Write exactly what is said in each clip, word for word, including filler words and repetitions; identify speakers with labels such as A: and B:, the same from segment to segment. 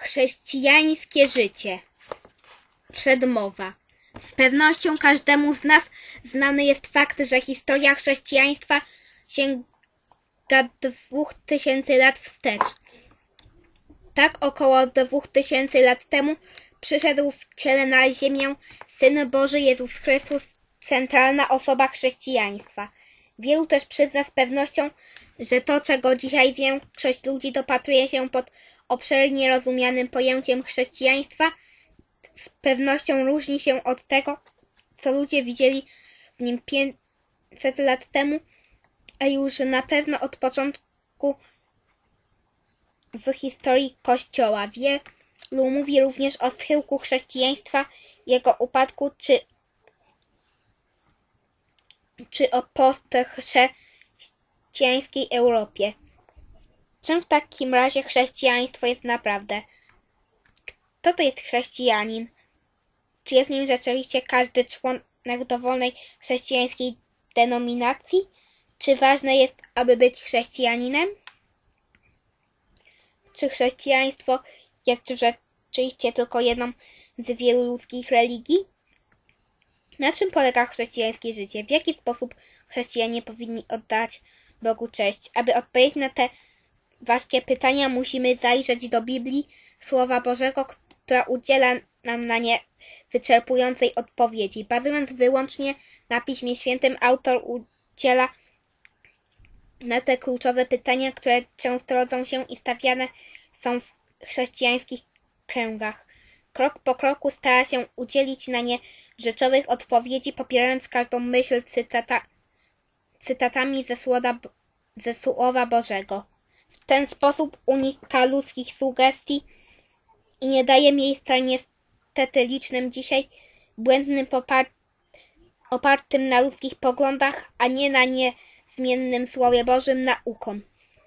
A: Chrześcijańskie życie. Przedmowa. Z pewnością każdemu z nas znany jest fakt, że historia chrześcijaństwa sięga dwóch tysięcy lat wstecz. Tak około dwóch tysięcy lat temu przyszedł w ciele na ziemię Syn Boży Jezus Chrystus, centralna osoba chrześcijaństwa. Wielu też przyzna z pewnością, że to, czego dzisiaj większość ludzi dopatruje się pod obszernie rozumianym pojęciem chrześcijaństwa, z pewnością różni się od tego, co ludzie widzieli w nim pięćset lat temu, a już na pewno od początku w historii Kościoła. Wielu mówi również o schyłku chrześcijaństwa, jego upadku, czy, czy o postchrześcijańskiej Europie. Czym w takim razie chrześcijaństwo jest naprawdę? Kto to jest chrześcijanin? Czy jest nim rzeczywiście każdy członek dowolnej chrześcijańskiej denominacji? Czy ważne jest, aby być chrześcijaninem? Czy chrześcijaństwo jest rzeczywiście tylko jedną z wielu ludzkich religii? Na czym polega chrześcijańskie życie? W jaki sposób chrześcijanie powinni oddać Bogu cześć? Aby odpowiedzieć na te ważkie pytania, musimy zajrzeć do Biblii, Słowa Bożego, która udziela nam na nie wyczerpującej odpowiedzi. Bazując wyłącznie na Piśmie Świętym, autor udziela na te kluczowe pytania, które często rodzą się i stawiane są w chrześcijańskich kręgach. Krok po kroku stara się udzielić na nie rzeczowych odpowiedzi, popierając każdą myśl cytata, cytatami ze słowa, ze Słowa Bożego. W ten sposób unika ludzkich sugestii i nie daje miejsca niestety licznym dzisiaj błędnym popar- opartym na ludzkich poglądach, a nie na niezmiennym Słowie Bożym naukom.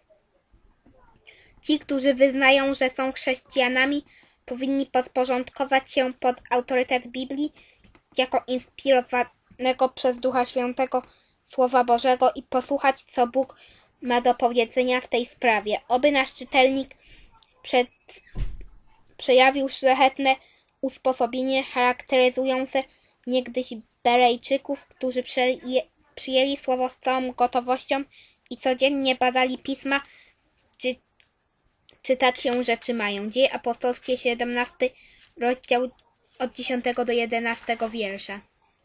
A: Ci, którzy wyznają, że są chrześcijanami, powinni podporządkować się pod autorytet Biblii jako inspirowanego przez Ducha Świętego Słowa Bożego i posłuchać, co Bóg ma do powiedzenia w tej sprawie. Oby nasz czytelnik przed, przejawił szlachetne usposobienie charakteryzujące niegdyś Berejczyków, którzy przeje, przyjęli słowo z całą gotowością i codziennie badali pisma, czy, czy tak się rzeczy mają. Dzieje apostolskie, siedemnasty rozdział od dziesiątego do jedenastego wiersza.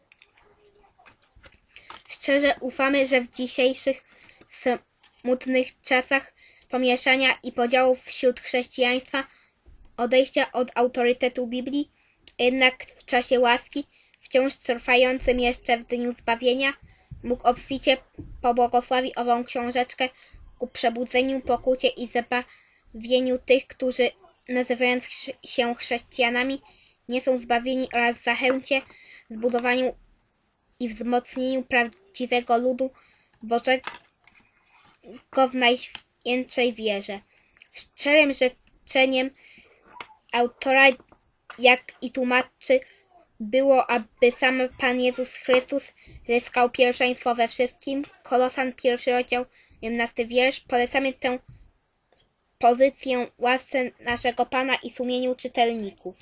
A: Szczerze ufamy, że w dzisiejszych smutnych czasach pomieszania i podziałów wśród chrześcijaństwa, odejścia od autorytetu Biblii, jednak w czasie łaski, wciąż trwającym jeszcze w dniu zbawienia, Bóg obficie pobłogosławi ową książeczkę ku przebudzeniu, pokucie i zbawieniu tych, którzy, nazywając się chrześcijanami, nie są zbawieni, oraz zachęcie, zbudowaniu i wzmocnieniu prawdziwego ludu Bożego w najświętszej wierze. Szczerym życzeniem autora, jak i tłumaczy, było, aby sam Pan Jezus Chrystus zyskał pierwszeństwo we wszystkim. Kolosan, pierwszy rozdział, jedenasty wiersz. Polecamy tę pozycję łasce naszego Pana i sumieniu czytelników.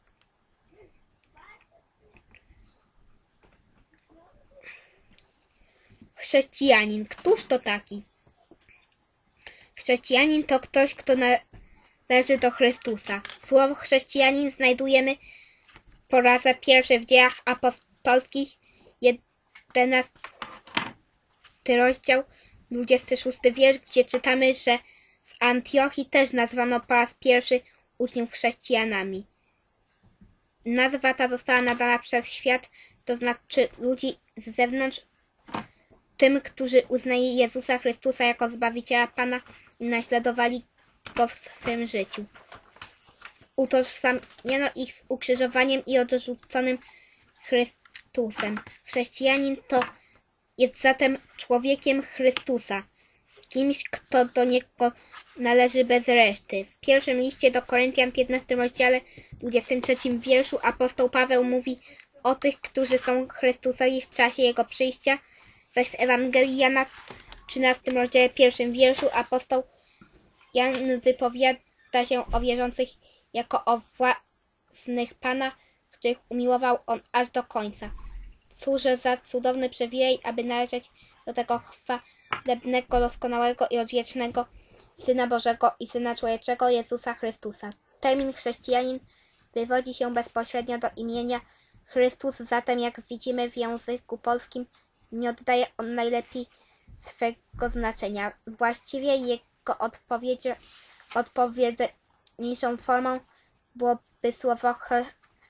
A: Chrześcijanin. Któż to taki? Chrześcijanin to ktoś, kto należy do Chrystusa. Słowo chrześcijanin znajdujemy po raz pierwszy w Dziejach Apostolskich, jedenasty rozdział, dwudziesty szósty wiersz, gdzie czytamy, że w Antiochii też nazwano po raz pierwszy uczniów chrześcijanami. Nazwa ta została nadana przez świat, to znaczy ludzi z zewnątrz, tym, którzy uznali Jezusa Chrystusa jako Zbawiciela Pana i naśladowali Go w swym życiu. Utożsamiano ich z ukrzyżowaniem i odrzuconym Chrystusem. Chrześcijanin to jest zatem człowiekiem Chrystusa, kimś, kto do Niego należy bez reszty. W pierwszym liście do Koryntian, piętnastym rozdziale, dwudziestym trzecim wierszu apostoł Paweł mówi o tych, którzy są Chrystusowi w czasie Jego przyjścia, zaś w Ewangelii Jana, trzynastym rozdziale, pierwszym wierszu apostoł Jan wypowiada się o wierzących jako o własnych Pana, których umiłował On aż do końca. Cóż za cudowny przywilej, aby należeć do tego chwalebnego, doskonałego i odwiecznego Syna Bożego i Syna Człowieczego Jezusa Chrystusa. Termin chrześcijanin wywodzi się bezpośrednio do imienia Chrystus, zatem jak widzimy w języku polskim nie oddaje on najlepiej swego znaczenia. Właściwie jego odpowiedzi, odpowiedniejszą formą byłoby słowo ch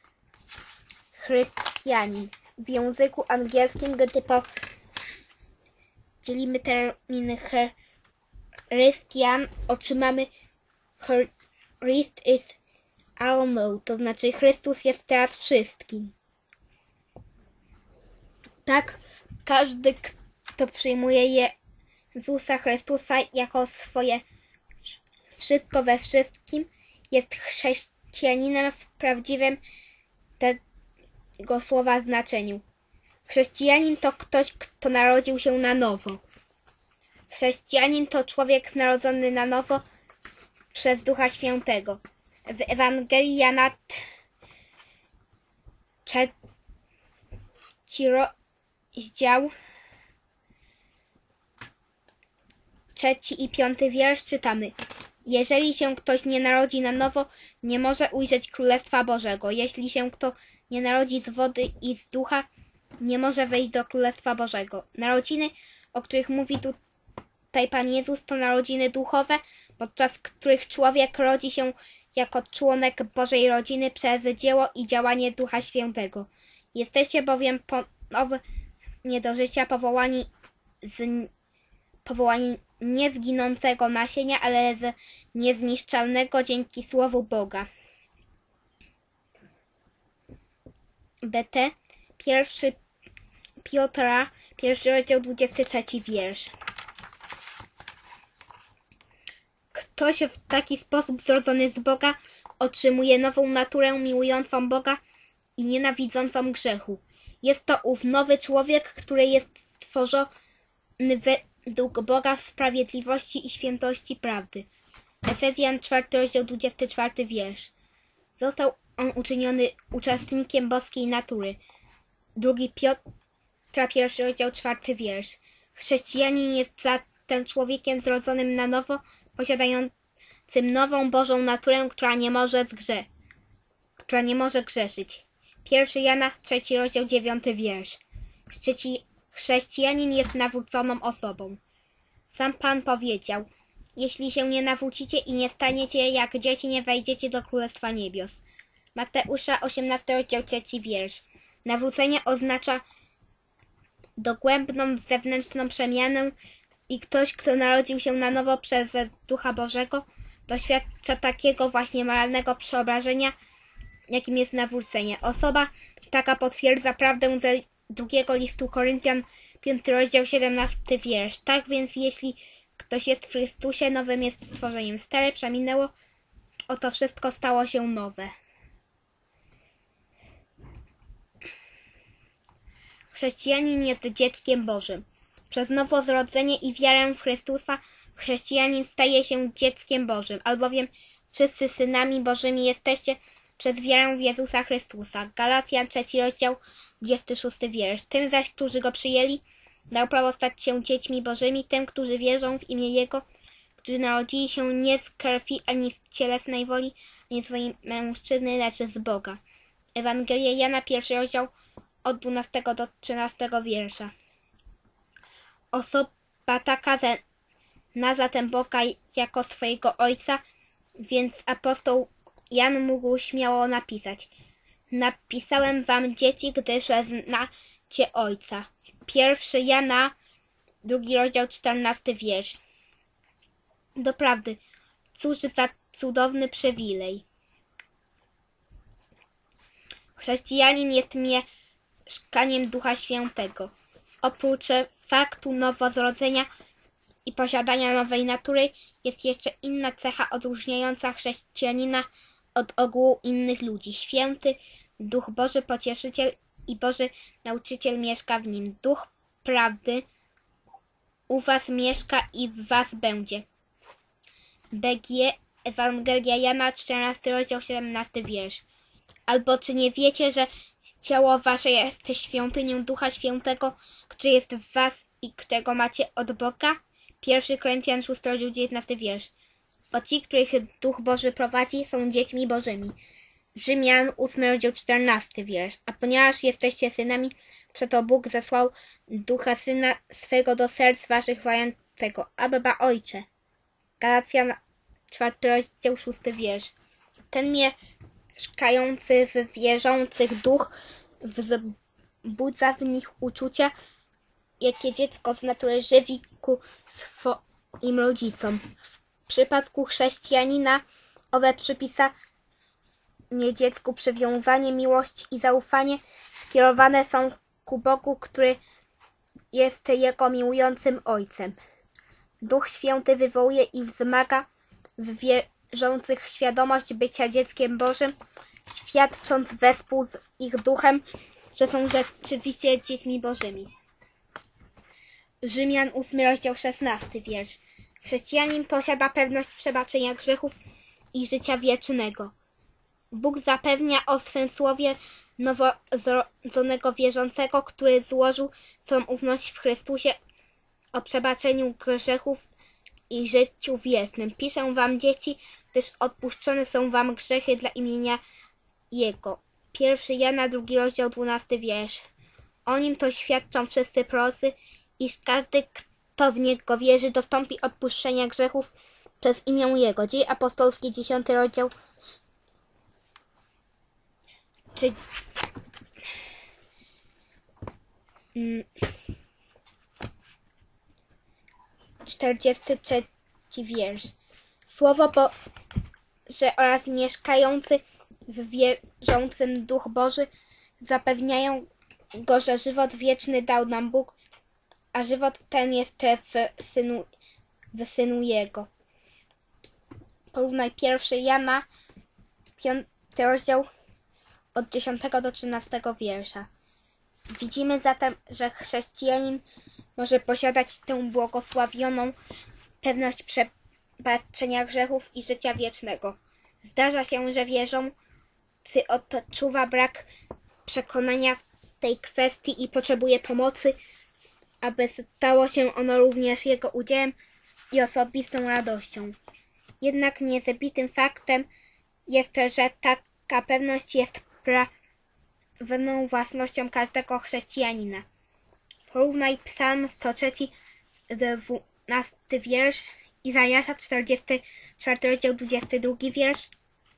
A: chrystianin. W języku angielskim, gdy podzielimy termin Christian, otrzymamy Christ is all, to znaczy Chrystus jest teraz wszystkim. Tak, każdy, kto przyjmuje Jezusa Chrystusa jako swoje wszystko we wszystkim, jest chrześcijaninem w prawdziwym tego słowa znaczeniu. Chrześcijanin to ktoś, kto narodził się na nowo. Chrześcijanin to człowiek narodzony na nowo przez Ducha Świętego. W Ewangelii Jana trzeci rozdział, trzeci i piąty wiersz czytamy: jeżeli się ktoś nie narodzi na nowo, nie może ujrzeć Królestwa Bożego. Jeśli się kto nie narodzi z wody i z ducha, nie może wejść do Królestwa Bożego. Narodziny, o których mówi tutaj Pan Jezus, to narodziny duchowe, podczas których człowiek rodzi się jako członek Bożej rodziny przez dzieło i działanie Ducha Świętego. Jesteście bowiem ponownie do życia powołani z powołani nie z ginącego nasienia, ale z niezniszczalnego dzięki Słowu Boga. B T, pierwszy Piotra, pierwszy rozdział, dwudziesty trzeci wiersz. Ktoś w taki sposób zrodzony z Boga otrzymuje nową naturę miłującą Boga i nienawidzącą grzechu. Jest to ów nowy człowiek, który jest stworzony według Boga w sprawiedliwości i świętości prawdy. Efezjan czwarty rozdział, dwudziesty czwarty wiersz. Został on uczyniony uczestnikiem boskiej natury. Drugi Piotra pierwszy rozdział, czwarty wiersz. Chrześcijanin jest zatem człowiekiem zrodzonym na nowo, posiadającym nową Bożą naturę, która nie może zgrze, która nie może grzeszyć. Pierwszy Jana trzeci rozdział, dziewiąty wiersz. Trzeci Chrześcijanin jest nawróconą osobą. Sam Pan powiedział: jeśli się nie nawrócicie i nie staniecie jak dzieci, nie wejdziecie do Królestwa Niebios. Mateusza osiemnasty rozdział, trzeci wiersz. Nawrócenie oznacza dogłębną zewnętrzną przemianę i ktoś, kto narodził się na nowo przez Ducha Bożego, doświadcza takiego właśnie moralnego przeobrażenia, jakim jest nawrócenie. Osoba taka potwierdza prawdę ze drugiego listu Koryntian, piąty rozdział, siedemnasty wiersz. Tak więc jeśli ktoś jest w Chrystusie, nowym jest stworzeniem. Stare przeminęło, oto wszystko stało się nowe. Chrześcijanin jest dzieckiem Bożym. Przez nowozrodzenie i wiarę w Chrystusa chrześcijanin staje się dzieckiem Bożym, albowiem wszyscy synami Bożymi jesteście przez wiarę w Jezusa Chrystusa. Galacjan trzeci rozdział, dwudziesty szósty wiersz. Tym zaś, którzy Go przyjęli, dał prawo stać się dziećmi Bożymi, tym, którzy wierzą w imię Jego, którzy narodzili się nie z krwi, ani z cielesnej woli, ani z woli mężczyzny, lecz z Boga. Ewangelia Jana, pierwszy rozdział, od dwunastego do trzynastego wiersza. Osoba taka zna zatem Boga jako swojego Ojca, więc apostoł Jan mógł śmiało napisać: napisałem wam, dzieci, gdyż znacie Ojca. Pierwszy Jana, drugi rozdział, czternasty wiersz. Doprawdy, cóż za cudowny przywilej. Chrześcijanin jest mieszkaniem Ducha Świętego. Oprócz faktu nowozrodzenia i posiadania nowej natury jest jeszcze inna cecha odróżniająca chrześcijanina od ogółu innych ludzi. Święty Duch Boży Pocieszyciel i Boży Nauczyciel mieszka w nim. Duch prawdy u was mieszka i w was będzie. B G Ewangelia Jana, czternasty rozdział, siedemnasty wiersz. Albo czy nie wiecie, że ciało wasze jest świątynią Ducha Świętego, który jest w was i którego macie od Boga? Pierwszy Koryntian, szósty rozdział, dziewiętnasty wiersz. Bo ci, których Duch Boży prowadzi, są dziećmi Bożymi. Rzymian, ósmy rozdział, czternasty wiersz. A ponieważ jesteście synami, przeto Bóg zesłał Ducha Syna swego do serc waszych wołającego: Abba, Ojcze. Galacjan, czwarty rozdział, szósty wiersz. Ten mieszkający w wierzących duch wzbudza w nich uczucia, jakie dziecko z natury żywi ku swoim rodzicom. W przypadku chrześcijanina owe przypisanie dziecku przywiązanie, miłość i zaufanie skierowane są ku Bogu, który jest jego miłującym Ojcem. Duch Święty wywołuje i wzmaga w wierzących świadomość bycia dzieckiem Bożym, świadcząc wespół z ich duchem, że są rzeczywiście dziećmi Bożymi. Rzymian, ósmy rozdział, szesnasty wiersz. Chrześcijanin posiada pewność przebaczenia grzechów i życia wiecznego. Bóg zapewnia o swym słowie nowozrodzonego wierzącego, który złożył swą ufność w Chrystusie, o przebaczeniu grzechów i życiu wiecznym. Piszę wam, dzieci, gdyż odpuszczone są wam grzechy dla imienia Jego. Pierwszy Jana, drugi rozdział, dwunasty wiersz. O nim to świadczą wszyscy prorocy, iż każdy, kto w Niego wierzy, dostąpi odpuszczenia grzechów przez imię Jego. Dzieje apostolskie, dziesiąty rozdział, czy... Mm. czterdziesty trzeci wiersz. Słowo Boże oraz mieszkający w wierzącym Duch Boży zapewniają go, że żywot wieczny dał nam Bóg, a żywot ten jest w Synu, w Synu Jego. Porównaj pierwszy Jana, piąty rozdział, od dziesiątego do trzynastego wiersza. Widzimy zatem, że chrześcijanin może posiadać tę błogosławioną pewność przebaczenia grzechów i życia wiecznego. Zdarza się, że wierzący odczuwa brak przekonania w tej kwestii i potrzebuje pomocy, aby stało się ono również jego udziałem i osobistą radością. Jednak niezbitym faktem jest, że taka pewność jest prawną własnością każdego chrześcijanina. Porównaj Psalm sto trzy, dwunasty wiersz, Izajasza czterdziesty czwarty rozdział, dwudziesty drugi wiersz,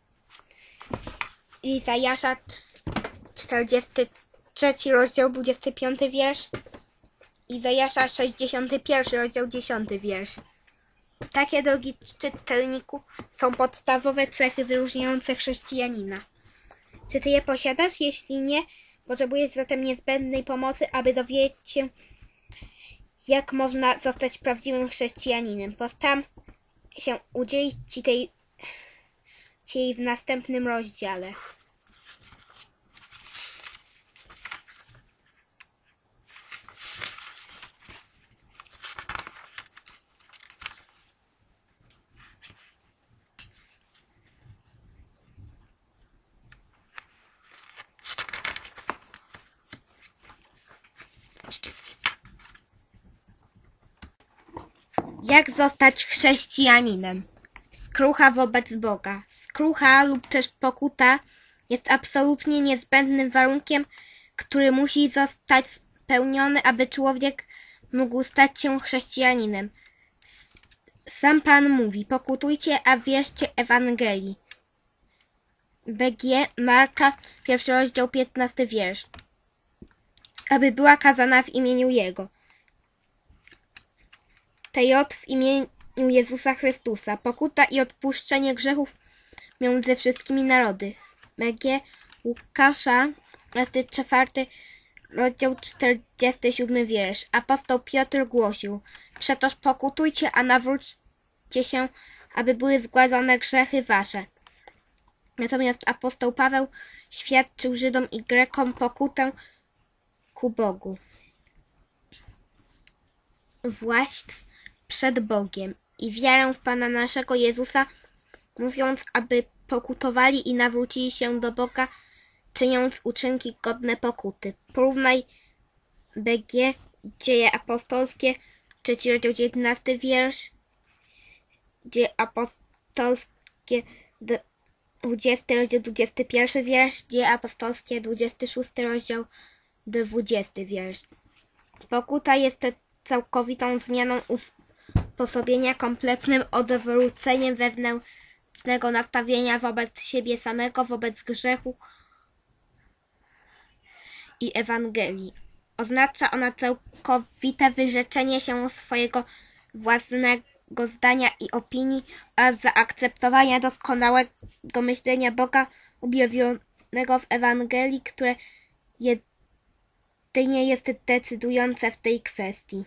A: Izajasza czterdziesty trzeci rozdział, dwudziesty piąty wiersz, Izajasza sześćdziesiąty pierwszy rozdział, dziesiąty wiersz. Takie, drogi czytelniku, są podstawowe cechy wyróżniające chrześcijanina. Czy ty je posiadasz? Jeśli nie, potrzebujesz zatem niezbędnej pomocy, aby dowiedzieć się, jak można zostać prawdziwym chrześcijaninem. Postaram się udzielić ci tej, ci jej w następnym rozdziale. Jak zostać chrześcijaninem? Skrucha wobec Boga. Skrucha lub też pokuta jest absolutnie niezbędnym warunkiem, który musi zostać spełniony, aby człowiek mógł stać się chrześcijaninem. Sam Pan mówi: pokutujcie, a wierzcie Ewangelii. B G Marka, pierwszy rozdział, piętnasty wiersz. Aby była kazana w imieniu Jego. T J w imieniu Jezusa Chrystusa. Pokuta i odpuszczenie grzechów między wszystkimi narody. B G Łukasza, dwudziesty czwarty rozdział, czterdziesty siódmy wiersz. Apostoł Piotr głosił: przetoż pokutujcie, a nawróćcie się, aby były zgładzone grzechy wasze. Natomiast apostoł Paweł świadczył Żydom i Grekom pokutę ku Bogu. Właśnie przed Bogiem i wiarę w Pana naszego Jezusa mówiąc, aby pokutowali i nawrócili się do Boga, czyniąc uczynki godne pokuty. Porównaj B G, Dzieje Apostolskie, trzeci rozdział, dziewiętnasty wiersz, Dzieje Apostolskie, dwudziesty rozdział, dwudziesty pierwszy wiersz, Dzieje Apostolskie, dwudziesty szósty rozdział, dwudziesty wiersz. Pokuta jest całkowitą zmianą usposobienia, kompletnym odwróceniem wewnętrznego nastawienia wobec siebie samego, wobec grzechu i Ewangelii. Oznacza ona całkowite wyrzeczenie się swojego własnego zdania i opinii oraz zaakceptowania doskonałego myślenia Boga objawionego w Ewangelii, które jedynie jest decydujące w tej kwestii.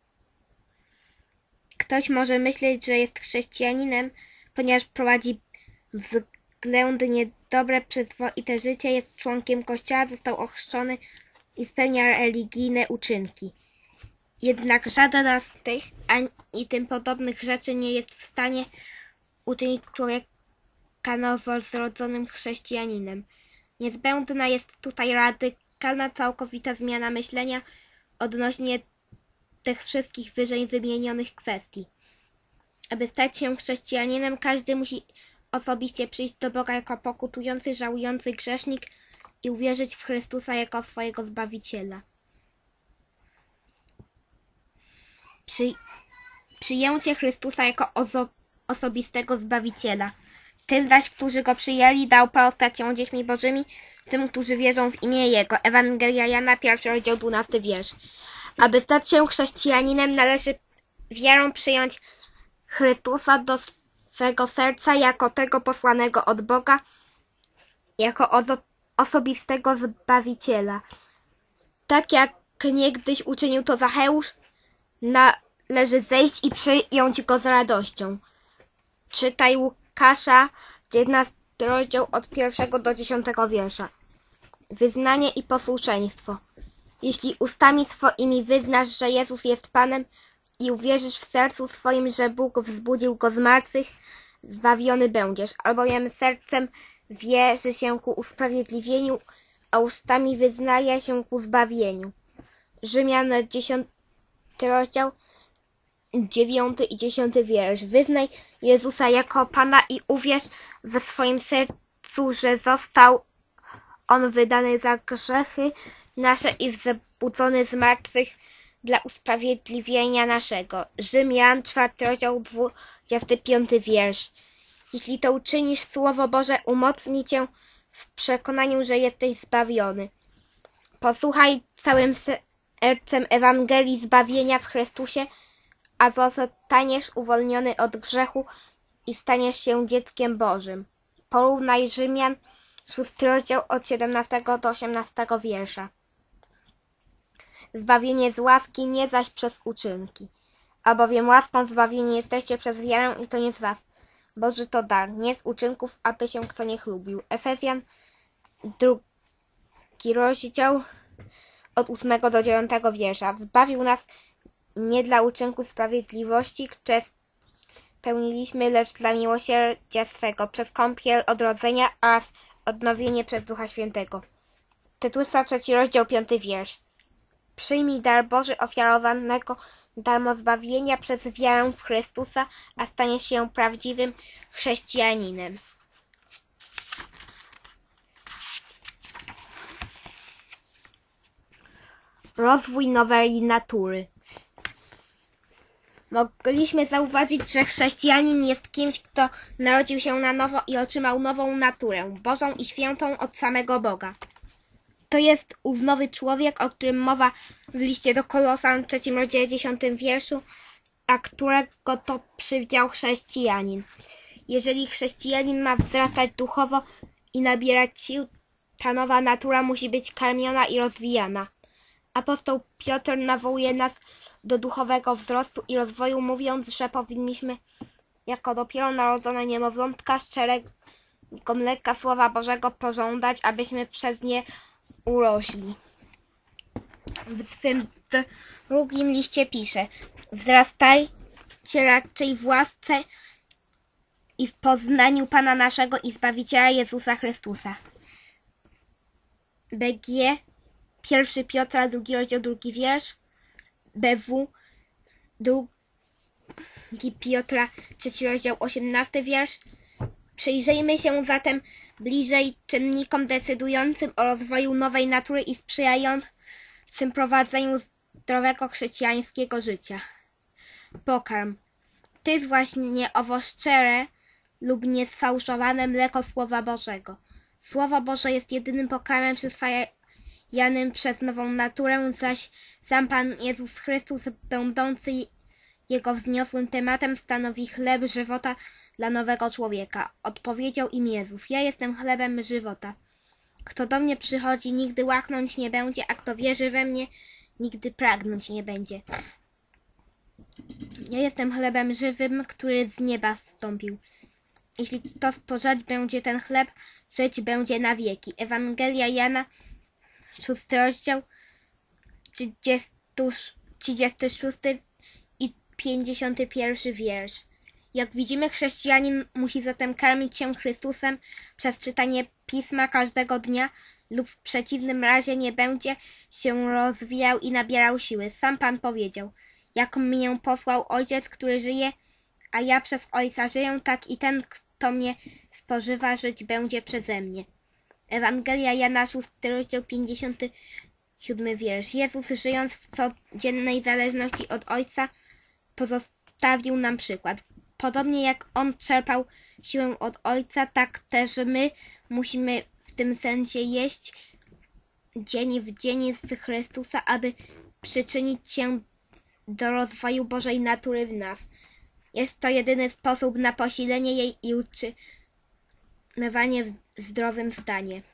A: Ktoś może myśleć, że jest chrześcijaninem, ponieważ prowadzi względnie dobre, przyzwoite życie, jest członkiem Kościoła, został ochrzczony i spełnia religijne uczynki. Jednak żadna z tych ani tym podobnych rzeczy nie jest w stanie uczynić człowieka nowozrodzonym chrześcijaninem. Niezbędna jest tutaj radykalna, całkowita zmiana myślenia odnośnie tych wszystkich wyżej wymienionych kwestii. Aby stać się chrześcijaninem, każdy musi osobiście przyjść do Boga jako pokutujący, żałujący grzesznik i uwierzyć w Chrystusa jako swojego Zbawiciela. Przy, przyjęcie Chrystusa jako oso, osobistego Zbawiciela. Tym zaś, którzy Go przyjęli, dał prawo stać się dziećmi Bożymi, tym, którzy wierzą w imię Jego. Ewangelia Jana, pierwszy rozdział, dwunasty wiersz. Aby stać się chrześcijaninem, należy wiarą przyjąć Chrystusa do swego serca jako tego posłanego od Boga, jako oso osobistego Zbawiciela. Tak jak niegdyś uczynił to Zacheusz, należy zejść i przyjąć Go z radością. Czytaj Łukasza, dziewiętnasty rozdział od pierwszego do dziesiątego wiersza. Wyznanie i posłuszeństwo. Jeśli ustami swoimi wyznasz, że Jezus jest Panem i uwierzysz w sercu swoim, że Bóg wzbudził Go z martwych, zbawiony będziesz, albowiem sercem wierzy się ku usprawiedliwieniu, a ustami wyznaje się ku zbawieniu. Rzymian, dziesiąty rozdział, dziewiąty i dziesiąty wiersz. Wyznaj Jezusa jako Pana i uwierz we swoim sercu, że został On wydany za grzechy nasze i wzbudzony z martwych dla usprawiedliwienia naszego. Rzymian, czwarty rozdział, dwudziesty piąty wiersz. Jeśli to uczynisz, Słowo Boże umocni cię w przekonaniu, że jesteś zbawiony. Posłuchaj całym sercem Ewangelii zbawienia w Chrystusie, a zostaniesz uwolniony od grzechu i staniesz się dzieckiem Bożym. Porównaj Rzymian, szósty rozdział od siedemnastego do osiemnastego wiersza. Zbawienie z łaski, nie zaś przez uczynki. Albowiem łaską zbawieni jesteście przez wiarę i to nie z was. Boży to dar, nie z uczynków, aby się kto nie chlubił. Efezjan, drugi rozdział od ósmego do dziewiątego wiersza. Zbawił nas nie dla uczynku sprawiedliwości, które spełniliśmy, lecz dla miłosierdzia swego, przez kąpiel odrodzenia oraz odnowienie przez Ducha Świętego. Tytusa, trzeci rozdział, piąty wiersz. Przyjmij dar Boży ofiarowanego darmo zbawienia przez wiarę w Chrystusa, a staniesz się prawdziwym chrześcijaninem. Rozwój nowej natury. Mogliśmy zauważyć, że chrześcijanin jest kimś, kto narodził się na nowo i otrzymał nową naturę, Bożą i świętą od samego Boga. To jest ów nowy człowiek, o którym mowa w liście do Kolosan, trzecim rozdziale, dziesiątym wierszu, a którego to przywdział chrześcijanin. Jeżeli chrześcijanin ma wzrastać duchowo i nabierać sił, ta nowa natura musi być karmiona i rozwijana. Apostoł Piotr nawołuje nas do duchowego wzrostu i rozwoju, mówiąc, że powinniśmy jako dopiero narodzone niemowlątka szczerego mleka Słowa Bożego pożądać, abyśmy przez nie urośli. W swym drugim liście pisze: wzrastajcie raczej w łasce i w poznaniu Pana naszego i Zbawiciela Jezusa Chrystusa. B G, pierwszy Piotra, drugi rozdział, drugi wiersz. B W, drugi Piotra, trzeci rozdział, osiemnasty wiersz. Przyjrzyjmy się zatem bliżej czynnikom decydującym o rozwoju nowej natury i sprzyjającym prowadzeniu zdrowego chrześcijańskiego życia. Pokarm. To jest właśnie owo szczere lub niesfałszowane mleko Słowa Bożego. Słowo Boże jest jedynym pokarmem przyswajanym przez nową naturę, zaś sam Pan Jezus Chrystus, będący Jego wzniosłym tematem, stanowi chleb żywota dla nowego człowieka. Odpowiedział im Jezus: ja jestem chlebem żywota. Kto do mnie przychodzi, nigdy łaknąć nie będzie, a kto wierzy we mnie, nigdy pragnąć nie będzie. Ja jestem chlebem żywym, który z nieba zstąpił. Jeśli kto spożywać będzie ten chleb, żyć będzie na wieki. Ewangelia Jana, szósty rozdział, trzydziesty szósty i pięćdziesiąty pierwszy wiersz. Jak widzimy, chrześcijanin musi zatem karmić się Chrystusem przez czytanie Pisma każdego dnia, lub w przeciwnym razie nie będzie się rozwijał i nabierał siły. Sam Pan powiedział: jak mnie posłał Ojciec, który żyje, a ja przez Ojca żyję, tak i ten, kto mnie spożywa, żyć będzie przeze mnie. Ewangelia Jana, szósty rozdział, pięćdziesiąty siódmy wiersz. Jezus, żyjąc w codziennej zależności od Ojca, pozostawił nam przykład. Podobnie jak On czerpał siłę od Ojca, tak też my musimy w tym sensie jeść dzień w dzień z Chrystusa, aby przyczynić się do rozwoju Bożej natury w nas. Jest to jedyny sposób na posilenie jej i utrzymywanie w zdrowym stanie.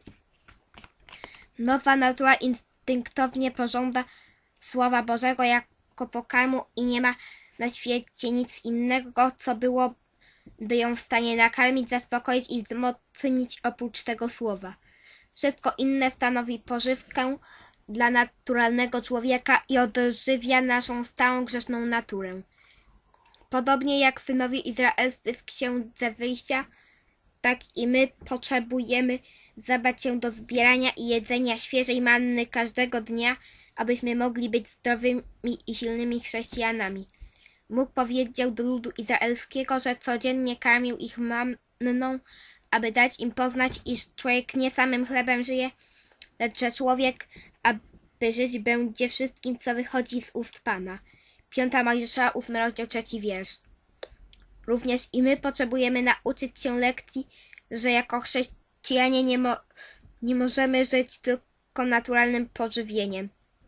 A: Nowa natura instynktownie pożąda Słowa Bożego jako pokarmu i nie ma na świecie nic innego, co byłoby ją w stanie nakarmić, zaspokoić i wzmocnić oprócz tego słowa. Wszystko inne stanowi pożywkę dla naturalnego człowieka i odżywia naszą stałą grzeszną naturę. Podobnie jak synowie izraelscy w Księdze Wyjścia, tak i my potrzebujemy zabrać się do zbierania i jedzenia świeżej manny każdego dnia, abyśmy mogli być zdrowymi i silnymi chrześcijanami. Bóg powiedział do ludu izraelskiego, że codziennie karmił ich manną, aby dać im poznać, iż człowiek nie samym chlebem żyje, lecz że człowiek, aby żyć, będzie wszystkim, co wychodzi z ust Pana. Piąta Mojżesza, ósmy rozdział, trzeci wiersz. Również i my potrzebujemy nauczyć się lekcji, że jako chrześcijanie nie, mo nie możemy żyć tylko naturalnym pożywieniem.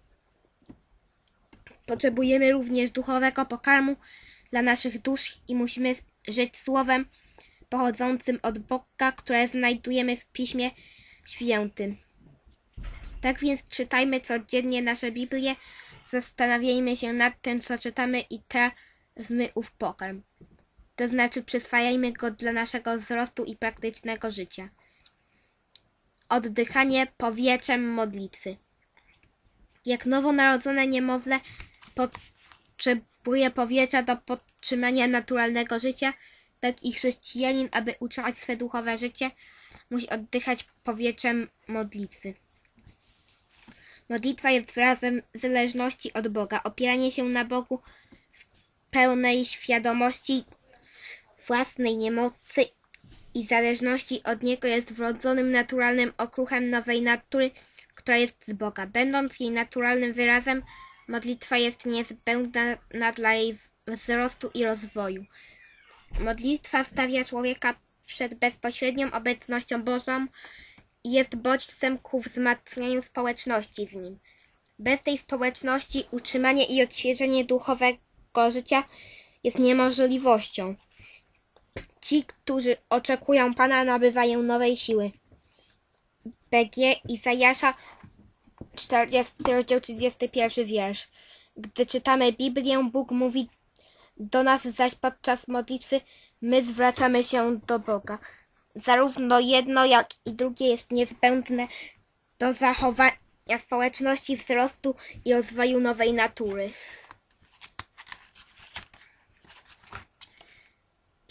A: Potrzebujemy również duchowego pokarmu dla naszych dusz i musimy żyć słowem pochodzącym od Boga, które znajdujemy w Piśmie Świętym. Tak więc czytajmy codziennie nasze Biblię, zastanawiajmy się nad tym, co czytamy i trawmy ów pokarm. To znaczy przyswajajmy go dla naszego wzrostu i praktycznego życia. Oddychanie powietrzem modlitwy. Jak nowonarodzone niemowlę potrzebuje powietrza do podtrzymania naturalnego życia, tak i chrześcijanin, aby utrzymać swe duchowe życie, musi oddychać powietrzem modlitwy. Modlitwa jest wyrazem zależności od Boga. Opieranie się na Bogu w pełnej świadomości własnej niemocy i zależności od Niego jest wrodzonym, naturalnym okruchem nowej natury, która jest z Boga. Będąc jej naturalnym wyrazem, modlitwa jest niezbędna dla jej wzrostu i rozwoju. Modlitwa stawia człowieka przed bezpośrednią obecnością Bożą i jest bodźcem ku wzmacnianiu społeczności z Nim. Bez tej społeczności utrzymanie i odświeżenie duchowego życia jest niemożliwością. Ci, którzy oczekują Pana, nabywają nowej siły. B G Izajasza, czterdziesty rozdział, trzydziesty pierwszy wiersz. Gdy czytamy Biblię, Bóg mówi do nas, zaś podczas modlitwy my zwracamy się do Boga. Zarówno jedno, jak i drugie jest niezbędne do zachowania społeczności, wzrostu i rozwoju nowej natury.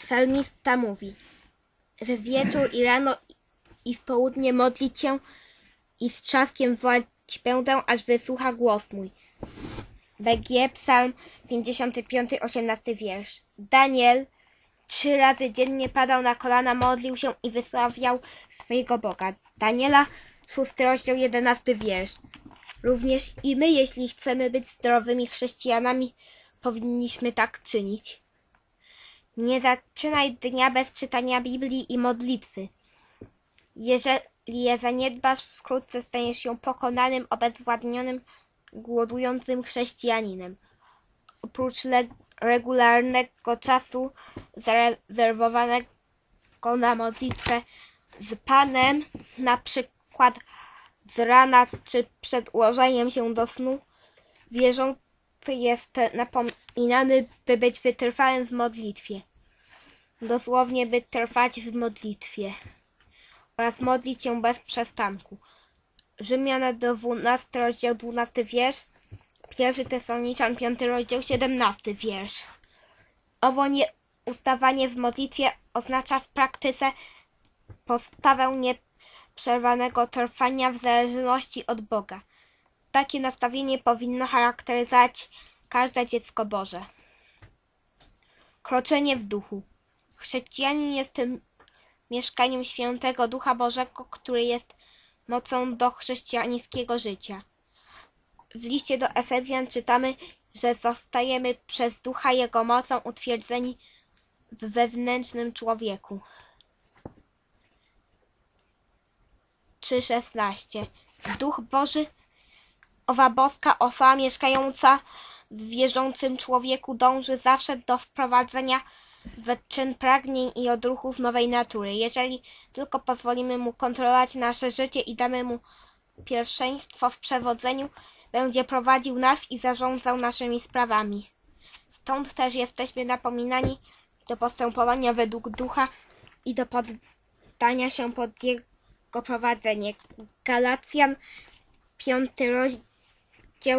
A: Psalmista mówi: we wieczór i rano i w południe modlić się i z trzaskiem wołać będę, aż wysłucha głos mój. B G Psalm pięćdziesiąty piąty, osiemnasty wiersz. Daniel trzy razy dziennie padał na kolana, modlił się i wysławiał swojego Boga. Daniela szósty rozdział, jedenasty wiersz. Również i my, jeśli chcemy być zdrowymi chrześcijanami, powinniśmy tak czynić. Nie zaczynaj dnia bez czytania Biblii i modlitwy. Jeżeli je zaniedbasz, wkrótce staniesz się pokonanym, obezwładnionym, głodującym chrześcijaninem. Oprócz regularnego czasu zarezerwowanego na modlitwę z Panem, na przykład z rana czy przed ułożeniem się do snu, wierzący jest napominany, by być wytrwałym w modlitwie. Dosłownie, by trwać w modlitwie oraz modlić się bez przestanku. Rzymian dwunasty rozdział, dwunasty wiersz, pierwszy Tesaloniczan piąty rozdział, siedemnasty wiersz. Owo nieustawanie w modlitwie oznacza w praktyce postawę nieprzerwanego trwania w zależności od Boga. Takie nastawienie powinno charakteryzować każde dziecko Boże. Kroczenie w duchu. Chrześcijanin jest tym mieszkaniem świętego Ducha Bożego, który jest mocą do chrześcijańskiego życia. W liście do Efezjan czytamy, że zostajemy przez Ducha Jego mocą utwierdzeni w wewnętrznym człowieku. trzy szesnaście. Duch Boży, owa boska osoba mieszkająca w wierzącym człowieku, dąży zawsze do wprowadzenia w czyn pragnień i odruchów nowej natury. Jeżeli tylko pozwolimy mu kontrolować nasze życie i damy mu pierwszeństwo w przewodzeniu, będzie prowadził nas i zarządzał naszymi sprawami. Stąd też jesteśmy napominani do postępowania według ducha i do poddania się pod jego prowadzenie. Galacjan piąty rozdział,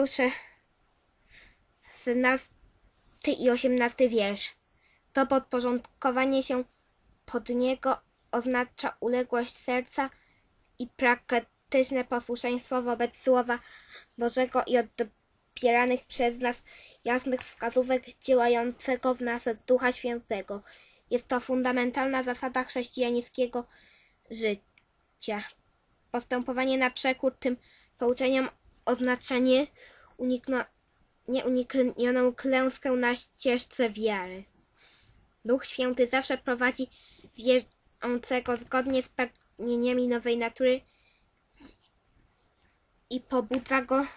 A: szesnasty i osiemnasty wiersz. To podporządkowanie się pod niego oznacza uległość serca i praktyczne posłuszeństwo wobec Słowa Bożego i odbieranych przez nas jasnych wskazówek działającego w nas Ducha Świętego. Jest to fundamentalna zasada chrześcijańskiego życia. Postępowanie na przekór tym pouczeniom oznacza nie unikno, nieuniknioną klęskę na ścieżce wiary. Duch Święty zawsze prowadzi wierzącego zgodnie z pragnieniami nowej natury i pobudza go,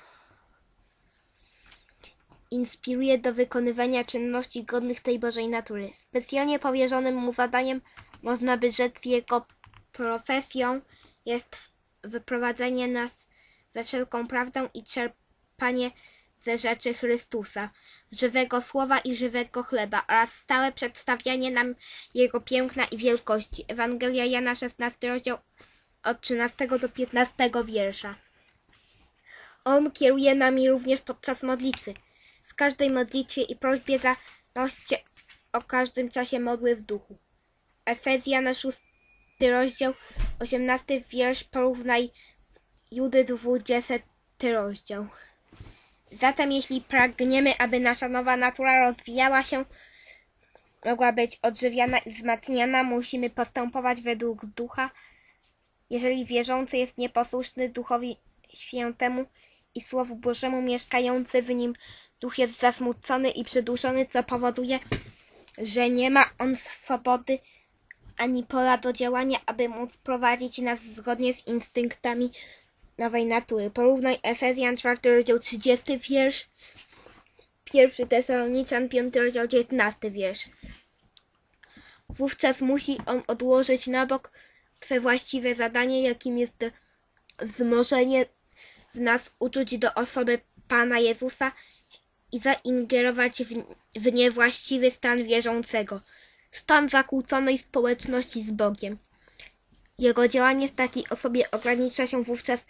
A: inspiruje do wykonywania czynności godnych tej Bożej natury. Specjalnie powierzonym mu zadaniem, można by rzec jego profesją, jest wyprowadzenie nas we wszelką prawdę i czerpanie ze rzeczy Chrystusa, żywego słowa i żywego chleba oraz stałe przedstawianie nam Jego piękna i wielkości. Ewangelia Jana, szesnasty rozdział, od trzynastego do piętnastego wiersza. On kieruje nami również podczas modlitwy. W każdej modlitwie i prośbie zanoście o każdym czasie modły w duchu. Efezjan, szósty rozdział, osiemnasty wiersz, porównaj Judy, dwudziesty rozdział. Zatem jeśli pragniemy, aby nasza nowa natura rozwijała się, mogła być odżywiana i wzmacniana, musimy postępować według ducha. Jeżeli wierzący jest nieposłuszny Duchowi Świętemu i Słowu Bożemu, mieszkający w nim duch jest zasmucony i przyduszony, co powoduje, że nie ma on swobody ani pola do działania, aby móc prowadzić nas zgodnie z instynktami nowej natury. Porównaj Efezjan, czwarty rozdział, trzydziesty wiersz, pierwszy Tesaloniczan, piąty rozdział, dziewiętnasty wiersz. Wówczas musi on odłożyć na bok swe właściwe zadanie, jakim jest wzmożenie w nas uczuć do osoby Pana Jezusa i zaingerować w, w niewłaściwy stan wierzącego, stan zakłóconej społeczności z Bogiem. Jego działanie w takiej osobie ogranicza się wówczas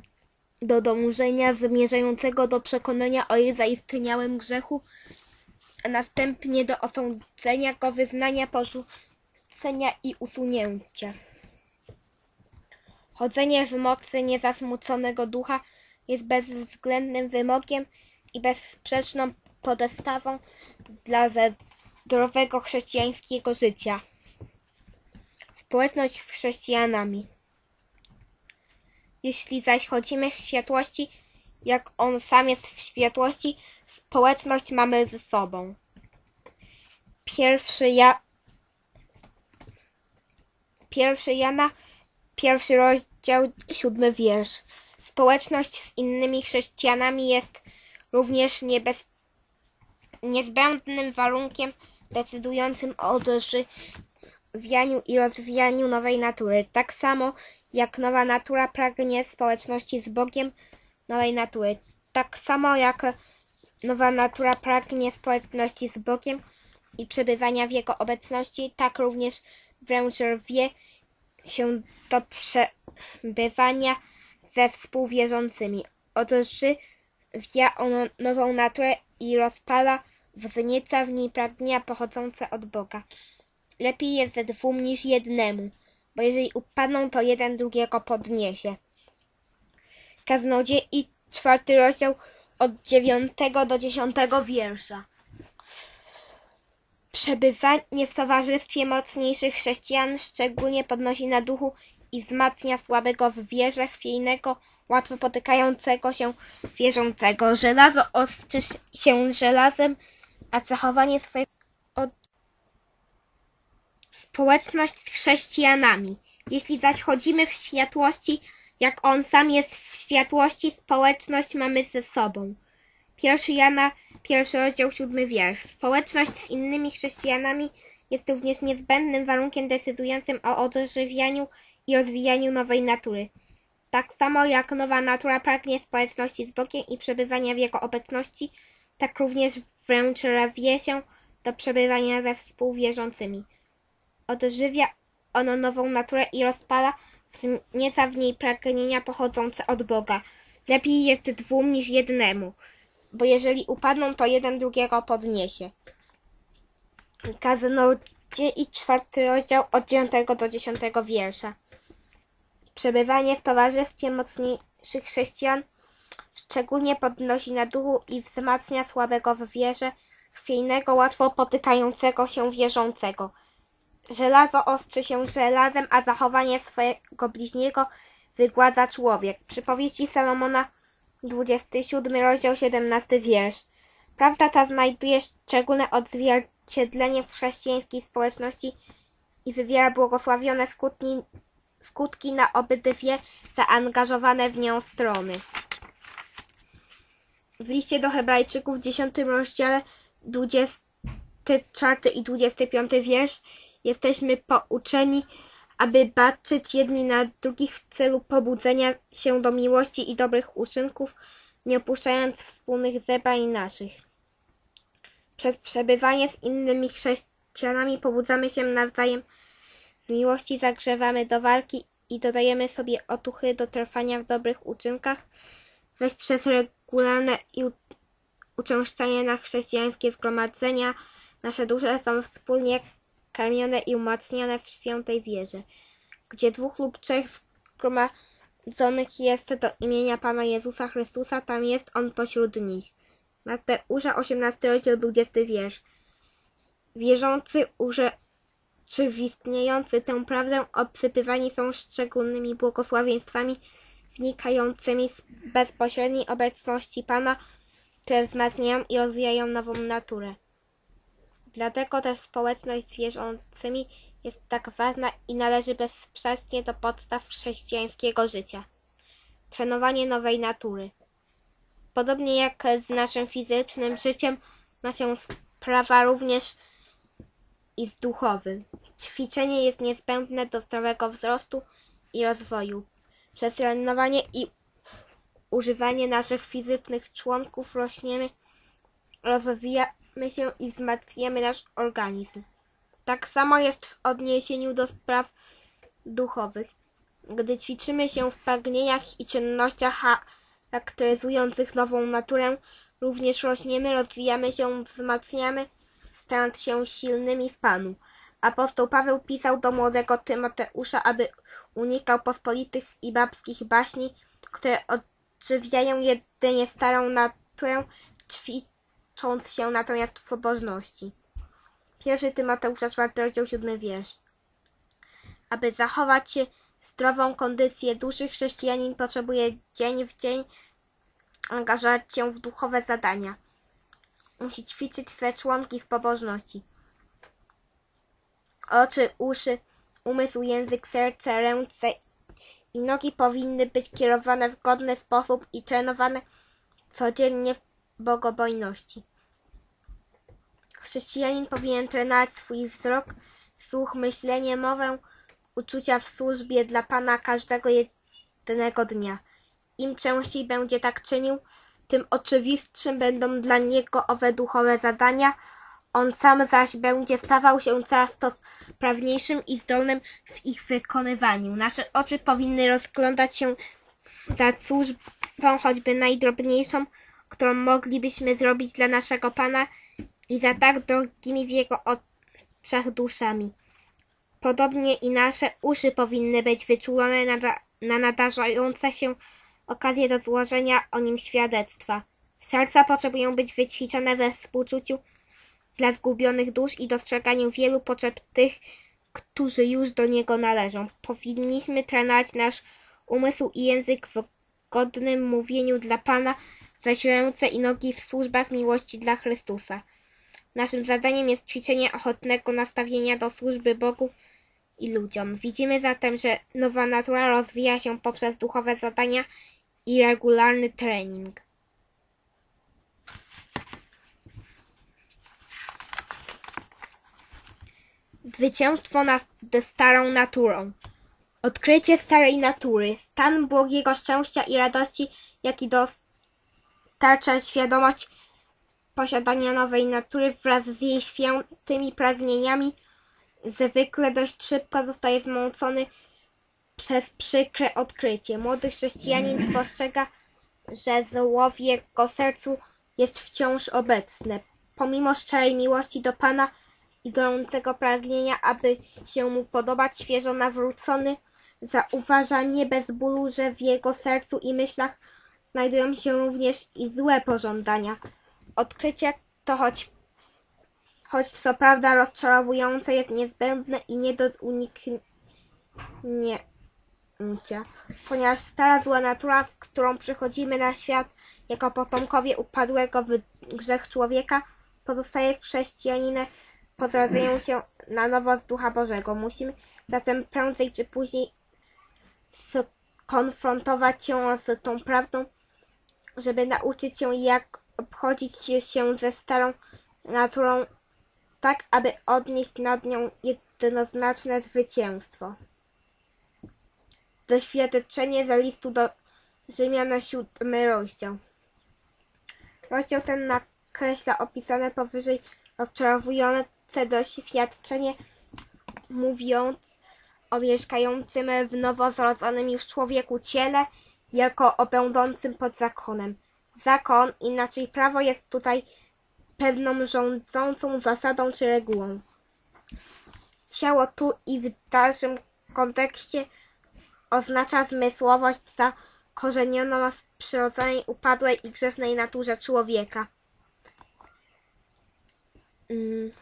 A: do dążenia zmierzającego do przekonania o jej zaistniałym grzechu a następnie do osądzenia go, wyznania, porzucenia i usunięcia. Chodzenie w mocy niezasmuconego ducha jest bezwzględnym wymogiem i bezsprzeczną podstawą dla zdrowego chrześcijańskiego życia. Społeczność z chrześcijanami. Jeśli zaś chodzimy w światłości, jak On sam jest w światłości, społeczność mamy ze sobą. Pierwszy, ja... Pierwszy Jana, pierwszy rozdział, siódmy wiersz. Społeczność z innymi chrześcijanami jest również niebez... niezbędnym warunkiem decydującym o odżywianiu i rozwijaniu nowej natury. Tak samo jak nowa natura pragnie społeczności z Bogiem, nowej natury. Tak samo jak nowa natura pragnie społeczności z Bogiem i przebywania w Jego obecności, tak również wręcz rwie się do przebywania ze współwierzącymi. Odżywia ono nową naturę i rozpala, wznieca w niej pragnienia pochodzące od Boga. Lepiej jest ze dwóm niż jednemu, bo jeżeli upadną, to jeden drugiego podniesie. Kaznodziei, czwarty rozdział, od dziewiątego do dziesiątego wiersza. Przebywanie w towarzystwie mocniejszych chrześcijan szczególnie podnosi na duchu i wzmacnia słabego w wierze, chwiejnego, łatwo potykającego się wierzącego. Żelazo ostrzy się żelazem, a zachowanie swojego od... Społeczność z chrześcijanami. Jeśli zaś chodzimy w światłości, jak On sam jest w światłości, społeczność mamy ze sobą. Pierwszy Jana, pierwszy rozdział, siódmy wiersz. Społeczność z innymi chrześcijanami jest również niezbędnym warunkiem decydującym o odżywianiu i rozwijaniu nowej natury. Tak samo jak nowa natura pragnie społeczności z Bogiem i przebywania w Jego obecności, tak również wręcz rwie się do przebywania ze współwierzącymi. Odżywia ono nową naturę i rozpala, wznieca w niej pragnienia pochodzące od Boga. Lepiej jest dwóm niż jednemu, bo jeżeli upadną, to jeden drugiego podniesie. Kaznodziei, czwarty rozdział, od dziewiątego do dziesiątego wiersza. Przebywanie w towarzystwie mocniejszych chrześcijan szczególnie podnosi na duchu i wzmacnia słabego w wierze, chwiejnego, łatwo potykającego się wierzącego. Żelazo ostrzy się żelazem, a zachowanie swojego bliźniego wygładza człowiek. Przypowieści Salomona, dwudziesty siódmy rozdział, siedemnasty wiersz. Prawda ta znajduje szczególne odzwierciedlenie w chrześcijańskiej społeczności i wywiera błogosławione skutki, skutki na obydwie zaangażowane w nią strony. W liście do Hebrajczyków w dziesiątym rozdziale, dwudziesty czwarty i dwudziesty piąty wiersz, jesteśmy pouczeni, aby baczyć jedni na drugich w celu pobudzenia się do miłości i dobrych uczynków, nie opuszczając wspólnych zebrań naszych. Przez przebywanie z innymi chrześcijanami pobudzamy się nawzajem w miłości, zagrzewamy do walki i dodajemy sobie otuchy do trwania w dobrych uczynkach, zaś przez regularne i uczęszczanie na chrześcijańskie zgromadzenia nasze dusze są wspólnie karmione i umacniane w świętej wierze. Gdzie dwóch lub trzech zgromadzonych jest do imienia Pana Jezusa Chrystusa, tam jest On pośród nich. Mateusza, osiemnasty rozdział, dwudziesty wiersz. Wierzący, urzeczywistniający tę prawdę, obsypywani są szczególnymi błogosławieństwami wynikającymi z bezpośredniej obecności Pana, które wzmacniają i rozwijają nową naturę. Dlatego też społeczność z wierzącymi jest tak ważna i należy bezsprzecznie do podstaw chrześcijańskiego życia. Trenowanie nowej natury. Podobnie jak z naszym fizycznym życiem, ma się sprawa również i z duchowym. Ćwiczenie jest niezbędne do zdrowego wzrostu i rozwoju. Przez trenowanie i używanie naszych fizycznych członków rośniemy, rozwijamy się i wzmacniamy nasz organizm. Tak samo jest w odniesieniu do spraw duchowych. Gdy ćwiczymy się w pragnieniach i czynnościach charakteryzujących nową naturę, również rośniemy, rozwijamy się, wzmacniamy, stając się silnymi w Panu. Apostoł Paweł pisał do młodego Tymoteusza, aby unikał pospolitych i babskich baśni, które odżywiają jedynie starą naturę, ćwicząc się natomiast w pobożności. Pierwszy Tymoteusza, czwarty rozdział, siódmy wiersz. Aby zachować zdrową kondycję duszy, chrześcijanin potrzebuje dzień w dzień angażować się w duchowe zadania. Musi ćwiczyć swe członki w pobożności. Oczy, uszy, umysł, język, serce, ręce i nogi powinny być kierowane w godny sposób i trenowane codziennie w bogobojności. Chrześcijanin powinien trenować swój wzrok, słuch, myślenie, mowę, uczucia w służbie dla Pana każdego jednego dnia. Im częściej będzie tak czynił, tym oczywistszym będą dla niego owe duchowe zadania. On sam zaś będzie stawał się coraz to sprawniejszym i zdolnym w ich wykonywaniu. Nasze oczy powinny rozglądać się za służbą, choćby najdrobniejszą, którą moglibyśmy zrobić dla naszego Pana i za tak drogimi w Jego oczach duszami. Podobnie i nasze uszy powinny być wyczulone na, na nadarzające się okazje do złożenia o nim świadectwa. Serca potrzebują być wyćwiczone we współczuciu dla zgubionych dusz i dostrzeganiu wielu potrzeb tych, którzy już do niego należą. Powinniśmy trenować nasz umysł i język w godnym mówieniu dla Pana, zaś ręce i nogi w służbach miłości dla Chrystusa. Naszym zadaniem jest ćwiczenie ochotnego nastawienia do służby Bogu i ludziom. Widzimy zatem, że nowa natura rozwija się poprzez duchowe zadania i regularny trening. Zwycięstwo nad starą naturą. Odkrycie starej natury, stan błogiego szczęścia i radości, jaki dostarcza świadomość posiadania nowej natury wraz z jej świętymi pragnieniami, zwykle dość szybko zostaje zmącony przez przykre odkrycie. Młody chrześcijanin spostrzega, że zło w jego sercu jest wciąż obecne. Pomimo szczerej miłości do Pana i gorącego pragnienia, aby się mu podobać, świeżo nawrócony zauważa nie bez bólu, że w jego sercu i myślach znajdują się również i złe pożądania. Odkrycie to, choć, choć co prawda rozczarowujące, jest niezbędne i nie do uniknięcia, ponieważ stara zła natura, z którą przychodzimy na świat jako potomkowie upadłego w grzech człowieka, pozostaje w chrześcijaninę po zrodzeniu się na nowo z Ducha Bożego. Musimy zatem prędzej czy później skonfrontować się z tą prawdą, żeby nauczyć się, jak obchodzić się ze starą naturą, tak aby odnieść nad nią jednoznaczne zwycięstwo. Doświadczenie z listu do Rzymian, siódmy rozdział. Rozdział ten nakreśla opisane powyżej rozczarowujące doświadczenie, mówiąc o mieszkającym w nowo zrodzonym już człowieku ciele, jako o będącym pod zakonem. Zakon, inaczej prawo, jest tutaj pewną rządzącą zasadą czy regułą. Ciało tu i w dalszym kontekście oznacza zmysłowość zakorzenioną w przyrodzonej, upadłej i grzesznej naturze człowieka. Hmm.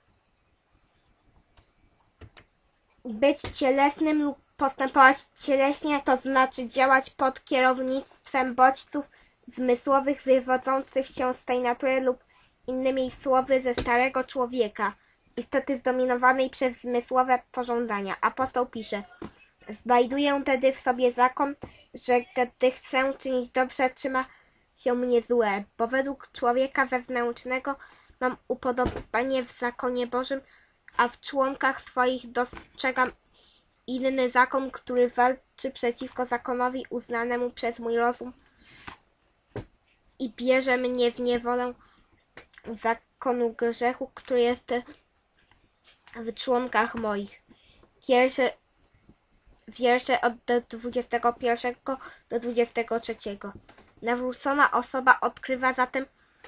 A: Być cielesnym lub postępować cieleśnie, to znaczy działać pod kierownictwem bodźców zmysłowych wywodzących się z tej natury lub innymi słowy ze starego człowieka, istoty zdominowanej przez zmysłowe pożądania. Apostoł pisze: znajduję tedy w sobie zakon, że gdy chcę czynić dobrze, trzyma się mnie złe, bo według człowieka wewnętrznego mam upodobanie w zakonie Bożym, a w członkach swoich dostrzegam inny zakon, który walczy przeciwko zakonowi uznanemu przez mój rozum i bierze mnie w niewolę zakonu grzechu, który jest w członkach moich. Wiersze, wiersze od dwudziestego pierwszego do dwudziestego trzeciego. Nawrócona osoba odkrywa zatem,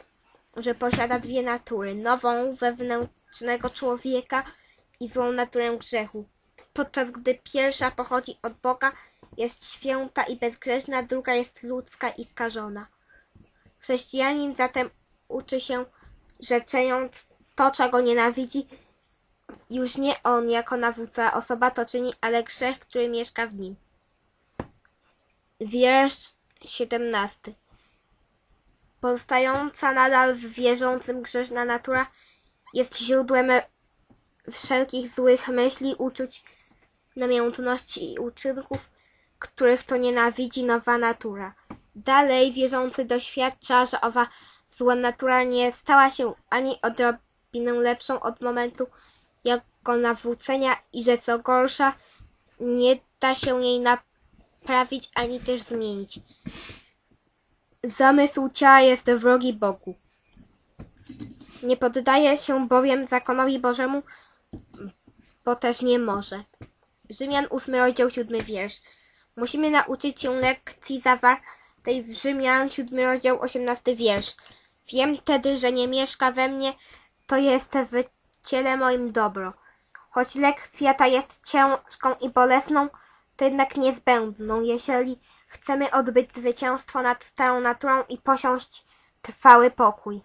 A: że posiada dwie natury, nową wewnętrznego człowieka i złą naturę grzechu. Podczas gdy pierwsza pochodzi od Boga, jest święta i bezgrzeszna, druga jest ludzka i skażona. Chrześcijanin zatem uczy się, że czyniąc to, czego nienawidzi, już nie on jako nawódca osoba to czyni, ale grzech, który mieszka w nim. Wiersz siedemnasty. Pozostająca nadal w wierzącym grzeszna natura jest źródłem wszelkich złych myśli, uczuć, namiętności i uczynków, których to nienawidzi nowa natura. Dalej wierzący doświadcza, że owa zła natura nie stała się ani odrobinę lepszą od momentu jego nawrócenia i że co gorsza, nie da się jej naprawić ani też zmienić. Zamysł ciała jest wrogi Bogu. Nie poddaje się bowiem zakonowi Bożemu, bo też nie może. Rzymian ósmy rozdział siódmy wiersz. Musimy nauczyć się lekcji zawartej w Rzymian siódmy rozdział osiemnasty wiersz. Wiem tedy, że nie mieszka we mnie, to jest w ciele moim dobro. Choć lekcja ta jest ciężką i bolesną, to jednak niezbędną, jeżeli chcemy odbyć zwycięstwo nad starą naturą i posiąść trwały pokój.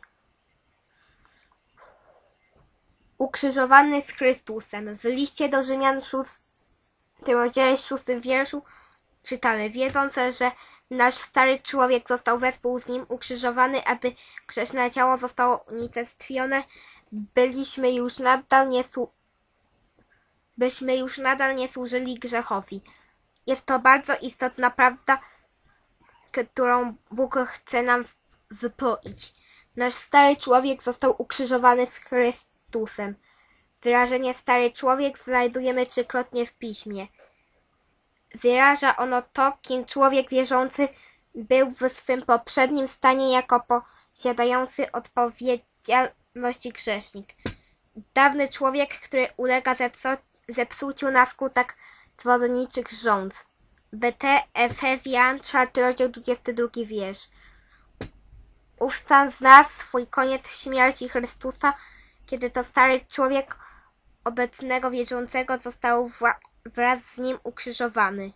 A: Ukrzyżowany z Chrystusem. W liście do Rzymian szóstym rozdziale szóstym wierszu czytamy: wiedząc, że nasz stary człowiek został wespół z nim ukrzyżowany, aby grzeszne ciało zostało unicestwione, byliśmy już nadal nie słu- byśmy już nadal nie służyli grzechowi. Jest to bardzo istotna prawda, którą Bóg chce nam wypoić. Nasz stary człowiek został ukrzyżowany z Chrystusem. Wyrażenie stary człowiek znajdujemy trzykrotnie w Piśmie. Wyraża ono to, kim człowiek wierzący był w swym poprzednim stanie jako posiadający odpowiedzialność grzesznik. Dawny człowiek, który ulega zepsu- zepsuciu na skutek zwodniczych rządz. B T Efezjan, czwarty rozdział, dwudziesty drugi wiersz. Ów stan znalazł swój koniec w śmierci Chrystusa, kiedy to stary człowiek obecnego wierzącego został wła- wraz z nim ukrzyżowany.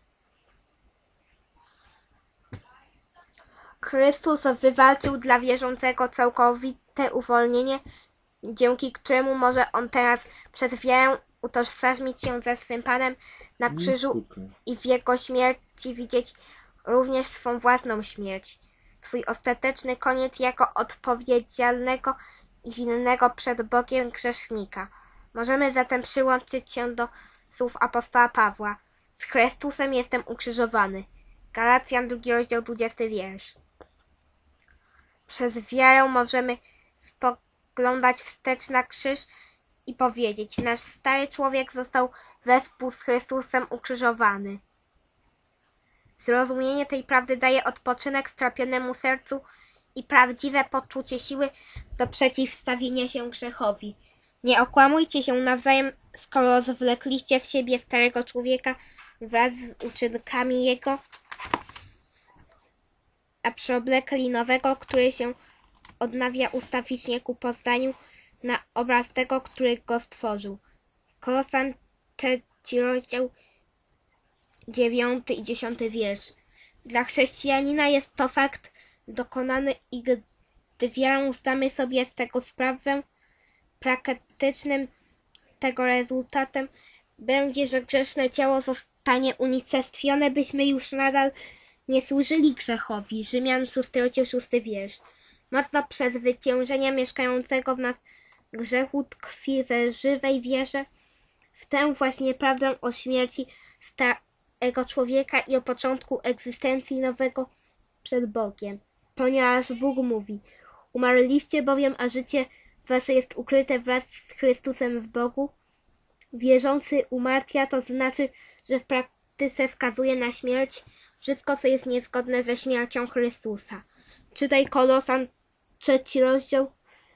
A: Chrystus wywalczył dla wierzącego całkowite uwolnienie, dzięki któremu może on teraz przez wiarę utożsamić się ze swym Panem na krzyżu i w Jego śmierci widzieć również swą własną śmierć, swój ostateczny koniec jako odpowiedzialnego i winnego przed Bogiem grzesznika. Możemy zatem przyłączyć się do słów apostoła Pawła. Z Chrystusem jestem ukrzyżowany. Galacjan drugi rozdział dwudziesty wiersz. Przez wiarę możemy spoglądać wstecz na krzyż i powiedzieć: nasz stary człowiek został wespół z Chrystusem ukrzyżowany. Zrozumienie tej prawdy daje odpoczynek strapionemu sercu i prawdziwe poczucie siły do przeciwstawienia się grzechowi. Nie okłamujcie się nawzajem, skoro zwlekliście z siebie starego człowieka wraz z uczynkami jego, a przyoblekli nowego, który się odnawia ustawicznie ku poznaniu na obraz tego, który go stworzył. Kolosan trzeci rozdział dziewiąty i dziesiąty wiersz. Dla chrześcijanina jest to fakt dokonany i gdy wiarą zdamy sobie z tego sprawę, praktycznym tego rezultatem będzie, że grzeszne ciało zostanie unicestwione, byśmy już nadal nie służyli grzechowi. Rzymian szósty rozdział szósty wiersz. Mocno przezwyciężenia mieszkającego w nas grzechu tkwi we żywej wierze w tę właśnie prawdę o śmierci starego człowieka i o początku egzystencji nowego przed Bogiem. Ponieważ Bóg mówi: umarliście bowiem, a życie wasze jest ukryte wraz z Chrystusem w Bogu. Wierzący umartwia, to znaczy, że w praktyce skazuje na śmierć wszystko, co jest niezgodne ze śmiercią Chrystusa. Czytaj Kolosan trzeci rozdział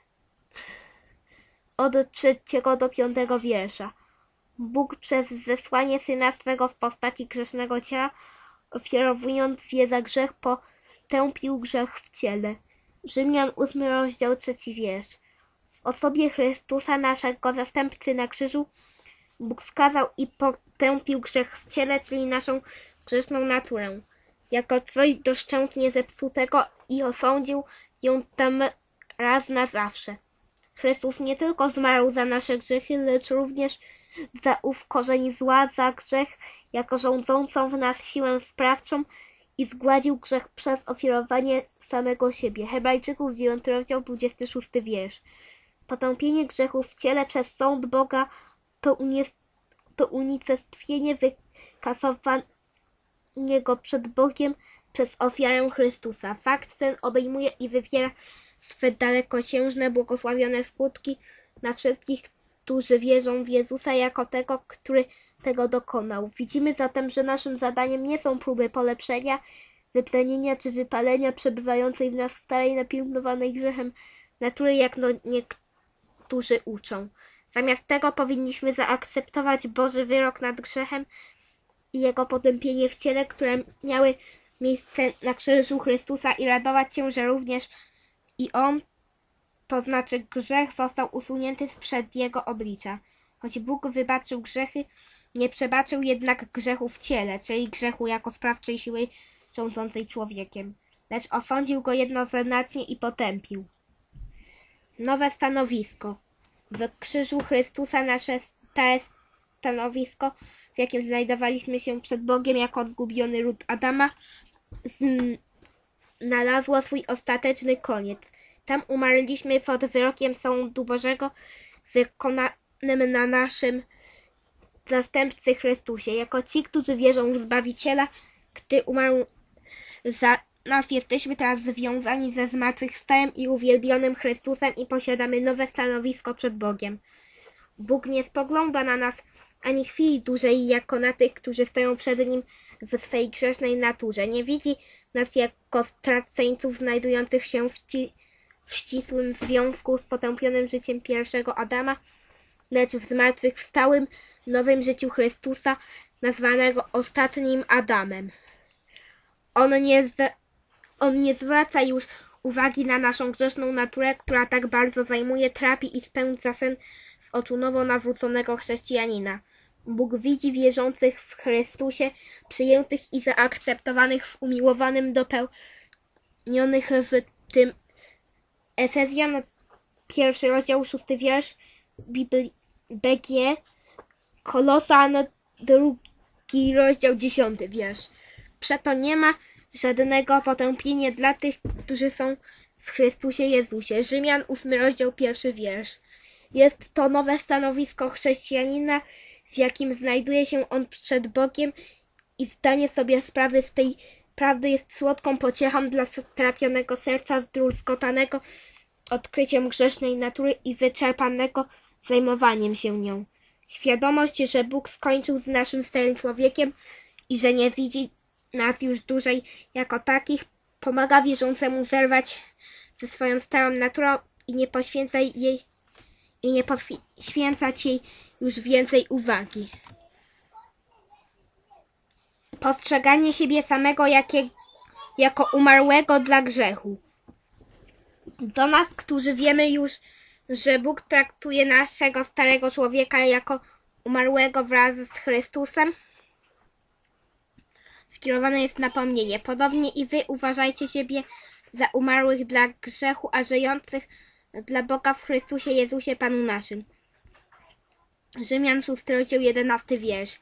A: od trzeciego do piątego wiersza. Bóg przez zesłanie Syna swego w postaci grzesznego ciała, ofiarowując je za grzech, potępił grzech w ciele Rzymian ósmy rozdział trzeci wiersz. W osobie Chrystusa, naszego zastępcy na krzyżu, Bóg skazał i potępił grzech w ciele, czyli naszą grzeszną naturę, jako coś doszczętnie zepsutego i osądził ją tam raz na zawsze. Chrystus nie tylko zmarł za nasze grzechy, lecz również za ów korzeń zła, za grzech jako rządzącą w nas siłę sprawczą i zgładził grzech przez ofiarowanie samego siebie. Hebrajczyków dziewiąty rozdział dwudziesty szósty wiersz. Potępienie grzechu w ciele przez sąd Boga to, unie- to unicestwienie wykasowania go przed Bogiem przez ofiarę Chrystusa. Fakt ten obejmuje i wywiera swe dalekosiężne, błogosławione skutki na wszystkich, którzy wierzą w Jezusa jako tego, który tego dokonał. Widzimy zatem, że naszym zadaniem nie są próby polepszenia, wyplenienia czy wypalenia przebywającej w nas starej, napiętnowanej grzechem natury, jak no niektórzy uczą. Zamiast tego powinniśmy zaakceptować Boży wyrok nad grzechem i jego potępienie w ciele, które miały miejsce na krzyżu Chrystusa i radować się, że również i On, to znaczy grzech, został usunięty sprzed Jego oblicza. Choć Bóg wybaczył grzechy, nie przebaczył jednak grzechu w ciele, czyli grzechu jako sprawczej siły rządzącej człowiekiem, lecz osądził go jednoznacznie i potępił. Nowe stanowisko. W krzyżu Chrystusa nasze stare stanowisko, w jakim znajdowaliśmy się przed Bogiem jako zgubiony ród Adama, znalazło swój ostateczny koniec. Tam umarliśmy pod wyrokiem sądu Bożego wykonanym na naszym zastępcy Chrystusie. Jako ci, którzy wierzą w Zbawiciela, który umarł za nas, jesteśmy teraz związani ze zmartwychwstałym i uwielbionym Chrystusem i posiadamy nowe stanowisko przed Bogiem. Bóg nie spogląda na nas ani chwili dłużej jako na tych, którzy stoją przed Nim w swej grzesznej naturze. Nie widzi nas jako straceńców znajdujących się w, ci, w ścisłym związku z potępionym życiem pierwszego Adama, lecz w zmartwychwstałym, nowym życiu Chrystusa, nazwanego ostatnim Adamem. On nie, z, on nie zwraca już uwagi na naszą grzeszną naturę, która tak bardzo zajmuje, trapi i spędza sen w oczu nowo nawróconego chrześcijanina. Bóg widzi wierzących w Chrystusie, przyjętych i zaakceptowanych w umiłowanym, dopełnionych w tym Efezjan, pierwszy rozdział, szósty wiersz, Biblii B G, Kolosan, drugi rozdział, dziesiąty wiersz. Przeto nie ma żadnego potępienia dla tych, którzy są w Chrystusie Jezusie. Rzymian, ósmy rozdział, pierwszy wiersz. Jest to nowe stanowisko chrześcijanina, w jakim znajduje się on przed Bogiem i zdanie sobie sprawy z tej prawdy jest słodką pociechą dla strapionego serca, zdruzgotanego odkryciem grzesznej natury i wyczerpanego zajmowaniem się nią. Świadomość, że Bóg skończył z naszym starym człowiekiem i że nie widzi nas już dłużej jako takich, pomaga wierzącemu zerwać ze swoją starą naturą i nie poświęcać jej i nie poświęcać jej już więcej uwagi. Postrzeganie siebie samego jakie, jako umarłego dla grzechu. Do nas, którzy wiemy już, że Bóg traktuje naszego starego człowieka jako umarłego wraz z Chrystusem, skierowane jest napomnienie. Podobnie i wy uważajcie siebie za umarłych dla grzechu, a żyjących dla Boga w Chrystusie Jezusie Panu naszym. Rzymian, szósty rozdział, jedenasty wiersz.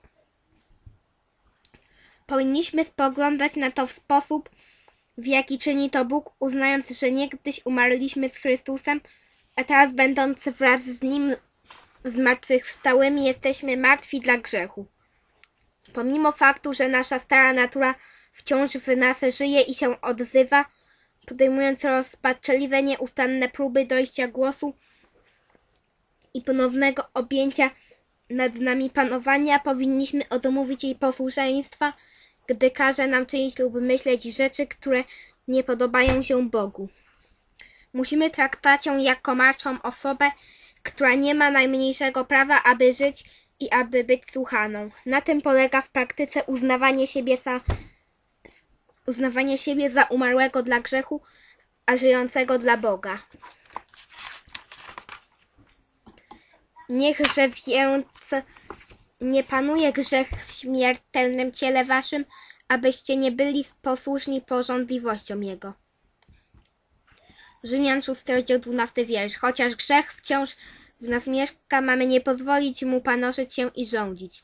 A: Powinniśmy spoglądać na to w sposób, w jaki czyni to Bóg, uznając, że niegdyś umarliśmy z Chrystusem, a teraz będąc wraz z Nim zmartwychwstałymi, jesteśmy martwi dla grzechu. Pomimo faktu, że nasza stara natura wciąż w nas żyje i się odzywa, podejmując rozpaczliwe, nieustanne próby dojścia głosu i ponownego objęcia nad nami panowania, powinniśmy odmówić jej posłuszeństwa, gdy każe nam czynić lub myśleć rzeczy, które nie podobają się Bogu. Musimy traktować ją jako martwą osobę, która nie ma najmniejszego prawa, aby żyć i aby być słuchaną. Na tym polega w praktyce uznawanie siebie za, uznawanie siebie za umarłego dla grzechu, a żyjącego dla Boga. Niechże więc nie panuje grzech w śmiertelnym ciele waszym, abyście nie byli posłuszni pożądliwościom jego. Rzymian szósty rozdział dwunasty wiersz. Chociaż grzech wciąż w nas mieszka, mamy nie pozwolić mu panoszyć się i rządzić.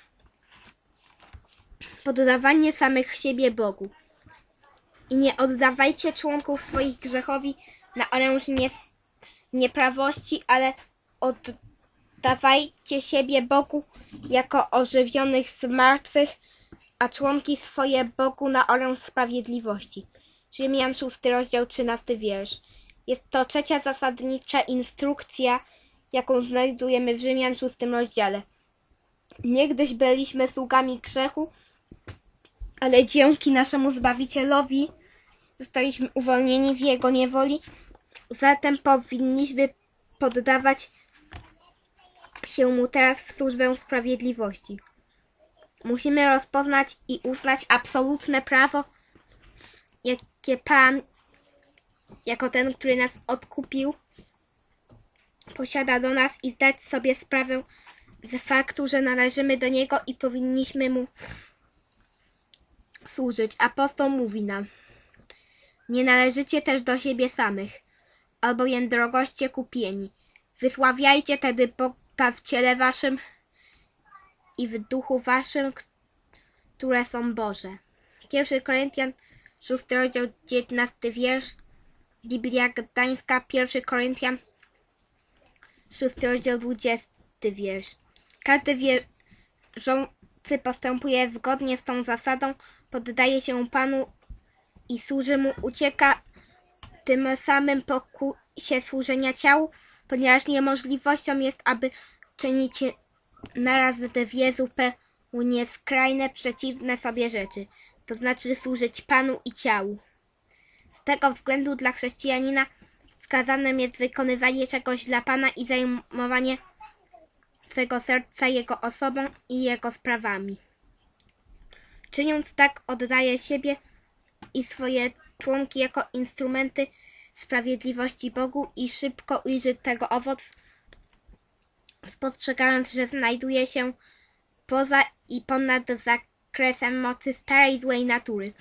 A: Poddawanie samych siebie Bogu. I nie oddawajcie członków swoich grzechowi na oręż nie, nieprawości, ale oddawajcie siebie Bogu jako ożywionych z martwych, a członki swoje Bogu na oręż sprawiedliwości. Rzymian szósty rozdział trzynasty wiersz. Jest to trzecia zasadnicza instrukcja, jaką znajdujemy w Rzymian szóstym rozdziale. Niegdyś byliśmy sługami grzechu, ale dzięki naszemu Zbawicielowi zostaliśmy uwolnieni z jego niewoli, zatem powinniśmy poddawać się mu teraz w służbę sprawiedliwości. Musimy rozpoznać i uznać absolutne prawo, jakie Pan, jako ten, który nas odkupił, posiada do nas i zdać sobie sprawę z faktu, że należymy do Niego i powinniśmy Mu służyć. Apostoł mówi nam: nie należycie też do siebie samych, albowiem drogoście kupieni. Wysławiajcie tedy Boga w ciele waszym i w duchu waszym, które są Boże. Pierwszy Koryntian, szósty rozdział, dziewiętnasty wiersz. Biblia Gdańska, pierwszy Koryntian, szósty rozdział, dwudziesty wiersz. Każdy wierzący postępuje zgodnie z tą zasadą, poddaje się Panu i służy Mu, ucieka tym samym pokusie służenia ciału, ponieważ niemożliwością jest, aby czynić naraz dwie zupełnie skrajne, przeciwne sobie rzeczy, to znaczy służyć Panu i ciału. Z tego względu dla chrześcijanina wskazanym jest wykonywanie czegoś dla Pana i zajmowanie swego serca Jego osobą i Jego sprawami. Czyniąc tak, oddaje siebie i swoje członki jako instrumenty sprawiedliwości Bogu i szybko ujrzy tego owoc, spostrzegając, że znajduje się poza i ponad zakresem mocy starej złej natury.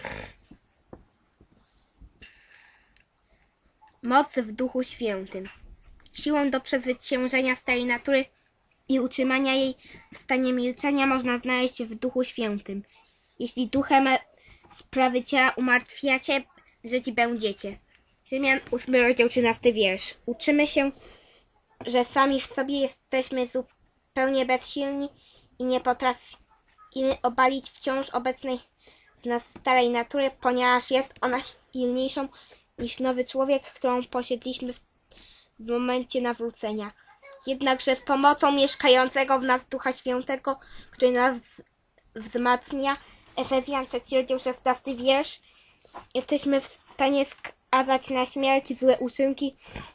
A: Moc w Duchu Świętym. Siłę do przezwyciężenia starej natury i utrzymania jej w stanie milczenia można znaleźć w Duchu Świętym. Jeśli duchem sprawy ciała umartwiacie, żyć będziecie. Rzymian ósmy rozdział trzynasty wiersz. Uczymy się, że sami w sobie jesteśmy zupełnie bezsilni i nie potrafimy obalić wciąż obecnej w nas starej natury, ponieważ jest ona silniejszą niż nowy człowiek, którą posiedliśmy w, w momencie nawrócenia. Jednakże z pomocą mieszkającego w nas Ducha Świętego, który nas wzmacnia, Efezjan trzeci rozdział szesnasty wiersz, jesteśmy w stanie skazać na śmierć złe uczynki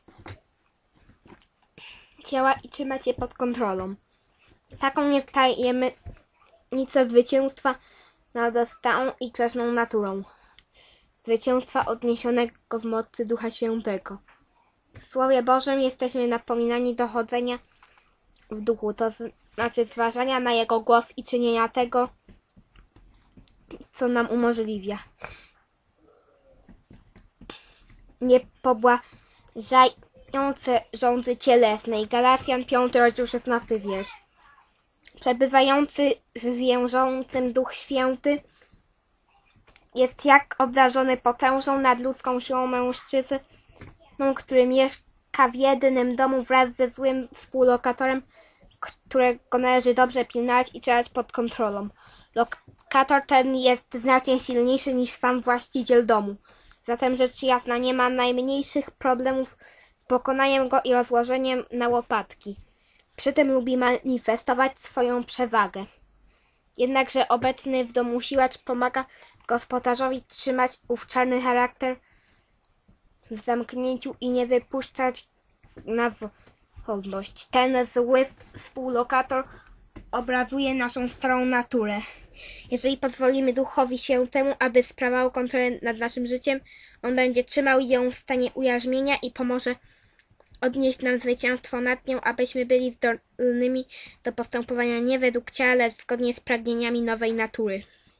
A: ciała i trzymać je pod kontrolą. Taką jest tajemnica zwycięstwa nad stałą i grzeszną naturą. Zwycięstwa odniesionego w mocy Ducha Świętego. W Słowie Bożym jesteśmy napominani do chodzenia w duchu, to znaczy zważania na Jego głos i czynienia tego, co nam umożliwia. Niepobłażające rządy cielesnej. Galacjan piąty rozdział szesnasty wiersz. Przebywający w więzącym Duch Święty jest jak obdarzony potężną nadludzką siłą mężczyzny, który mieszka w jednym domu wraz ze złym współlokatorem, którego należy dobrze pilnować i trzymać pod kontrolą. Lokator ten jest znacznie silniejszy niż sam właściciel domu. Zatem rzecz jasna, nie ma najmniejszych problemów z pokonaniem go i rozłożeniem na łopatki. Przy tym lubi manifestować swoją przewagę. Jednakże obecny w domu siłacz pomaga gospodarzowi trzymać ów czarny charakter w zamknięciu i nie wypuszczać na wolność. Ten zły współlokator obrazuje naszą starą naturę. Jeżeli pozwolimy Duchowi Świętemu, aby sprawował kontrolę nad naszym życiem, On będzie trzymał ją w stanie ujarzmienia i pomoże odnieść nam zwycięstwo nad nią, abyśmy byli zdolnymi do postępowania nie według ciała, lecz zgodnie z pragnieniami nowej natury.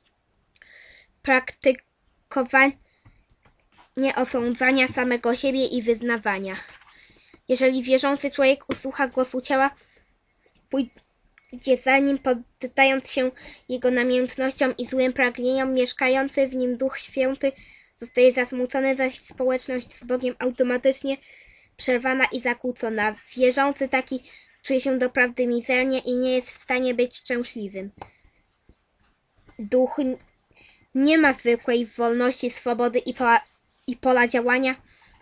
A: Praktykowanie osądzania samego siebie i wyznawania. Jeżeli wierzący człowiek usłucha głosu ciała, pójdzie za nim, poddając się jego namiętnościom i złym pragnieniom, mieszkający w nim Duch Święty zostaje zasmucony, zaś społeczność z Bogiem automatycznie przerwana i zakłócona. Wierzący taki czuje się doprawdy mizernie i nie jest w stanie być szczęśliwym. Duch nie ma zwykłej wolności, swobody i pola, i pola działania,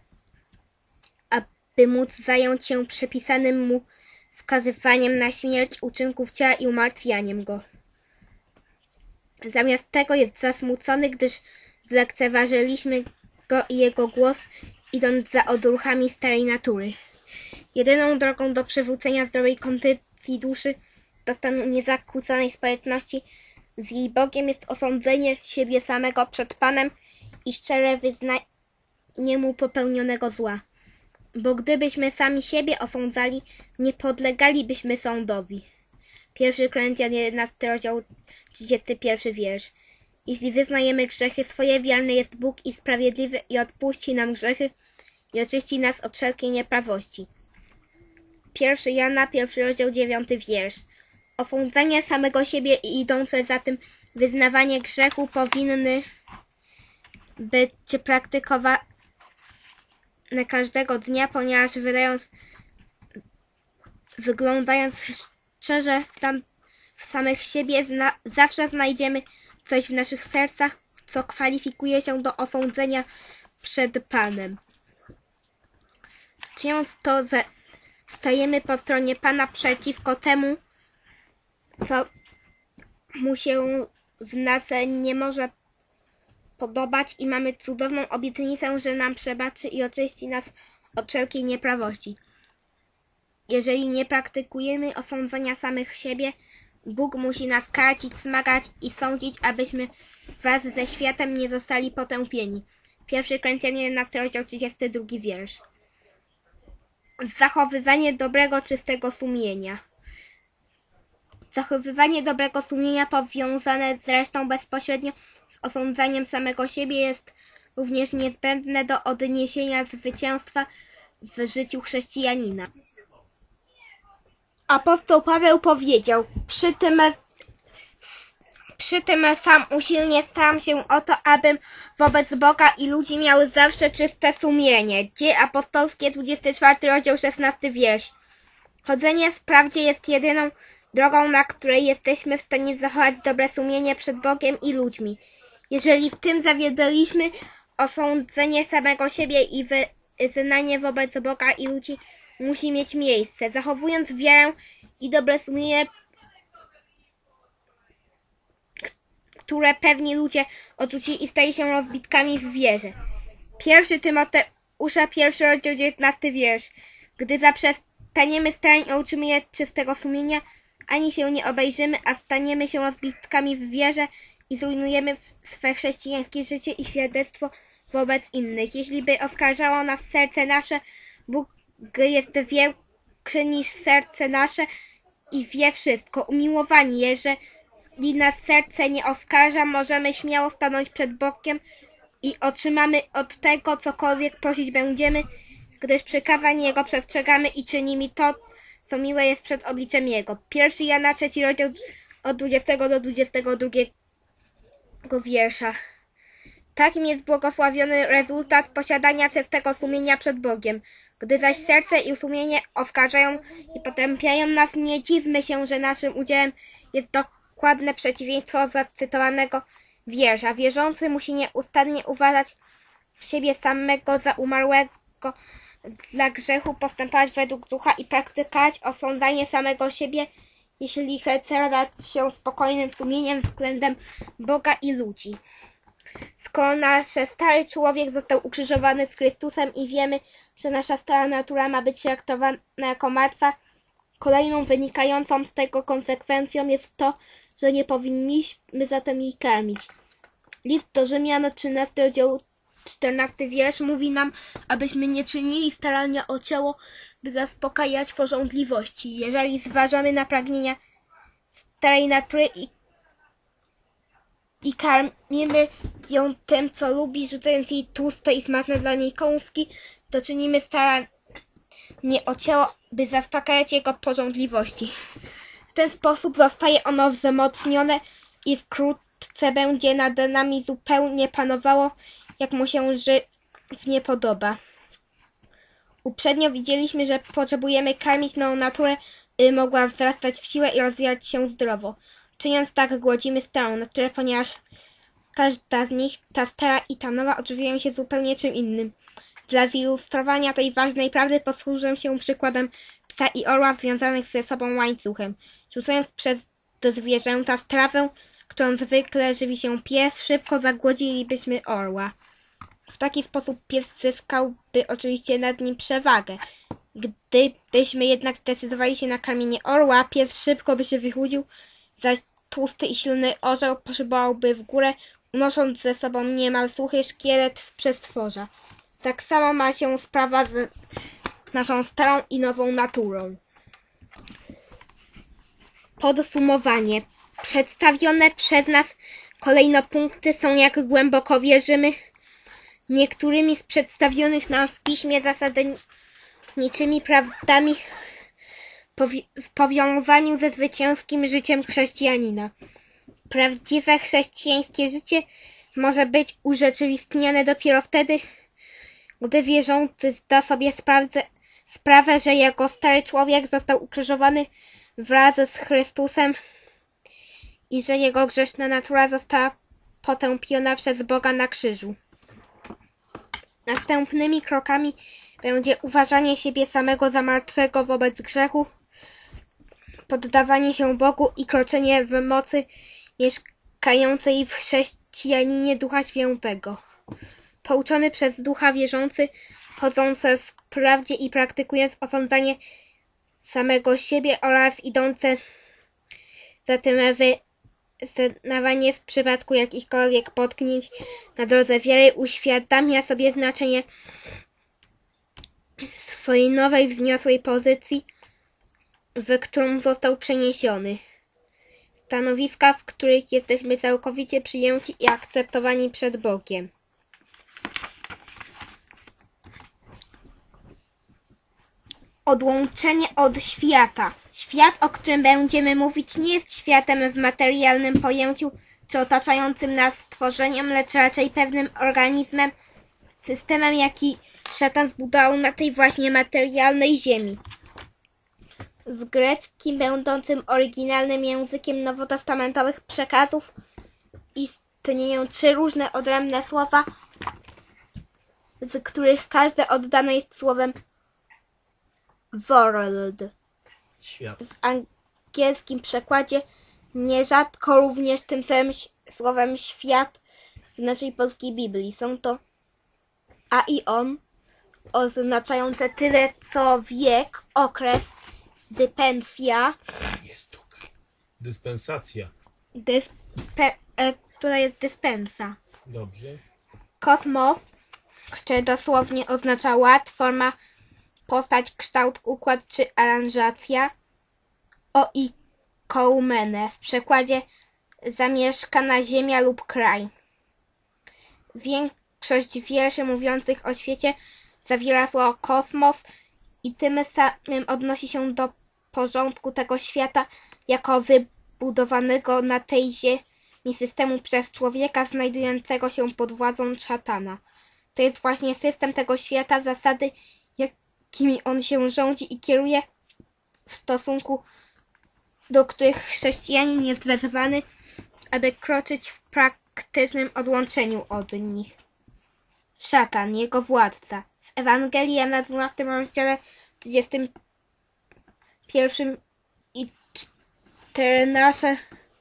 A: aby móc zająć się przepisanym mu skazywaniem na śmierć uczynków ciała i umartwianiem go. Zamiast tego jest zasmucony, gdyż zlekceważyliśmy go i jego głos, idąc za odruchami starej natury. Jedyną drogą do przywrócenia zdrowej kondycji duszy, do stanu niezakłóconej społeczności z jej Bogiem jest osądzenie siebie samego przed Panem i szczere wyznanie mu popełnionego zła. Bo gdybyśmy sami siebie osądzali, nie podlegalibyśmy sądowi. Pierwszy Koryntian jedenasty rozdział trzydziesty pierwszy wiersz. Jeśli wyznajemy grzechy swoje, wierny jest Bóg i sprawiedliwy i odpuści nam grzechy i oczyści nas od wszelkiej nieprawości. Pierwszy Jana, pierwszy rozdział dziewiąty wiersz. Osądzanie samego siebie i idące za tym wyznawanie grzechu powinny być praktykowane każdego dnia, ponieważ wydając, wyglądając szczerze w, tam, w samych siebie, zna, zawsze znajdziemy coś w naszych sercach, co kwalifikuje się do osądzenia przed Panem. Czyniąc to, stajemy po stronie Pana przeciwko temu, co mu się w nas nie może podobać i mamy cudowną obietnicę, że nam przebaczy i oczyści nas od wszelkiej nieprawości. Jeżeli nie praktykujemy osądzania samych siebie, Bóg musi nas karcić, smagać i sądzić, abyśmy wraz ze światem nie zostali potępieni. Pierwszy Koryntian jedenasty rozdział trzydziesty drugi wiersz. Zachowywanie dobrego, czystego sumienia. Zachowywanie dobrego sumienia powiązane zresztą bezpośrednio z osądzaniem samego siebie jest również niezbędne do odniesienia zwycięstwa w życiu chrześcijanina. Apostoł Paweł powiedział, przy tym, przy tym sam usilnie staram się o to, abym wobec Boga i ludzi miał zawsze czyste sumienie. Dzieje apostolskie, dwudziesty czwarty rozdział, szesnasty wiersz. Chodzenie w prawdzie jest jedyną drogą, na której jesteśmy w stanie zachować dobre sumienie przed Bogiem i ludźmi. Jeżeli w tym zawiedliśmy, osądzenie samego siebie i wyznanie wobec Boga i ludzi musi mieć miejsce. Zachowując wiarę i dobre sumienie, które pewni ludzie odrzucili i stali się rozbitkami w wierze. Pierwszy Tymoteusza, pierwszy rozdział, dziewiętnasty wiersz. Gdy zaprzestaniemy starań o utrzymanie czystego sumienia, ani się nie obejrzymy, a staniemy się rozbitkami w wierze i zrujnujemy swe chrześcijańskie życie i świadectwo wobec innych. Jeśli by oskarżało nas serce nasze, Bóg jest większy niż serce nasze i wie wszystko. Umiłowani, jeżeli nas serce nie oskarża, możemy śmiało stanąć przed Bogiem i otrzymamy od tego, cokolwiek prosić będziemy, gdyż przykazań Jego przestrzegamy i czynimy to, co miłe jest przed obliczem Jego. Pierwszy Jana, trzeci rozdział od dwudziestego do dwudziestego drugiego wiersza. Takim jest błogosławiony rezultat posiadania czystego sumienia przed Bogiem. Gdy zaś serce i sumienie oskarżają i potępiają nas, nie dziwmy się, że naszym udziałem jest dokładne przeciwieństwo zacytowanego wiersza. Wierzący musi nieustannie uważać siebie samego za umarłego dla grzechu, postępować według ducha i praktykować osądzanie samego siebie, jeśli chce radać się spokojnym sumieniem względem Boga i ludzi. Skoro nasz stary człowiek został ukrzyżowany z Chrystusem i wiemy, że nasza stara natura ma być traktowana jako martwa, kolejną wynikającą z tego konsekwencją jest to, że nie powinniśmy zatem jej karmić. List do Rzymian, trzynasty rozdział, czternasty wiersz mówi nam, abyśmy nie czynili starania o ciało, by zaspokajać pożądliwości. Jeżeli zważamy na pragnienia starej natury i, i karmimy ją tym, co lubi, rzucając jej tłuste i smaczne dla niej kąski, to czynimy staranie o ciało, by zaspokajać jego pożądliwości. W ten sposób zostaje ono wzmocnione i wkrótce będzie nad nami zupełnie panowało, jak mu się żywnie podoba. Uprzednio widzieliśmy, że potrzebujemy karmić nową naturę, by mogła wzrastać w siłę i rozwijać się zdrowo. Czyniąc tak, głodzimy starą naturę, ponieważ każda z nich, ta stara i ta nowa, odżywiają się zupełnie czym innym. Dla zilustrowania tej ważnej prawdy posłużę się przykładem psa i orła związanych ze sobą łańcuchem. Rzucając przez zwierzęta strawę, którą zwykle żywi się pies, szybko zagłodzilibyśmy orła. W taki sposób pies zyskałby oczywiście nad nim przewagę. Gdybyśmy jednak zdecydowali się na karmienie orła, pies szybko by się wychudził, zaś tłusty i silny orzeł poszybałby w górę, unosząc ze sobą niemal suchy szkielet w przestworza. Tak samo ma się sprawa z naszą starą i nową naturą. Podsumowanie. Przedstawione przez nas kolejno punkty są, jak głęboko wierzymy, niektórymi z przedstawionych nam w piśmie zasadniczymi prawdami w powiązaniu ze zwycięskim życiem chrześcijanina. Prawdziwe chrześcijańskie życie może być urzeczywistnione dopiero wtedy, gdy wierzący zda sobie sprawę, sprawę, że jego stary człowiek został ukrzyżowany wraz z Chrystusem i że jego grzeszna natura została potępiona przez Boga na krzyżu. Następnymi krokami będzie uważanie siebie samego za martwego wobec grzechu, poddawanie się Bogu i kroczenie w mocy mieszkającej w chrześcijaninie Ducha Świętego. Pouczony przez Ducha wierzący, chodzący w prawdzie i praktykując osądzanie samego siebie oraz idące za tym wyznawanie w przypadku jakichkolwiek potknięć na drodze wiary, uświadamia sobie znaczenie swojej nowej, wzniosłej pozycji, w którą został przeniesiony. Stanowiska, w których jesteśmy całkowicie przyjęci i akceptowani przed Bogiem. Odłączenie od świata. Świat, o którym będziemy mówić, nie jest światem w materialnym pojęciu czy otaczającym nas stworzeniem, lecz raczej pewnym organizmem, systemem, jaki szatan zbudował na tej właśnie materialnej ziemi. W greckim, będącym oryginalnym językiem nowotestamentowych przekazów, istnieją trzy różne odrębne słowa, z których każde oddane jest słowem world.
B: Świat.
A: W angielskim przekładzie nierzadko również tym samym słowem świat w naszej polskiej Biblii. Są to a i on, oznaczające tyle co wiek, okres, dypensja.
B: Jest tu. Dyspensacja.
A: Dyspe, e, która jest dyspensa.
B: Dobrze.
A: Kosmos, który dosłownie oznacza ład, forma, postać, kształt, układ czy aranżacja. Oikoumene, w przekładzie zamieszkana ziemia lub kraj. Większość wierszy mówiących o świecie zawiera słowo kosmos i tym samym odnosi się do porządku tego świata jako wybudowanego na tej ziemi systemu przez człowieka znajdującego się pod władzą szatana. To jest właśnie system tego świata, zasady, jakimi on się rządzi i kieruje, w stosunku do których chrześcijanin jest wezwany, aby kroczyć w praktycznym odłączeniu od nich. Szatan, jego władca. W Ewangelii Jana dwunastym rozdziale trzydziestym pierwszym i czternastym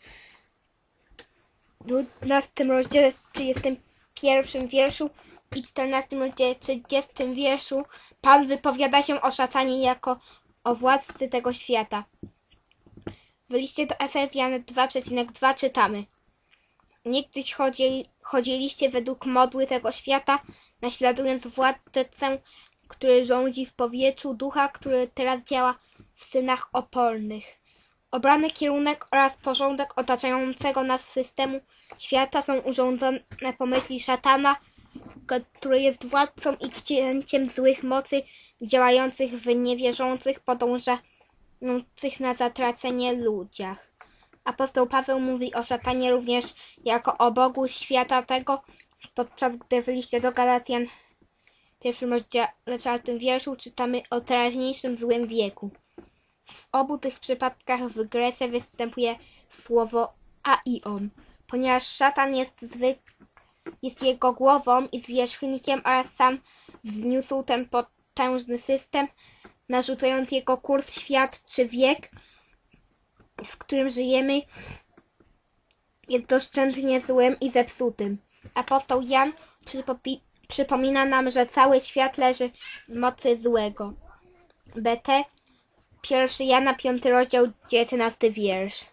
A: dwunastym rozdziale trzydziestym pierwszym wierszu i czternastym rozdziale trzydziestym wierszu Pan wypowiada się o szatanie jako o władcy tego świata. W liście do Efezjan dwa przecinek dwa czytamy: Niegdyś chodzi, chodziliście według modły tego świata, naśladując władcę, który rządzi w powietrzu, ducha, który teraz działa w synach opornych. Obrany kierunek oraz porządek otaczającego nas systemu świata są urządzone po myśli szatana, który jest władcą i księciem złych mocy działających w niewierzących, podążających na zatracenie ludziach. Apostoł Paweł mówi o szatanie również jako o Bogu świata tego, podczas gdy w liście do Galacjan w pierwszym rozdziale czwartym wierszu czytamy o teraźniejszym złym wieku. W obu tych przypadkach w Grece występuje słowo aion, ponieważ szatan jest, zwy... jest jego głową i zwierzchnikiem, a sam wzniósł ten potężny system, narzucając jego kurs, świat czy wiek, w którym żyjemy, jest doszczętnie złym i zepsutym. Apostoł Jan przypopi... przypomina nam, że cały świat leży w mocy złego. B T pierwszy Jana piąty rozdział dziewiętnasty wiersz.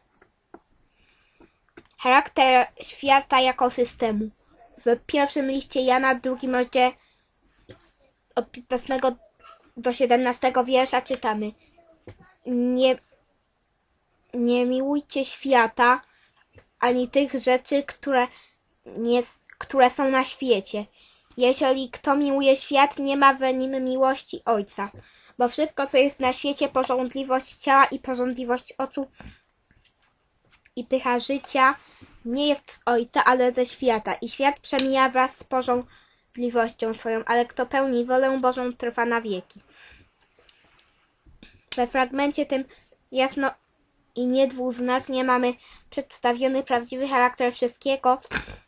A: Charakter świata jako systemu. W pierwszym liście Jana, drugim rozdziale od piętnastego do siedemnastego wiersza czytamy: Nie, nie miłujcie świata, ani tych rzeczy, które, nie, które są na świecie. Jeżeli kto miłuje świat, nie ma w nim miłości Ojca. Bo wszystko, co jest na świecie, pożądliwość ciała i pożądliwość oczu i pycha życia, nie jest z Ojca, ale ze świata. I świat przemija wraz z pożądliwością swoją, ale kto pełni wolę Bożą, trwa na wieki. We fragmencie tym jasno i niedwuznacznie mamy przedstawiony prawdziwy charakter wszystkiego,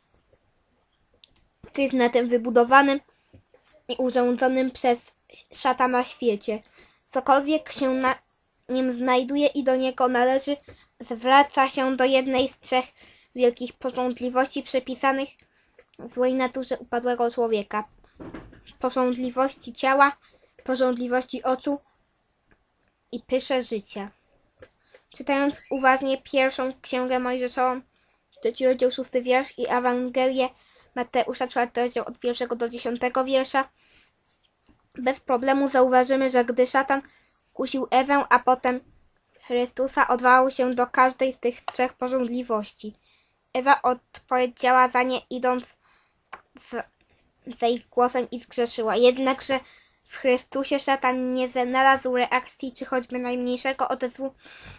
A: co jest na tym wybudowanym i urządzonym przez szatana świecie. Cokolwiek się na nim znajduje i do niego należy, zwraca się do jednej z trzech wielkich pożądliwości przypisanych złej naturze upadłego człowieka. Pożądliwości ciała, pożądliwości oczu i pysze życia. Czytając uważnie pierwszą księgę Mojżeszową, trzeci rozdział szósty wiersz i Ewangelię Mateusza czwarty rozdział od pierwszego do dziesiątego wiersza, bez problemu zauważymy, że gdy szatan kusił Ewę, a potem Chrystusa, odwołał się do każdej z tych trzech pożądliwości. Ewa odpowiedziała za nie, idąc z, za ich głosem, i zgrzeszyła. Jednakże w Chrystusie szatan nie znalazł reakcji czy choćby najmniejszego odezwu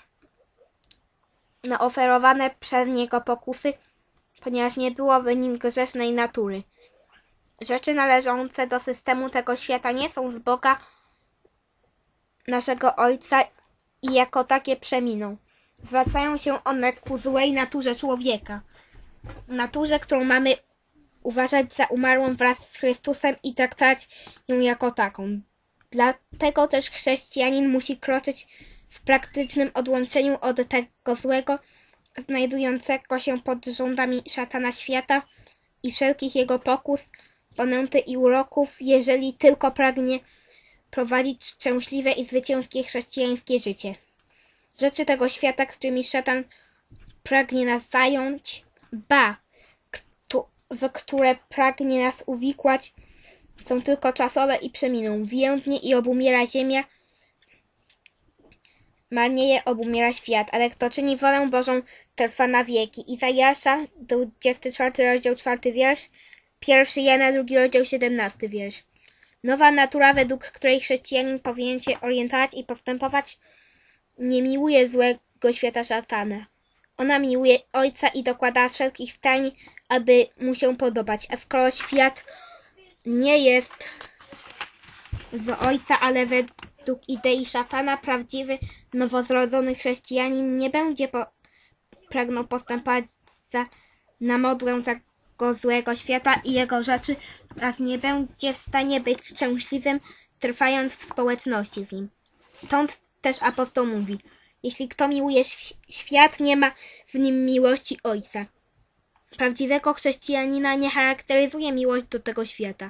A: na oferowane przez niego pokusy, ponieważ nie było w nim grzesznej natury. Rzeczy należące do systemu tego świata nie są z Boga, naszego Ojca, i jako takie przeminą. Zwracają się one ku złej naturze człowieka. Naturze, którą mamy uważać za umarłą wraz z Chrystusem i traktować ją jako taką. Dlatego też chrześcijanin musi kroczyć w praktycznym odłączeniu od tego złego, znajdującego się pod rządami szatana świata i wszelkich jego pokus, ponęty i uroków, jeżeli tylko pragnie prowadzić szczęśliwe i zwycięskie chrześcijańskie życie. Rzeczy tego świata, z którymi szatan pragnie nas zająć, ba, w które pragnie nas uwikłać, są tylko czasowe i przeminą. Więdnie i obumiera ziemia, marnieje, obumiera świat, ale kto czyni wolę Bożą, trwa na wieki. Izajasza, dwudziesty czwarty rozdział, czwarty wiersz, pierwszy Jana, drugi rozdział, siedemnasty wiersz. Nowa natura, według której chrześcijanin powinien się orientować i postępować, nie miłuje złego świata szatana. Ona miłuje Ojca i dokłada wszelkich starań, aby mu się podobać. A skoro świat nie jest z Ojca, ale według idei szatana, prawdziwy, nowozrodzony chrześcijanin nie będzie po pragnął postępować za, na modłę tego złego świata i jego rzeczy, oraz nie będzie w stanie być szczęśliwym, trwając w społeczności z nim. Stąd też apostoł mówi: jeśli kto miłuje świat, nie ma w nim miłości Ojca. Prawdziwego chrześcijanina nie charakteryzuje miłość do tego świata.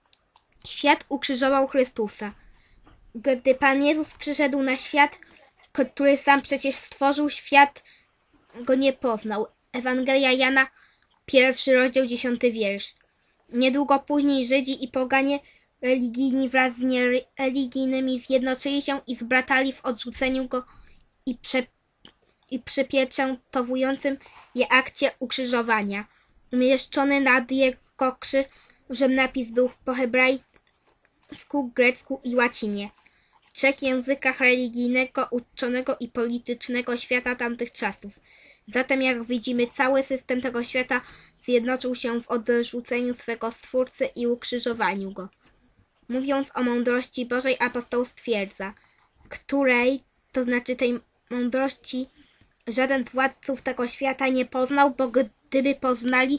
A: Świat ukrzyżował Chrystusa. Gdy Pan Jezus przyszedł na świat, który sam przecież stworzył świat, go nie poznał. Ewangelia Jana, pierwszy rozdział, dziesiąty wiersz. Niedługo później Żydzi i poganie religijni wraz z niereligijnymi zjednoczyli się i zbratali w odrzuceniu go i, prze, i przypieczętowującym je akcie ukrzyżowania. Umieszczony nad jego krzyżem napis był po hebrajsku, grecku i łacinie. W trzech językach religijnego, uczonego i politycznego świata tamtych czasów. Zatem, jak widzimy, cały system tego świata zjednoczył się w odrzuceniu swego Stwórcy i ukrzyżowaniu go. Mówiąc o mądrości Bożej, apostoł stwierdza, której, to znaczy tej mądrości, żaden z władców tego świata nie poznał, bo gdyby poznali,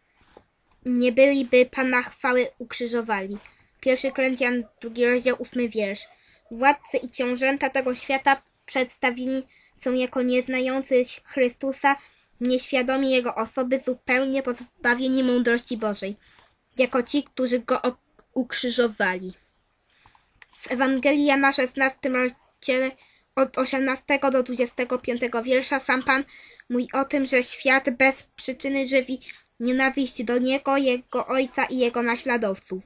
A: nie byliby Pana chwały ukrzyżowali. Pierwszy Koryntian, drugi rozdział, ósmy wiersz. Władcy i książęta tego świata przedstawieni są jako nieznający Chrystusa, nieświadomi Jego osoby, zupełnie pozbawieni mądrości Bożej, jako ci, którzy Go ukrzyżowali. W Ewangelii Jana, szesnastym rozdziale, od osiemnastego do dwudziestego piątego wiersza, sam Pan mówi o tym, że świat bez przyczyny żywi nienawiść do Niego, Jego Ojca i Jego naśladowców.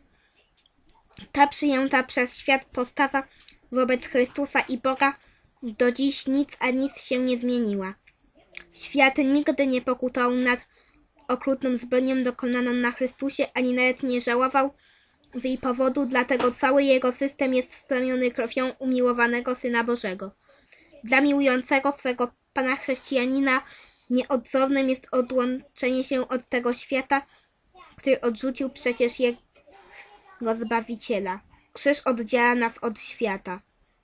A: Ta przyjęta przez świat postawa wobec Chrystusa i Boga do dziś nic a nic się nie zmieniła. Świat nigdy nie pokutował nad okrutną zbrodnią dokonaną na Chrystusie, ani nawet nie żałował z jej powodu, dlatego cały jego system jest splamiony krwią umiłowanego Syna Bożego. Dla miłującego swego Pana chrześcijanina nieodzownym jest odłączenie się od tego świata, który odrzucił przecież jego Zbawiciela. Krzyż oddziela nas od świata.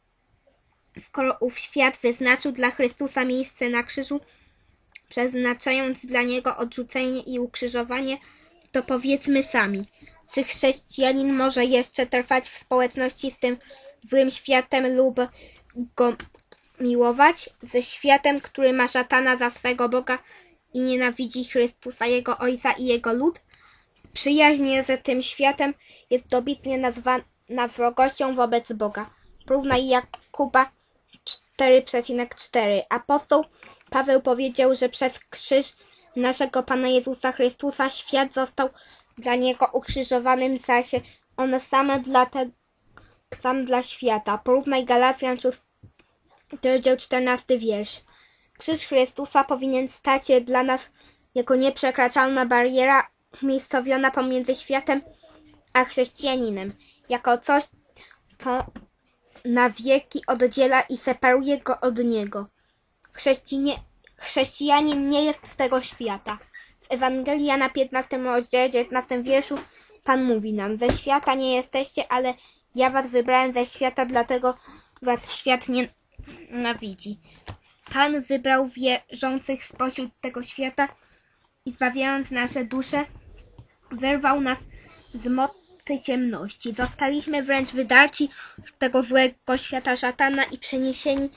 A: Skoro ów świat wyznaczył dla Chrystusa miejsce na krzyżu, przeznaczając dla Niego odrzucenie i ukrzyżowanie, to powiedzmy sami, czy chrześcijanin może jeszcze trwać w społeczności z tym złym światem lub go miłować? Ze światem, który ma szatana za swego Boga i nienawidzi Chrystusa, Jego Ojca i Jego lud? Przyjaźń z tym światem jest dobitnie nazwana wrogością wobec Boga. Porównaj Jakuba cztery przecinek cztery. Apostoł Paweł powiedział, że przez krzyż naszego Pana Jezusa Chrystusa świat został dla Niego ukrzyżowanym, zaś on sam dla, te, sam dla świata. Porównaj Galacjan szósty rozdział, czternasty wiersz. Krzyż Chrystusa powinien stać się dla nas jako nieprzekraczalna bariera umiejscowiona pomiędzy światem a chrześcijaninem, jako coś, co na wieki oddziela i separuje go od niego. Chrześcinie, chrześcijanin nie jest z tego świata. W Ewangelii Jana piętnastym rozdziale, dziewiętnastym wierszu Pan mówi nam: ze świata nie jesteście, ale ja was wybrałem ze świata, dlatego was świat nienawidzi. Pan wybrał wierzących spośród tego świata i zbawiając nasze dusze, wyrwał nas z mocy ciemności. Zostaliśmy wręcz wydarci z tego złego świata szatana i przeniesieni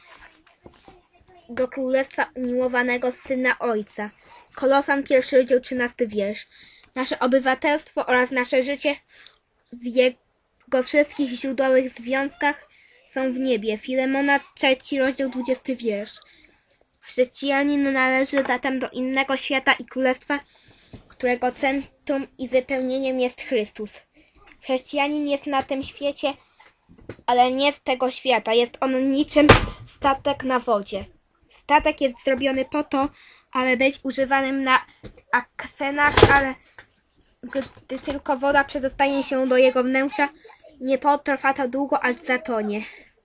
A: do królestwa umiłowanego Syna Ojca. Kolosan, pierwszy rozdział, trzynasty wiersz. Nasze obywatelstwo oraz nasze życie w jego wszystkich źródłowych związkach są w niebie. Filemona, trzeci rozdział, dwudziesty wiersz. Chrześcijanin należy zatem do innego świata i królestwa, którego centrum i wypełnieniem jest Chrystus. Chrześcijanin jest na tym świecie, ale nie z tego świata. Jest on niczym statek na wodzie. Statek jest zrobiony po to, aby być używanym na akwenach, ale gdy tylko woda przedostanie się do jego wnętrza, nie potrwa to długo, aż zatonie.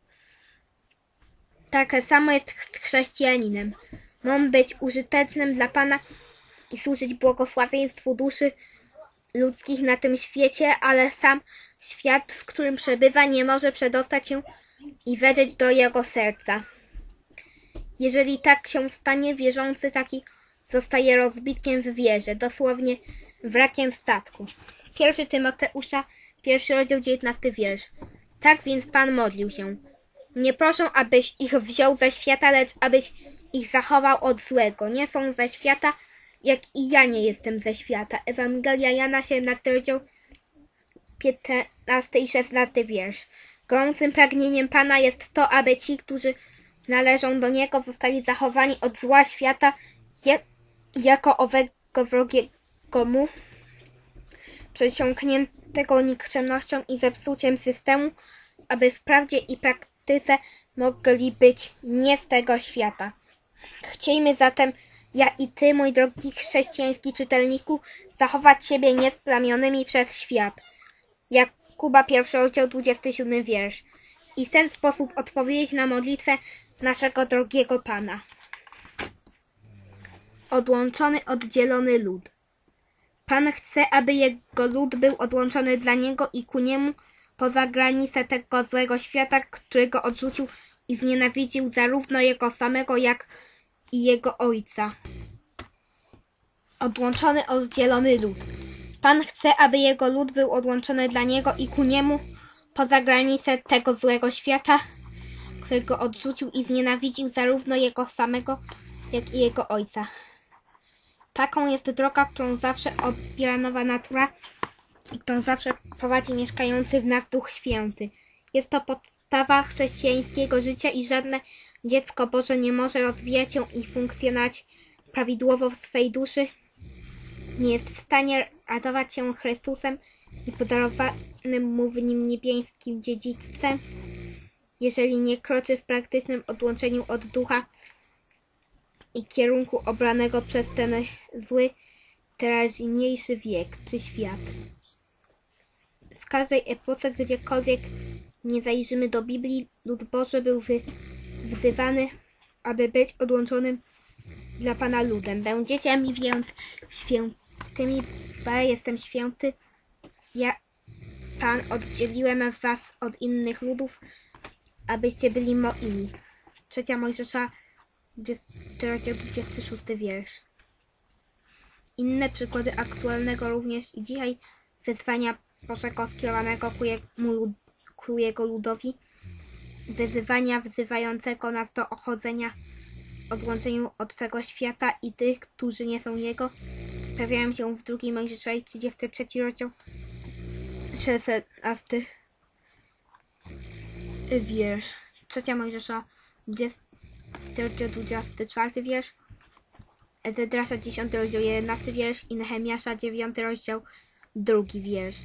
A: Tak samo jest z chrześcijaninem. Ma on być użytecznym dla Pana i służyć błogosławieństwu duszy ludzkich na tym świecie, ale sam świat, w którym przebywa, nie może przedostać się i wedrzeć do jego serca. Jeżeli tak się stanie, wierzący taki zostaje rozbitkiem w wierze, dosłownie wrakiem statku. Pierwszy Tymoteusza, pierwszy rozdział, dziewiętnasty wiersz. Tak więc Pan modlił się: nie proszę, abyś ich wziął ze świata, lecz abyś ich zachował od złego. Nie są ze świata, jak i ja nie jestem ze świata. Ewangelia Jana, siedemnasty rozdział, piętnasty i szesnasty wiersz. Gorącym pragnieniem Pana jest to, aby ci, którzy należą do niego, zostali zachowani od zła świata je, jako owego wrogiego mu, przesiąkniętego nikczemnością i zepsuciem systemu, aby w prawdzie i praktyce mogli być nie z tego świata. Chciejmy zatem, ja i ty, mój drogi chrześcijański czytelniku, zachować siebie niesplamionymi przez świat. Jakuba pierwszy rozdział dwudziesty siódmy wiersz. I w ten sposób odpowiedzieć na modlitwę naszego drogiego Pana. Odłączony, oddzielony lud. Pan chce, aby jego lud był odłączony dla niego i ku niemu poza granice tego złego świata, którego odrzucił i znienawidził zarówno jego samego, jak i jego ojca. Odłączony, oddzielony lud. Pan chce, aby jego lud był odłączony dla niego i ku niemu poza granice tego złego świata, którego odrzucił i znienawidził zarówno jego samego, jak i jego ojca. Taką jest droga, którą zawsze odbiera nowa natura i którą zawsze prowadzi mieszkający w nas Duch Święty. Jest to podstawa chrześcijańskiego życia i żadne dziecko Boże nie może rozwijać ją i funkcjonować prawidłowo w swej duszy. Nie jest w stanie radować się Chrystusem i podarowanym mu w nim niebieskim dziedzictwem, jeżeli nie kroczy w praktycznym odłączeniu od ducha i kierunku obranego przez ten zły, teraźniejszy wiek czy świat. W każdej epoce, gdziekolwiek nie zajrzymy do Biblii, lud Boży był wy, wzywany, aby być odłączonym dla Pana ludem. Będziecie mi więc świętymi, bo ja jestem święty. Ja, Pan, oddzieliłem was od innych ludów, abyście byli moimi. Trzecia Mojżesza, dwudziesty szósty wiersz. Inne przykłady aktualnego również i dzisiaj wezwania Bożego skierowanego ku, je, mu, ku jego ludowi, wezwania wzywającego nas do ochodzenia w odłączeniu od tego świata i tych, którzy nie są jego, pojawiają się w drugiej Mojżesza, trzydziesty trzeci rozdział, szesnasty wiersz. Trzecia Mojżesza, dwudziesty czwarty wiersz, Ezedrasza dziesiąty rozdział, jedenasty wiersz i Nehemiasza dziewiąty rozdział, drugi wiersz.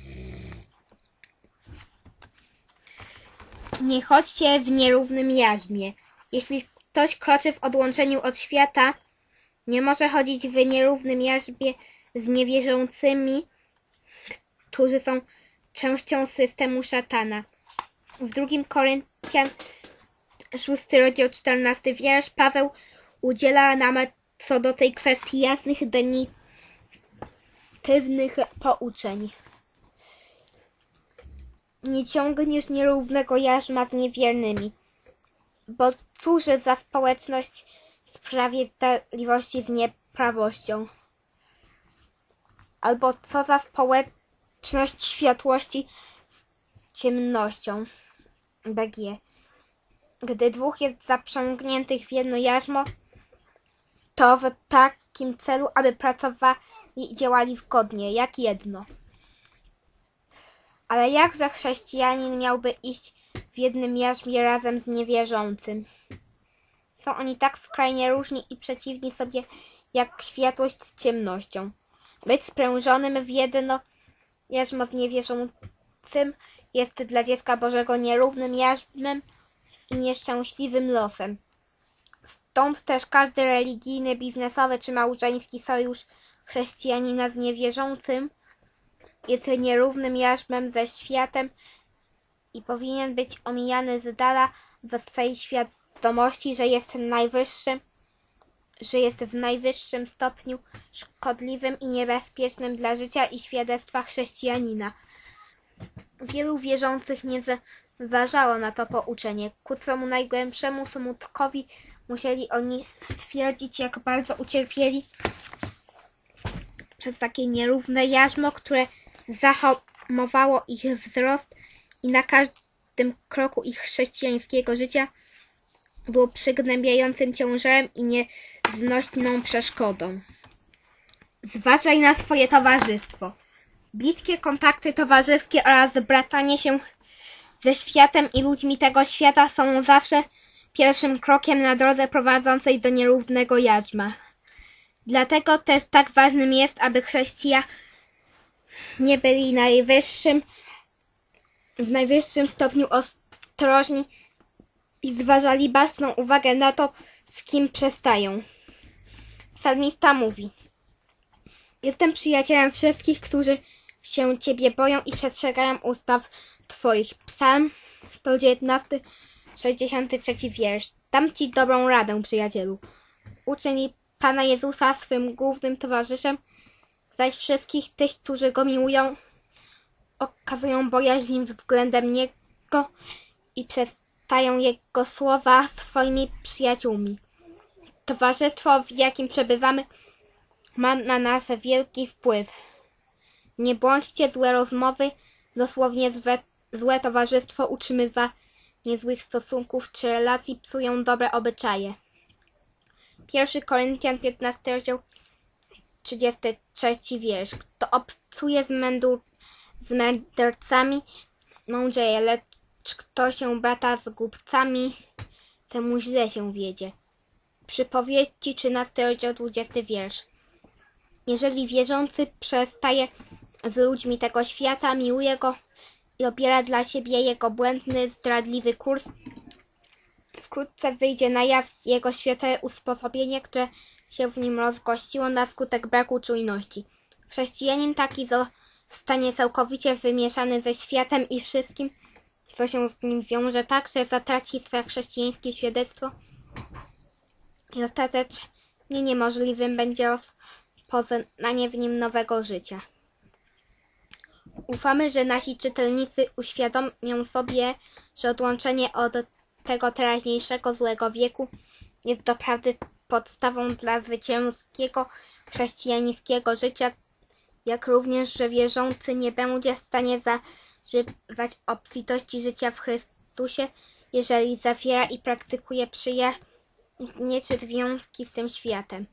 A: Nie chodźcie w nierównym jarzmie. Jeśli ktoś kroczy w odłączeniu od świata, nie może chodzić w nierównym jarzmie z niewierzącymi, którzy są częścią systemu szatana. W drugim Koryntian szósty rozdział, czternasty wiersz, Paweł udziela nam co do tej kwestii jasnych, definitywnych pouczeń. Nie ciągniesz nierównego jarzma z niewiernymi, bo cóż za społeczność sprawiedliwości z nieprawością? Albo co za społeczność światłości z ciemnością? B G. Gdy dwóch jest zaprzęgniętych w jedno jarzmo, to w takim celu, aby pracowali i działali zgodnie, jak jedno. Ale jakże chrześcijanin miałby iść w jednym jarzmie razem z niewierzącym? Są oni tak skrajnie różni i przeciwni sobie, jak światłość z ciemnością. Być sprężonym w jedno jarzmo z niewierzącym jest dla dziecka Bożego nierównym jarzmem i nieszczęśliwym losem. Stąd też każdy religijny, biznesowy czy małżeński sojusz chrześcijanina z niewierzącym jest nierównym jarzmem ze światem i powinien być omijany z dala we swej świadomości, że jest najwyższym, że jest w najwyższym stopniu szkodliwym i niebezpiecznym dla życia i świadectwa chrześcijanina. Wielu wierzących nie zważało na to pouczenie. Ku swemu najgłębszemu smutkowi musieli oni stwierdzić, jak bardzo ucierpieli przez takie nierówne jarzmo, które zahamowało ich wzrost i na każdym kroku ich chrześcijańskiego życia było przygnębiającym ciężarem i nieznośną przeszkodą. Zważaj na swoje towarzystwo. Bliskie kontakty towarzyskie oraz bratanie się ze światem i ludźmi tego świata są zawsze pierwszym krokiem na drodze prowadzącej do nierównego jarzma. Dlatego też tak ważnym jest, aby chrześcijanie nie byli najwyższym, w najwyższym stopniu ostrożni i zważali baczną uwagę na to, z kim przestają. Psalmista mówi: jestem przyjacielem wszystkich, którzy się Ciebie boją i przestrzegają ustaw Twoich. Psalm sto dziewiętnasty, sześćdziesiąty trzeci wiersz. Dam Ci dobrą radę, przyjacielu. Uczyń Pana Jezusa swym głównym towarzyszem, zaś wszystkich tych, którzy Go miłują, okazują bojaźń względem Niego i przestają Jego słowa swoimi przyjaciółmi. Towarzystwo, w jakim przebywamy, ma na nas wielki wpływ. Nie bądźcie złe rozmowy, dosłownie złe, złe towarzystwo, utrzymywanie złych stosunków czy relacji psują dobre obyczaje. Pierwszy Koryntian, piętnasty rozdział, trzydziesty trzeci wiersz. Kto obcuje z, mędu, z mędrcami, mądrzeje, lecz kto się brata z głupcami, temu źle się wiedzie. Przypowieści, trzynasty rozdział, dwudziesty wiersz. Jeżeli wierzący przestaje z ludźmi tego świata, miłuje go i obiera dla siebie jego błędny, zdradliwy kurs, wkrótce wyjdzie na jaw jego święte usposobienie, które się w nim rozgościło na skutek braku czujności. Chrześcijanin taki zostanie całkowicie wymieszany ze światem i wszystkim, co się z nim wiąże, tak, że zatraci swe chrześcijańskie świadectwo i ostatecznie niemożliwym będzie rozpoznanie w nim nowego życia. Ufamy, że nasi czytelnicy uświadomią sobie, że odłączenie od tego teraźniejszego złego wieku jest doprawdy podstawą dla zwycięskiego chrześcijańskiego życia, jak również, że wierzący nie będzie w stanie zażywać obfitości życia w Chrystusie, jeżeli zawiera i praktykuje przyjaźnie czy związki z tym światem.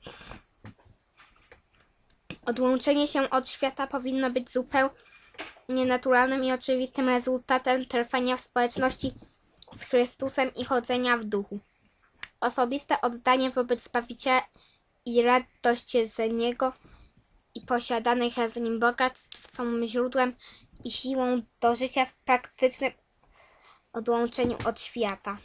A: Odłączenie się od świata powinno być zupełnie naturalnym i oczywistym rezultatem trwania w społeczności z Chrystusem i chodzenia w duchu. Osobiste oddanie wobec Zbawiciela i radość z Niego i posiadanych w Nim bogactw są źródłem i siłą do życia w praktycznym odłączeniu od świata.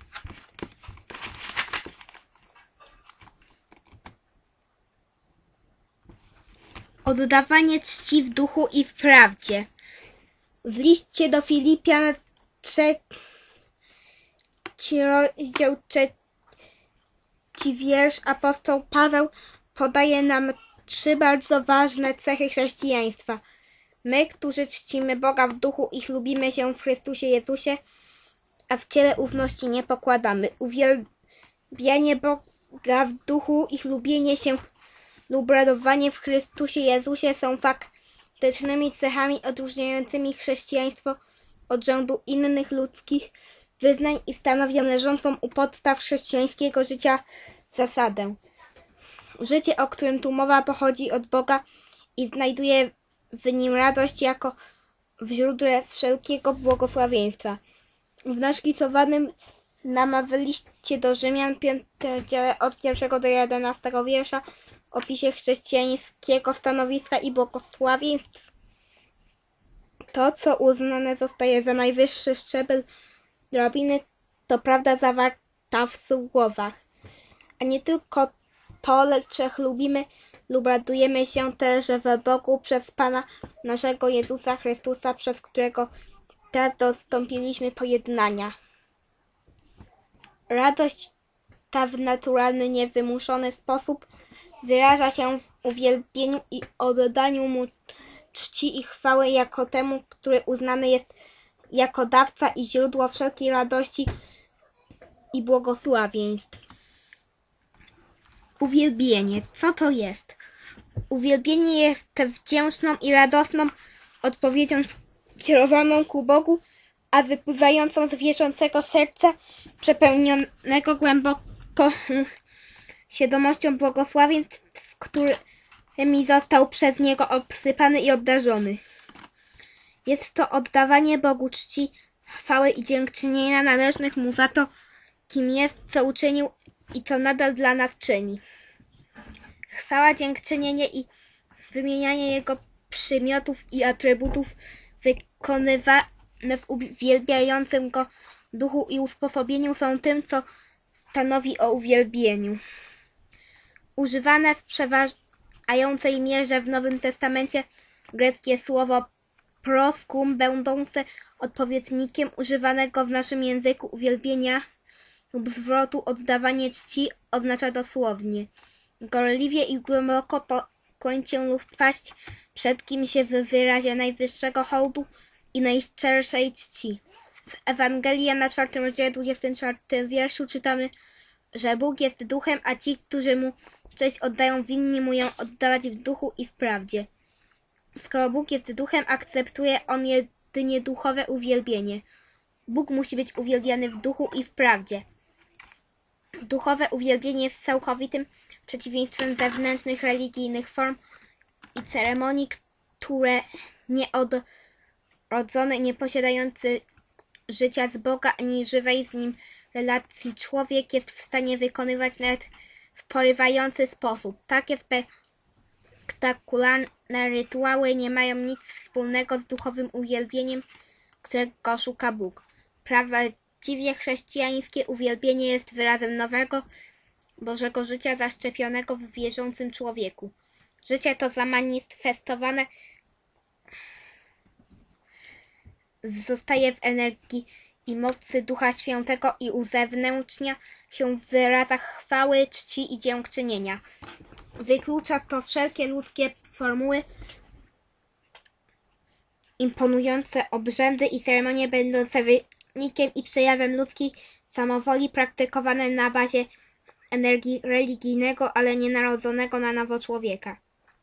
A: Oddawanie czci w duchu i w prawdzie. W liście do Filipian, trzeci rozdział, trzeci wiersz, apostoł Paweł podaje nam trzy bardzo ważne cechy chrześcijaństwa. My, którzy czcimy Boga w duchu i chlubimy się w Chrystusie Jezusie, a w ciele ufności nie pokładamy. Uwielbianie Boga w duchu i chlubienie się lub radowanie w Chrystusie Jezusie są faktycznymi cechami odróżniającymi chrześcijaństwo od rzędu innych ludzkich wyznań i stanowią leżącą u podstaw chrześcijańskiego życia zasadę. Życie, o którym tu mowa, pochodzi od Boga i znajduje w nim radość jako w źródle wszelkiego błogosławieństwa. W naszkicowanym nam w liście do Rzymian, piątym rozdziale od pierwszego do jedenastego wiersza, opisie chrześcijańskiego stanowiska i błogosławieństw, to, co uznane zostaje za najwyższy szczebel drabiny, to prawda zawarta w słowach. A nie tylko to, lecz chlubimy lub radujemy się też w Bogu przez Pana naszego Jezusa Chrystusa, przez którego teraz dostąpiliśmy pojednania. Radość ta w naturalny, niewymuszony sposób wyraża się w uwielbieniu i oddaniu Mu czci i chwały jako temu, który uznany jest jako dawca i źródło wszelkiej radości i błogosławieństw. Uwielbienie. Co to jest? Uwielbienie jest wdzięczną i radosną odpowiedzią skierowaną ku Bogu, a wypływającą z wierzącego serca, przepełnionego głęboko świadomością błogosławieństw, którymi został przez Niego obsypany i obdarzony. Jest to oddawanie Bogu czci, chwały i dziękczynienia należnych Mu za to, kim jest, co uczynił i co nadal dla nas czyni. Chwała, dziękczynienie i wymienianie Jego przymiotów i atrybutów wykonywane w uwielbiającym Go duchu i usposobieniu są tym, co stanowi o uwielbieniu. Używane w przeważającej mierze w Nowym Testamencie greckie słowo proskum, będące odpowiednikiem używanego w naszym języku uwielbienia lub zwrotu oddawanie czci, oznacza dosłownie gorliwie i głęboko pokłonić się lub paść przed kimś w wyrazie najwyższego hołdu i najszczerszej czci. W Ewangelii na czwartym rozdziale dwudziestym czwartym wierszu czytamy, że Bóg jest duchem, a ci, którzy mu cześć oddają, winni mu ją oddawać w duchu i w prawdzie. Skoro Bóg jest duchem, akceptuje on jedynie duchowe uwielbienie. Bóg musi być uwielbiany w duchu i w prawdzie. Duchowe uwielbienie jest całkowitym przeciwieństwem zewnętrznych religijnych form i ceremonii, które nieodrodzony, nieposiadający życia z Boga ani żywej z Nim relacji człowiek jest w stanie wykonywać nawet w porywający sposób. Takie spektakularne rytuały nie mają nic wspólnego z duchowym uwielbieniem, którego szuka Bóg. Prawdziwie chrześcijańskie uwielbienie jest wyrazem nowego, Bożego życia zaszczepionego w wierzącym człowieku. Życie to zamanifestowane zostaje w energii i mocy Ducha Świętego i uzewnętrznia się w wyrazach chwały, czci i dziękczynienia. Wyklucza to wszelkie ludzkie formuły, imponujące obrzędy i ceremonie będące wynikiem i przejawem ludzkiej samowoli praktykowane na bazie energii religijnego, ale nienarodzonego na nowo człowieka.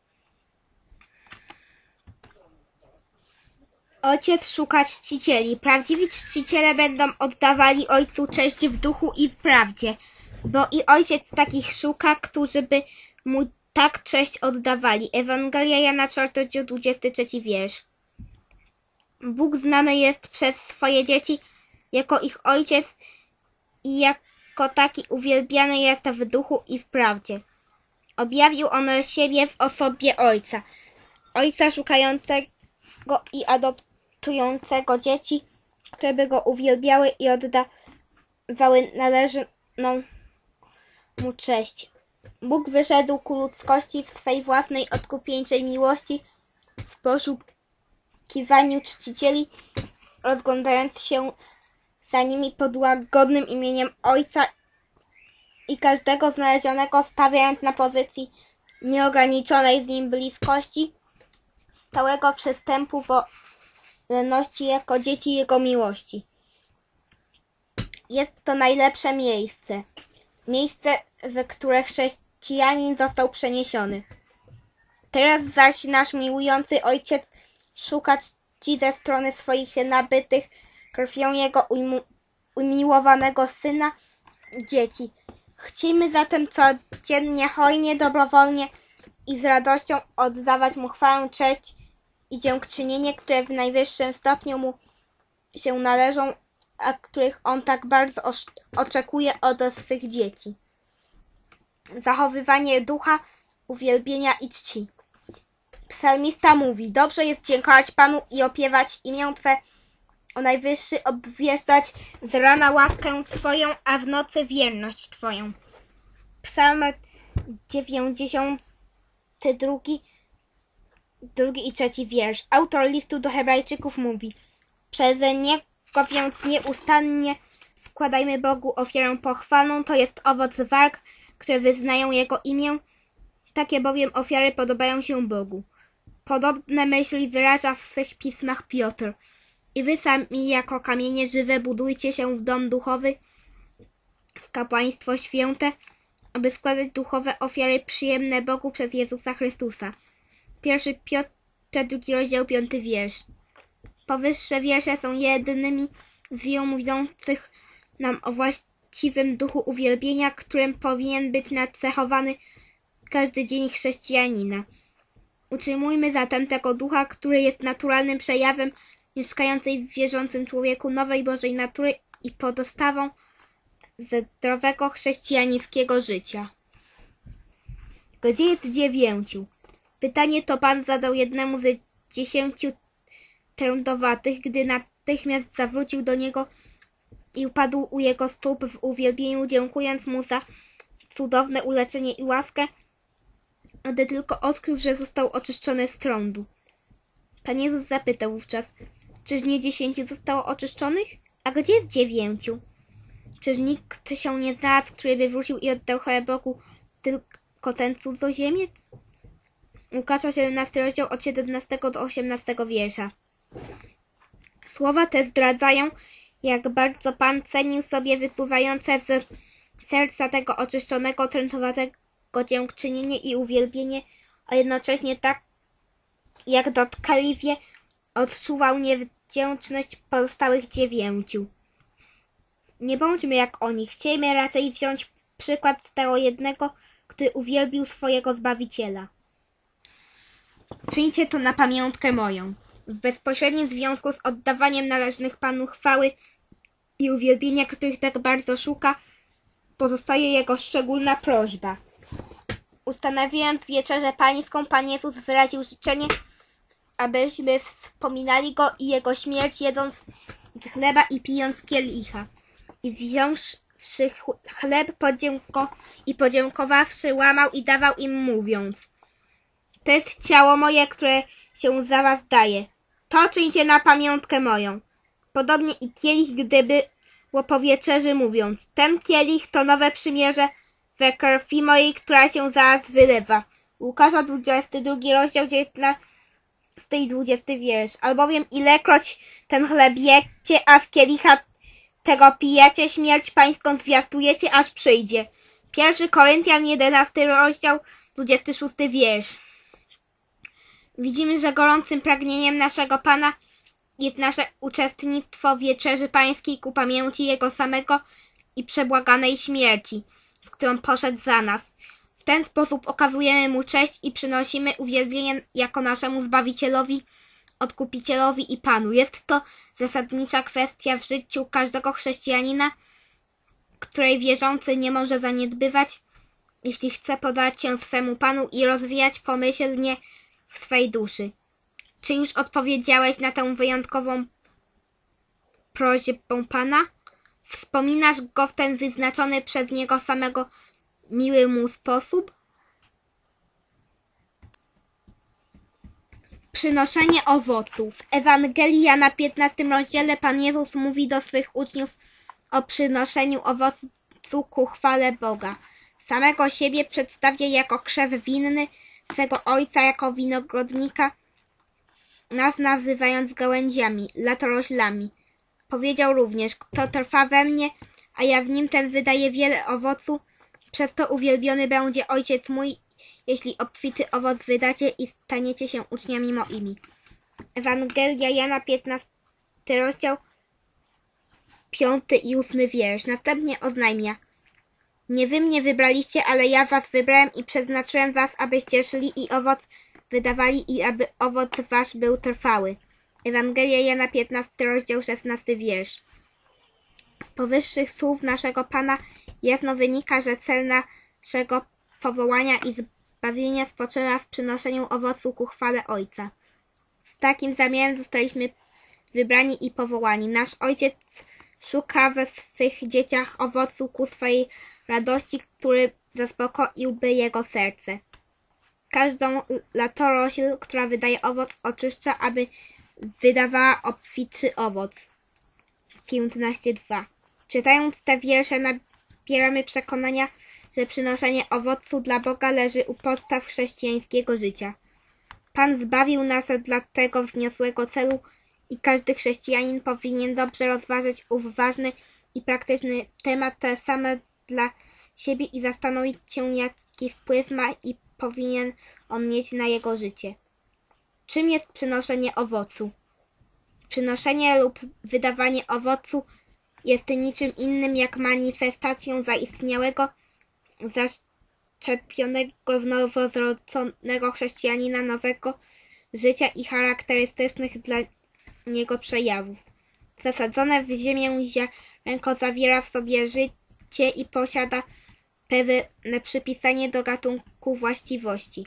A: Ojciec szuka czcicieli. Prawdziwi czciciele będą oddawali Ojcu cześć w duchu i w prawdzie, bo i Ojciec takich szuka, którzy by mu tak cześć oddawali. Ewangelia Jana czwarty rozdział dwudziesty trzeci wiersz. Bóg znany jest przez swoje dzieci jako ich Ojciec i jako taki uwielbiany jest w duchu i w prawdzie. Objawił on siebie w osobie Ojca. Ojca szukającego i adoptującego dzieci, które by go uwielbiały i oddawały należną mu cześć. Bóg wyszedł ku ludzkości w swej własnej odkupieńczej miłości w poszukiwaniu czcicieli, rozglądając się za nimi pod łagodnym imieniem Ojca i każdego znalezionego stawiając na pozycji nieograniczonej z nim bliskości, stałego przystępu wolności jako dzieci Jego miłości. Jest to najlepsze miejsce. Miejsce, w które chrześcijanin został przeniesiony. Teraz zaś nasz miłujący Ojciec szuka czci ze strony swoich nabytych krwią Jego umiłowanego Syna dzieci. Chciejmy zatem codziennie, hojnie, dobrowolnie i z radością oddawać Mu chwałę, cześć i dziękczynienie, które w najwyższym stopniu Mu się należą, a których On tak bardzo oczekuje od swych dzieci. Zachowywanie ducha, uwielbienia i czci. Psalmista mówi: dobrze jest dziękować Panu i opiewać imię Twe, o Najwyższy, obwieszczać z rana łaskę Twoją, a w nocy wierność Twoją. Psalm dziewięćdziesiąty drugi, drugi i trzeci wiersz. Autor listu do Hebrajczyków mówi: przez niego więc nieustannie składajmy Bogu ofiarę pochwalną, to jest owoc warg, które wyznają Jego imię. Takie bowiem ofiary podobają się Bogu. Podobne myśli wyraża w swych pismach Piotr. I wy sami jako kamienie żywe budujcie się w dom duchowy, w kapłaństwo święte, aby składać duchowe ofiary przyjemne Bogu przez Jezusa Chrystusa. Pierwszy Piotra, drugi rozdział, piąty wiersz. Powyższe wiersze są jedynymi z wielu mówiących nam o właściwym duchu uwielbienia, którym powinien być nacechowany każdy dzień chrześcijanina. Utrzymujmy zatem tego ducha, który jest naturalnym przejawem mieszkającej w wierzącym człowieku nowej Bożej natury i podstawą zdrowego chrześcijańskiego życia. Gdzie jest dziewięciu? Pytanie to pan zadał jednemu z dziesięciu trędowatych, gdy natychmiast zawrócił do niego i upadł u jego stóp w uwielbieniu, dziękując mu za cudowne uleczenie i łaskę, gdy tylko odkrył, że został oczyszczony z trądu. Pan Jezus zapytał wówczas, czyż nie dziesięciu zostało oczyszczonych? A gdzie jest dziewięciu? Czyż nikt się nie znalazł, który by wrócił i oddał chwałę Bogu, tylko ten cudzoziemiec? Łukasza siedemnasty rozdział od siedemnastego do osiemnastego wiersza. Słowa te zdradzają, jak bardzo Pan cenił sobie wypływające z serca tego oczyszczonego, trętowatego dziękczynienie i uwielbienie, a jednocześnie tak, jak dotkliwie odczuwał niewdzięczność pozostałych dziewięciu. Nie bądźmy jak oni, chciejmy raczej wziąć przykład z tego jednego, który uwielbił swojego Zbawiciela. Czyńcie to na pamiątkę moją. W bezpośrednim związku z oddawaniem należnych Panu chwały i uwielbienia, których tak bardzo szuka, pozostaje jego szczególna prośba. Ustanawiając wieczerzę pańską, Pan Jezus wyraził życzenie, abyśmy wspominali Go i Jego śmierć, jedząc z chleba i pijąc z kielicha. I wziąwszy chleb podzięko i podziękowawszy, łamał i dawał im, mówiąc: to jest ciało moje, które się za was daje. To czyńcie na pamiątkę moją. Podobnie i kielich, gdy było po wieczerzy, mówiąc: ten kielich to nowe przymierze we krwi mojej, która się za was wylewa. Łukasza dwudziesty drugi rozdział dziewiętnasty i dwudziesty wiersz. Albowiem ilekroć ten chleb jecie, a z kielicha tego pijecie, śmierć pańską zwiastujecie, aż przyjdzie. Pierwszy Koryntian jedenasty rozdział dwudziesty szósty wiersz. Widzimy, że gorącym pragnieniem naszego Pana jest nasze uczestnictwo w wieczerzy pańskiej ku pamięci Jego samego i przebłaganej śmierci, w którą poszedł za nas. W ten sposób okazujemy Mu cześć i przynosimy uwielbienie jako naszemu Zbawicielowi, Odkupicielowi i Panu. Jest to zasadnicza kwestia w życiu każdego chrześcijanina, której wierzący nie może zaniedbywać, jeśli chce podać się swemu Panu i rozwijać pomyślnie w swej duszy. Czy już odpowiedziałeś na tę wyjątkową prośbę Pana? Wspominasz Go w ten wyznaczony przez Niego samego miły Mu sposób? Przynoszenie owoców. W Ewangelii Jana piętnastym rozdziale Pan Jezus mówi do swych uczniów o przynoszeniu owocu ku chwale Boga. Samego siebie przedstawia jako krzew winny, swego Ojca jako winogrodnika, nas nazywając gałęziami, latoroślami. Powiedział również: kto trwa we mnie, a ja w nim, ten wydaje wiele owocu, przez to uwielbiony będzie Ojciec mój, jeśli obfity owoc wydacie i staniecie się uczniami moimi. Ewangelia Jana piętnasty rozdział piąty i ósmy wiersz. Następnie oznajmia: nie wy mnie wybraliście, ale ja was wybrałem i przeznaczyłem was, abyście szli i owoc wydawali i aby owoc wasz był trwały. Ewangelia Jana piętnasty rozdział szesnasty wiersz. Z powyższych słów naszego Pana jasno wynika, że cel naszego powołania i zbawienia spoczywa w przynoszeniu owocu ku chwale Ojca. Z takim zamiarem zostaliśmy wybrani i powołani. Nasz Ojciec szuka we swych dzieciach owocu ku swojej radości, który zaspokoiłby jego serce. Każdą latorośl, która wydaje owoc, oczyszcza, aby wydawała obfitszy owoc. piętnaście dwa. Czytając te wiersze, nabieramy przekonania, że przynoszenie owocu dla Boga leży u podstaw chrześcijańskiego życia. Pan zbawił nas dla tego wzniosłego celu i każdy chrześcijanin powinien dobrze rozważyć ów ważny i praktyczny temat same dla siebie i zastanowić się, jaki wpływ ma i powinien on mieć na jego życie. Czym jest przynoszenie owocu? Przynoszenie lub wydawanie owocu jest niczym innym jak manifestacją zaistniałego, zaszczepionego w noworodzonego chrześcijanina nowego życia i charakterystycznych dla niego przejawów. Zasadzone w ziemię ziarenko zawiera w sobie życie życie i posiada pewne przypisanie do gatunku właściwości.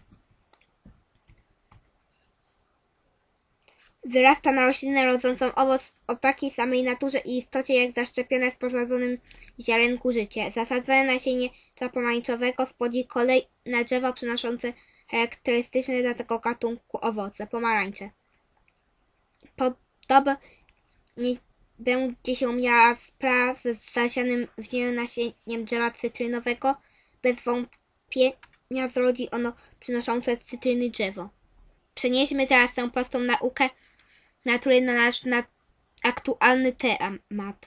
A: Wyrasta na roślinę rodzącą owoc o takiej samej naturze i istocie jak zaszczepione w posadzonym ziarenku życie. Zasadzone nasienie pomarańczowego spłodzi kolej na drzewo przynoszące charakterystyczne dla tego gatunku owoce, pomarańcze. Podobnie będzie się miała sprawa z zasianym w ziemię nasieniem drzewa cytrynowego. Bez wątpienia zrodzi ono przynoszące cytryny drzewo. Przenieśmy teraz tę prostą naukę natury na nasz na aktualny temat.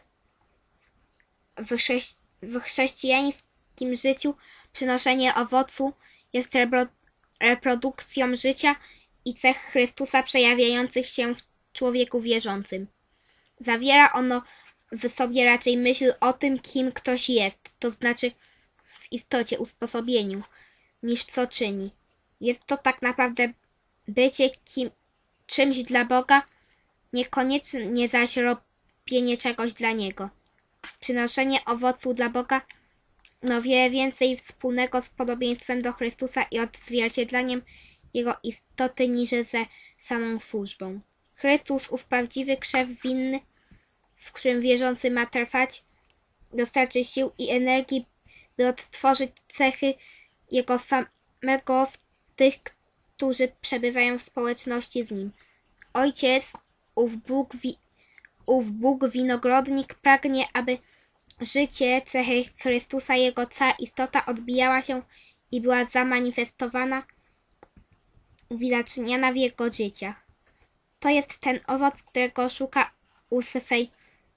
A: W, chrześci w chrześcijańskim życiu przynoszenie owocu jest reprodukcją życia i cech Chrystusa przejawiających się w człowieku wierzącym. Zawiera ono w sobie raczej myśl o tym, kim ktoś jest, to znaczy w istocie, usposobieniu, niż co czyni. Jest to tak naprawdę bycie kim, czymś dla Boga, niekoniecznie zaś robienie czegoś dla Niego. Przynoszenie owocu dla Boga no wiele więcej wspólnego z podobieństwem do Chrystusa i odzwierciedleniem Jego istoty niż ze samą służbą. Chrystus, ów prawdziwy krzew winny, w którym wierzący ma trwać, dostarczy sił i energii, by odtworzyć cechy Jego samego w tych, którzy przebywają w społeczności z Nim. Ojciec, ów Bóg, wi ów Bóg winogrodnik, pragnie, aby życie, cechy Chrystusa, Jego cała istota odbijała się i była zamanifestowana, uwidaczniana w Jego dzieciach. To jest ten owoc, którego szuka u swej,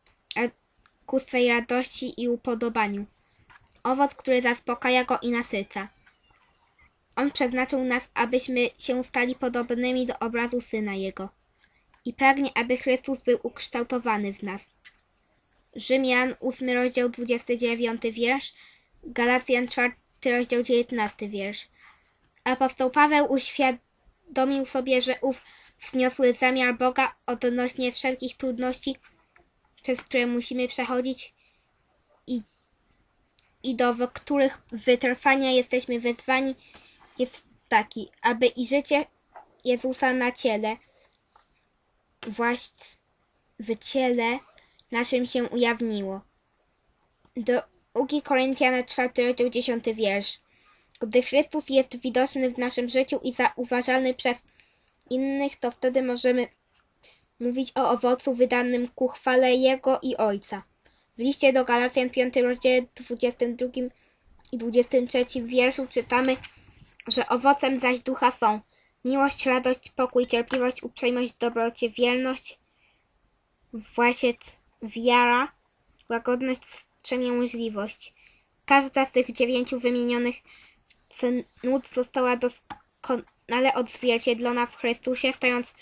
A: ku swej radości i upodobaniu. Owoc, który zaspokaja Go i nasyca. On przeznaczył nas, abyśmy się stali podobnymi do obrazu Syna Jego. I pragnie, aby Chrystus był ukształtowany w nas. Rzymian, ósmy rozdział, dwudziesty dziewiąty wiersz, Galacjan, czwarty rozdział, dziewiętnasty wiersz. Apostoł Paweł uświadomił sobie, że ów wzniosły zamiar Boga odnośnie wszelkich trudności, przez które musimy przechodzić i, i do których wytrwania jesteśmy wezwani, jest taki, aby i życie Jezusa na ciele, właśnie w ciele naszym się ujawniło. Drugi Koryntian, czwarty rozdział, dziesiąty wiersz. Gdy Chrystus jest widoczny w naszym życiu i zauważalny przez innych, to wtedy możemy mówić o owocu wydanym ku chwale Jego i Ojca. W liście do Galacjan, piąty rozdział, dwudziestym drugim i dwudziestym trzecim wierszu czytamy, że owocem zaś ducha są miłość, radość, pokój, cierpliwość, uprzejmość, dobrocie, wierność, właśnie wiara, łagodność, wstrzemięźliwość. Każda z tych dziewięciu wymienionych cnót została doskonale odzwierciedlona w Chrystusie, stając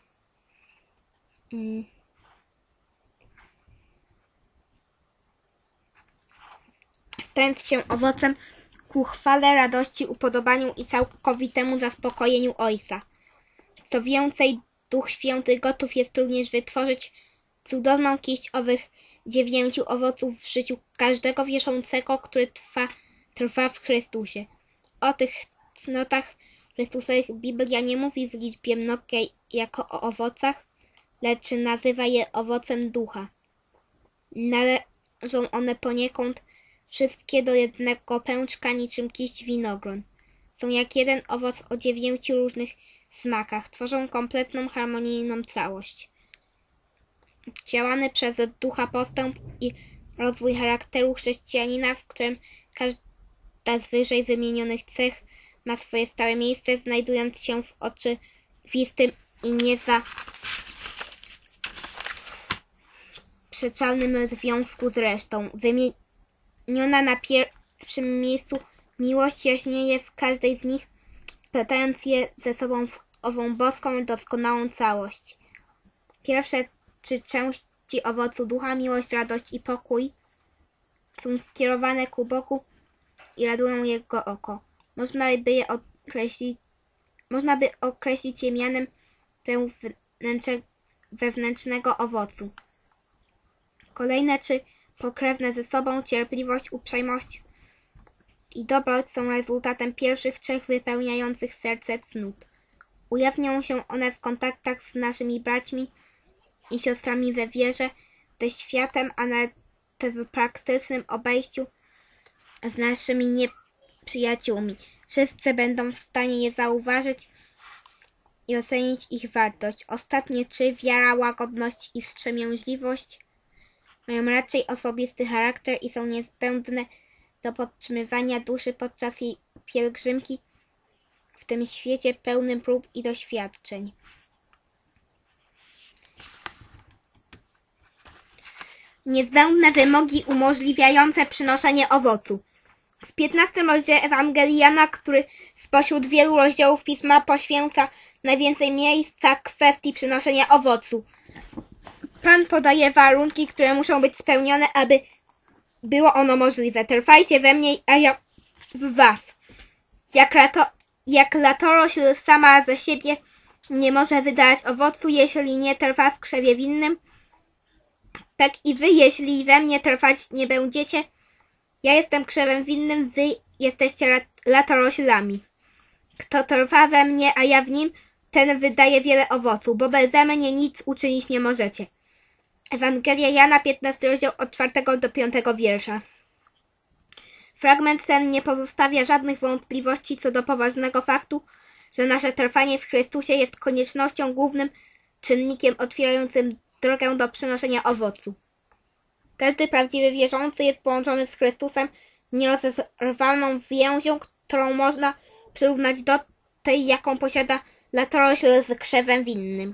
A: mm, stając się owocem ku chwale, radości, upodobaniu i całkowitemu zaspokojeniu Ojca. Co więcej, Duch Święty gotów jest również wytworzyć cudowną kiść owych dziewięciu owoców w życiu każdego wierzącego, który trwa, trwa w Chrystusie. O tych cnotach Chrystusowych Biblia nie mówi w liczbie mnogiej jako o owocach, lecz nazywa je owocem ducha. Należą one poniekąd wszystkie do jednego pęczka niczym kiść winogron. Są jak jeden owoc o dziewięciu różnych smakach. Tworzą kompletną, harmonijną całość. Działany przez ducha postęp i rozwój charakteru chrześcijanina, w którym każda z wyżej wymienionych cech ma swoje stałe miejsce, znajdując się w oczywistym i niezaprzeczalnym związku z resztą. Wymieniona na pierwszym miejscu miłość jaśnieje w każdej z nich, wplatając je ze sobą w ową boską, doskonałą całość. Pierwsze trzy części owocu ducha, miłość, radość i pokój, są skierowane ku Bogu i radują Jego oko. Można by je określić, można by określić je mianem wewnętrznego owocu. Kolejne trzy pokrewne ze sobą, cierpliwość, uprzejmość i dobroć są rezultatem pierwszych trzech wypełniających serce cnót. Ujawnią się one w kontaktach z naszymi braćmi i siostrami we wierze, ze światem, a nawet w praktycznym obejściu z naszymi nieprzyjaciółmi. Wszyscy będą w stanie je zauważyć i ocenić ich wartość. Ostatnie trzy, wiara, łagodność i wstrzemięźliwość, mają raczej osobisty charakter i są niezbędne do podtrzymywania duszy podczas jej pielgrzymki w tym świecie pełnym prób i doświadczeń. Niezbędne wymogi umożliwiające przynoszenie owocu. W piętnastym rozdziale Ewangelii Jana, który spośród wielu rozdziałów Pisma poświęca najwięcej miejsca kwestii przynoszenia owocu, Pan podaje warunki, które muszą być spełnione, aby było ono możliwe. Trwajcie we mnie, a ja w was. Jak, lato, jak latorośl sama ze siebie nie może wydać owocu, jeśli nie trwa w krzewie winnym, tak i wy, jeśli we mnie trwać nie będziecie. Ja jestem krzewem winnym, wy jesteście lat latoroślami. Kto trwa we mnie, a ja w nim, ten wydaje wiele owocu, bo beze mnie nic uczynić nie możecie. Ewangelia Jana, piętnasty rozdział od czwartego do piątego wiersza. Fragment ten nie pozostawia żadnych wątpliwości co do poważnego faktu, że nasze trwanie w Chrystusie jest koniecznością, głównym czynnikiem otwierającym drogę do przynoszenia owocu. Każdy prawdziwy wierzący jest połączony z Chrystusem nierozerwalną więzią, którą można przyrównać do tej, jaką posiada latorośl z krzewem winnym.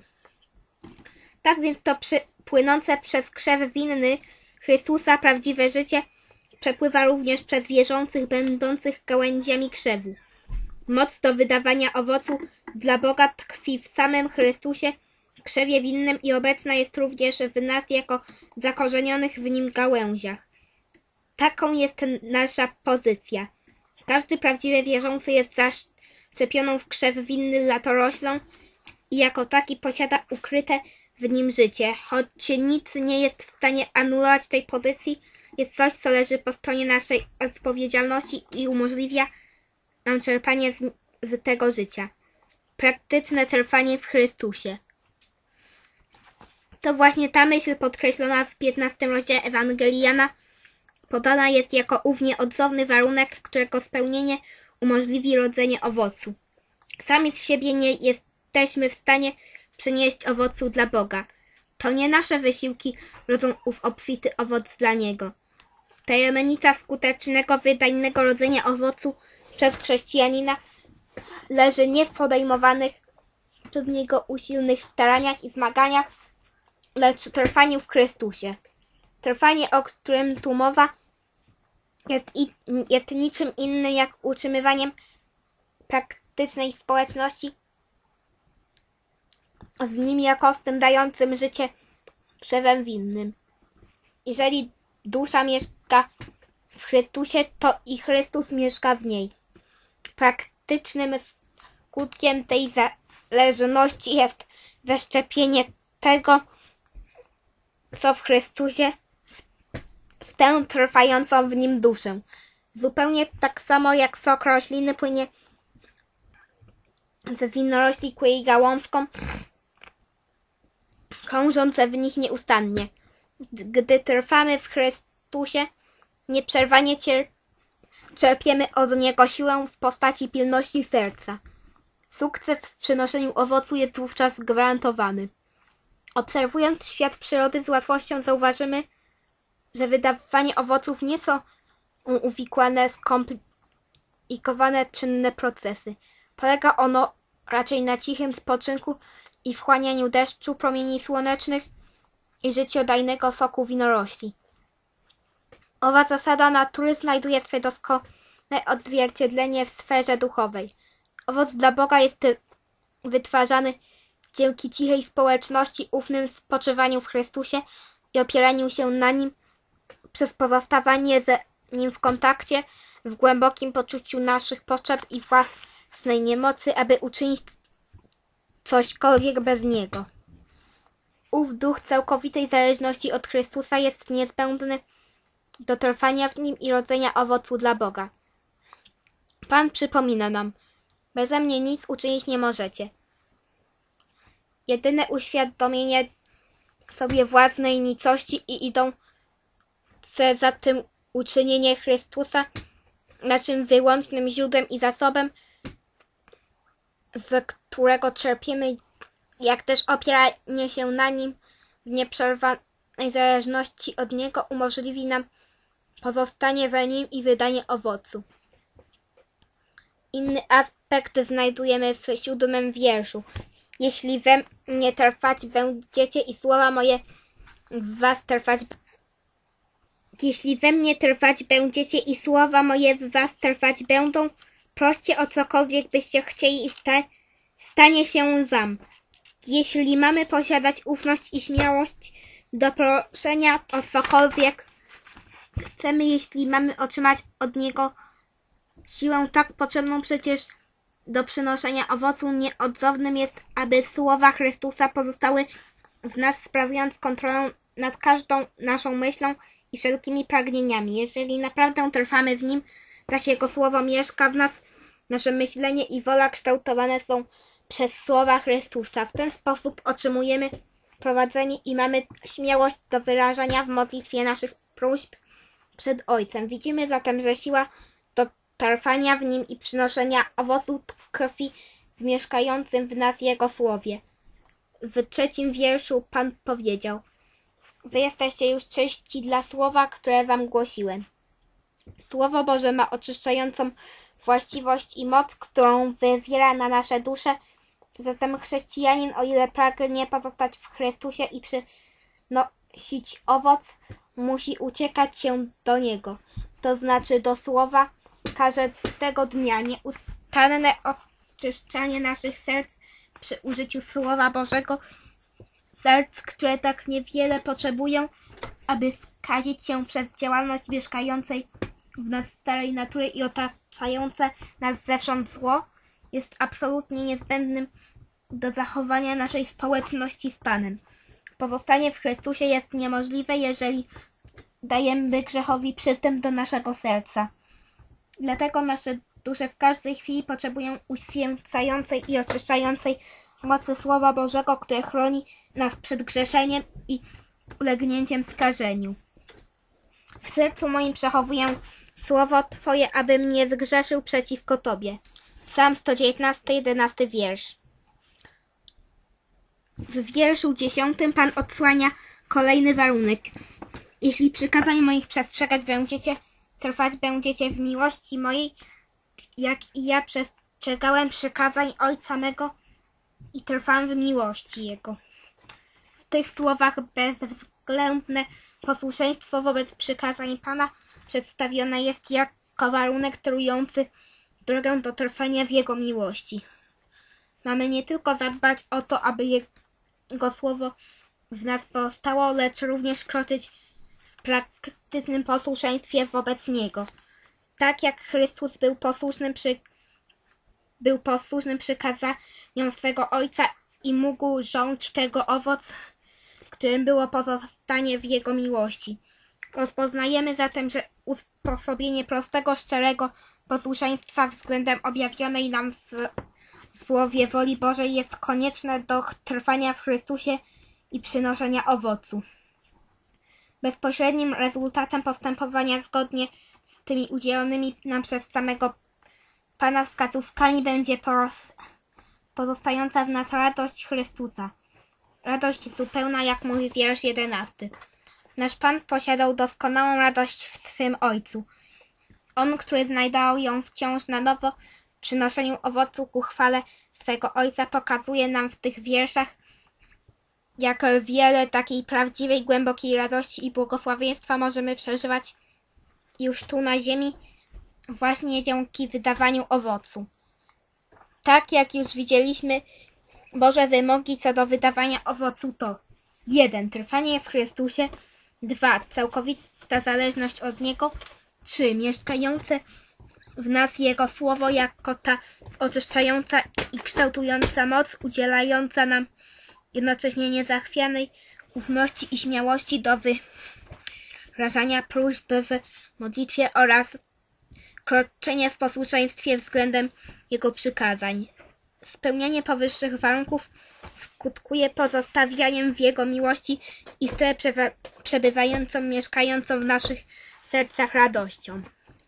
A: Tak więc to przy, płynące przez krzew winny Chrystusa prawdziwe życie przepływa również przez wierzących będących gałęziami krzewu. Moc do wydawania owocu dla Boga tkwi w samym Chrystusie, krzewie winnym i obecna jest również w nas jako zakorzenionych w nim gałęziach. Taką jest nasza pozycja. Każdy prawdziwy wierzący jest zaszczepioną w krzew winny latoroślą i jako taki posiada ukryte w nim życie. Choć nic nie jest w stanie anulować tej pozycji, jest coś, co leży po stronie naszej odpowiedzialności i umożliwia nam czerpanie z, z tego życia. Praktyczne trwanie w Chrystusie. To właśnie ta myśl podkreślona w piętnastym rozdziale Ewangelii Jana podana jest jako ów nieodzowny warunek, którego spełnienie umożliwi rodzenie owocu. Sami z siebie nie jesteśmy w stanie przynieść owocu dla Boga. To nie nasze wysiłki rodzą ów obfity owoc dla Niego. Tajemnica skutecznego, wydajnego rodzenia owocu przez chrześcijanina leży nie w podejmowanych przez Niego usilnych staraniach i zmaganiach, lecz trwaniu w Chrystusie. Trwanie, o którym tu mowa, jest, i, jest niczym innym jak utrzymywaniem praktycznej społeczności z nim jako z tym dającym życie krzewem winnym. Jeżeli dusza mieszka w Chrystusie, to i Chrystus mieszka w niej. Praktycznym skutkiem tej zależności jest zaszczepienie tego, co w Chrystusie, w, w tę trwającą w nim duszę. Zupełnie tak samo jak sok rośliny płynie ze winorośli ku jej gałązkom, krążące w nich nieustannie. Gdy trwamy w Chrystusie, nieprzerwanie cier czerpiemy od Niego siłę w postaci pilności serca. Sukces w przynoszeniu owocu jest wówczas gwarantowany. Obserwując świat przyrody z łatwością zauważymy, że wydawanie owoców nie są uwikłane, skomplikowane, czynne procesy. Polega ono raczej na cichym spoczynku i wchłanianiu deszczu, promieni słonecznych i życiodajnego soku winorośli. Owa zasada natury znajduje swe doskonałe odzwierciedlenie w sferze duchowej. Owoc dla Boga jest wytwarzany dzięki cichej społeczności, ufnym spoczywaniu w Chrystusie i opieraniu się na Nim przez pozostawanie z Nim w kontakcie, w głębokim poczuciu naszych potrzeb i własnej niemocy, aby uczynić cośkolwiek bez Niego. Ów duch całkowitej zależności od Chrystusa jest niezbędny do trwania w nim i rodzenia owocu dla Boga. Pan przypomina nam, beze mnie nic uczynić nie możecie. Jedyne uświadomienie sobie własnej nicości i idące za tym uczynienie Chrystusa, naszym wyłącznym źródłem i zasobem, z którego czerpiemy, jak też opieranie się na nim w nieprzerwanej zależności od Niego umożliwi nam pozostanie we nim i wydanie owocu. Inny aspekt znajdujemy w siódmym wierszu. Jeśli we mnie trwać będziecie i słowa moje w was trwać Jeśli we mnie trwać będziecie i słowa moje w was trwać będą, proście o cokolwiek byście chcieli i sta stanie się wam. Jeśli mamy posiadać ufność i śmiałość do proszenia o cokolwiek chcemy, jeśli mamy otrzymać od Niego siłę tak potrzebną przecież do przynoszenia owocu, nieodzownym jest, aby słowa Chrystusa pozostały w nas, sprawiając kontrolę nad każdą naszą myślą i wszelkimi pragnieniami. Jeżeli naprawdę trwamy w Nim, zaś Jego słowo mieszka w nas, nasze myślenie i wola kształtowane są przez słowa Chrystusa. W ten sposób otrzymujemy prowadzenie i mamy śmiałość do wyrażania w modlitwie naszych próśb przed Ojcem. Widzimy zatem, że siła do trwania w Nim i przynoszenia owocu tkwi w mieszkającym w nas Jego słowie. W trzecim wierszu Pan powiedział: Wy jesteście już czyści dla słowa, które wam głosiłem. Słowo Boże ma oczyszczającą właściwość i moc, którą wywiera na nasze dusze. Zatem chrześcijanin, o ile pragnie pozostać w Chrystusie i przynosić owoc, musi uciekać się do Niego, to znaczy do Słowa każdego dnia. Nieustanne oczyszczanie naszych serc przy użyciu Słowa Bożego, serc, które tak niewiele potrzebują, aby skazić się przez działalność mieszkającej w nas starej natury i otaczające nas zewsząd zło, jest absolutnie niezbędnym do zachowania naszej społeczności z Panem. Pozostanie w Chrystusie jest niemożliwe, jeżeli dajemy grzechowi przystęp do naszego serca. Dlatego nasze dusze w każdej chwili potrzebują uświęcającej i oczyszczającej mocy Słowa Bożego, które chroni nas przed grzeszeniem i ulegnięciem skażeniu. W sercu moim przechowuję Słowo Twoje, abym nie zgrzeszył przeciwko Tobie. Psalm sto dziewiętnasty, jedenasty wiersz. W wierszu dziesiątym Pan odsłania kolejny warunek. Jeśli przykazań moich przestrzegać będziecie, trwać będziecie w miłości mojej, jak i ja przestrzegałem przykazań Ojca mego i trwam w miłości Jego. W tych słowach bezwzględne posłuszeństwo wobec przykazań Pana przedstawione jest jako warunek torujący drogę do trwania w Jego miłości. Mamy nie tylko zadbać o to, aby Jego słowo w nas pozostało, lecz również kroczyć w praktycznym posłuszeństwie wobec Niego. Tak jak Chrystus był posłusznym przy był posłusznym przykazaniom swego Ojca i mógł rządź tego owoc, którym było pozostanie w Jego miłości. Rozpoznajemy zatem, że usposobienie prostego, szczerego posłuszeństwa względem objawionej nam w Słowie woli Bożej jest konieczne do trwania w Chrystusie i przynoszenia owocu. Bezpośrednim rezultatem postępowania zgodnie z tymi udzielonymi nam przez samego Pana wskazówkami będzie pozostająca w nas radość Chrystusa. Radość zupełna, jak mówi wiersz jedenasty. Nasz Pan posiadał doskonałą radość w swym Ojcu. On, który znajdował ją wciąż na nowo w przynoszeniu owocu ku chwale swego Ojca, pokazuje nam w tych wierszach, jak wiele takiej prawdziwej, głębokiej radości i błogosławieństwa możemy przeżywać już tu na ziemi, właśnie dzięki wydawaniu owocu. Tak jak już widzieliśmy, Boże wymogi co do wydawania owocu to jeden. Trwanie w Chrystusie, dwa. Całkowita zależność od Niego, trzy. Mieszkające w nas Jego Słowo jako ta oczyszczająca i kształtująca moc, udzielająca nam jednocześnie niezachwianej ufności i śmiałości do wyrażania próśby w modlitwie oraz kroczenie w posłuszeństwie względem Jego przykazań. Spełnianie powyższych warunków skutkuje pozostawianiem w Jego miłości istotę przebywającą, mieszkającą w naszych sercach radością.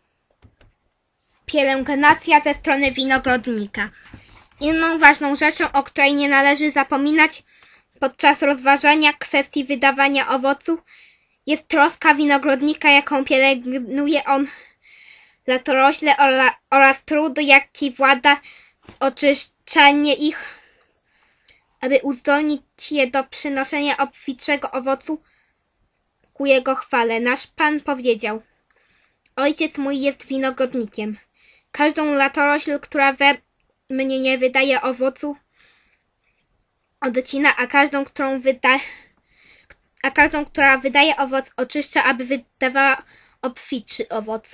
A: Pielęgnacja ze strony winogrodnika. Inną ważną rzeczą, o której nie należy zapominać podczas rozważania kwestii wydawania owoców, jest troska winogrodnika, jaką pielęgnuje on latorośle oraz trud, jaki włada w oczyszczanie ich, aby uzdolnić je do przynoszenia obfitszego owocu ku Jego chwale. Nasz Pan powiedział: Ojciec mój jest winogrodnikiem. Każdą latorośl, która we mnie nie wydaje owocu, odcina, a każdą, którą wyda, a każdą, która wydaje owoc, oczyszcza, aby wydawała obfitszy owoc.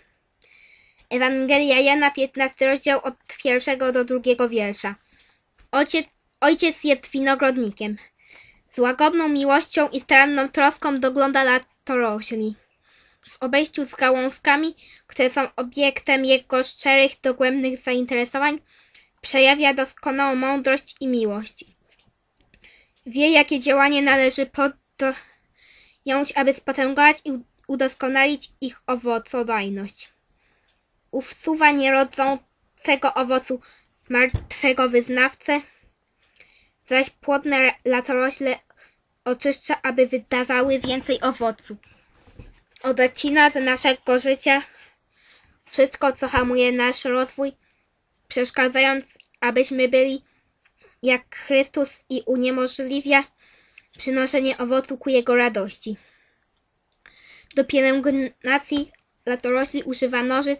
A: Ewangelia Jana, piętnasty rozdział, od pierwszego do drugiego wiersza. Ojciec, ojciec jest winogrodnikiem. Z łagodną miłością i staranną troską dogląda latorośli. W obejściu z gałązkami, które są obiektem Jego szczerych, dogłębnych zainteresowań, przejawia doskonałą mądrość i miłość. Wie, jakie działanie należy podjąć, aby spotęgować i udoskonalić ich owocodajność. Usuwa nierodzącego owocu martwego wyznawcę, zaś płodne latorośle oczyszcza, aby wydawały więcej owocu. Odcina z naszego życia wszystko, co hamuje nasz rozwój, przeszkadzając, abyśmy byli jak Chrystus, i uniemożliwia przynoszenie owocu ku Jego radości. Do pielęgnacji latorośli używa nożyc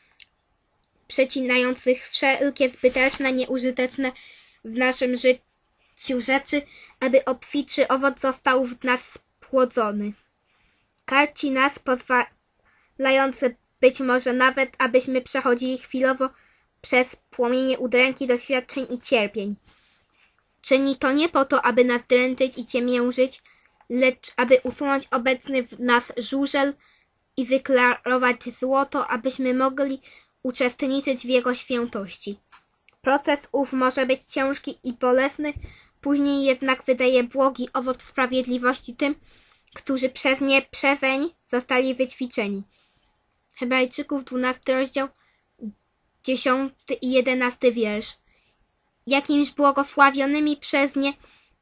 A: przecinających wszelkie zbyteczne, nieużyteczne w naszym życiu rzeczy, aby obfitszy owoc został w nas spłodzony. Karci nas, pozwalając być może nawet, abyśmy przechodzili chwilowo przez płomienie udręki, doświadczeń i cierpień. Czyni to nie po to, aby nas dręczyć i ciemiężyć, lecz aby usunąć obecny w nas żużel i wyklarować złoto, abyśmy mogli uczestniczyć w Jego świętości. Proces ów może być ciężki i bolesny, później jednak wydaje błogi owoc sprawiedliwości tym, którzy przez nie przezeń zostali wyćwiczeni. Hebrajczyków, dwunasty rozdział, dziesiąty i jedenasty wiersz. Jakimś błogosławionymi przez nie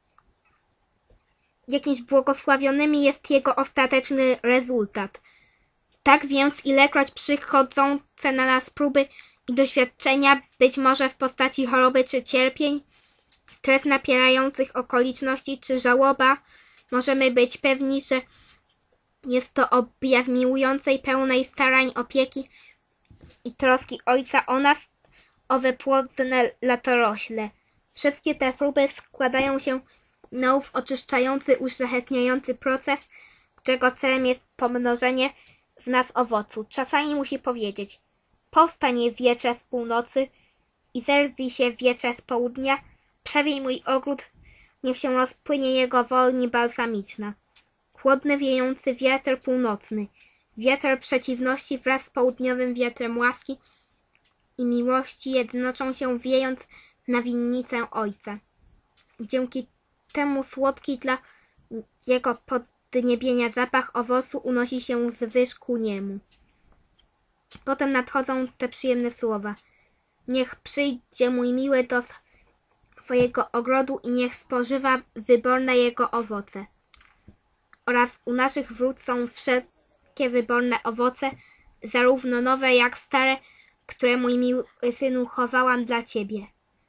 A: jakimś błogosławionymi jest jego ostateczny rezultat. Tak więc, ilekroć przychodzące na nas próby i doświadczenia, być może w postaci choroby czy cierpień, stres napierających okoliczności czy żałoba, możemy być pewni, że jest to objaw miłującej, pełnej starań, opieki i troski Ojca o nas, owe płodne latorośle. Wszystkie te próby składają się na ów oczyszczający, uszlachetniający proces, którego celem jest pomnożenie w nas owocu. Czasami musi powiedzieć: powstań wiecze z północy i zerwij się wiecze z południa, przewiej mój ogród, niech się rozpłynie jego wolni balsamiczna. Chłodny, wiejący wiatr północny, wiatr przeciwności wraz z południowym wiatrem łaski i miłości jednoczą się, wiejąc na winnicę Ojca. Dzięki temu słodki dla jego podniebienia zapach owocu unosi się z wyż ku niemu. Potem nadchodzą te przyjemne słowa: niech przyjdzie mój miły do swojego ogrodu i niech spożywa wyborne jego owoce. Oraz u naszych wrót są wszelkie wyborne owoce, zarówno nowe jak stare, które, mój miły synu, chowałam dla Ciebie.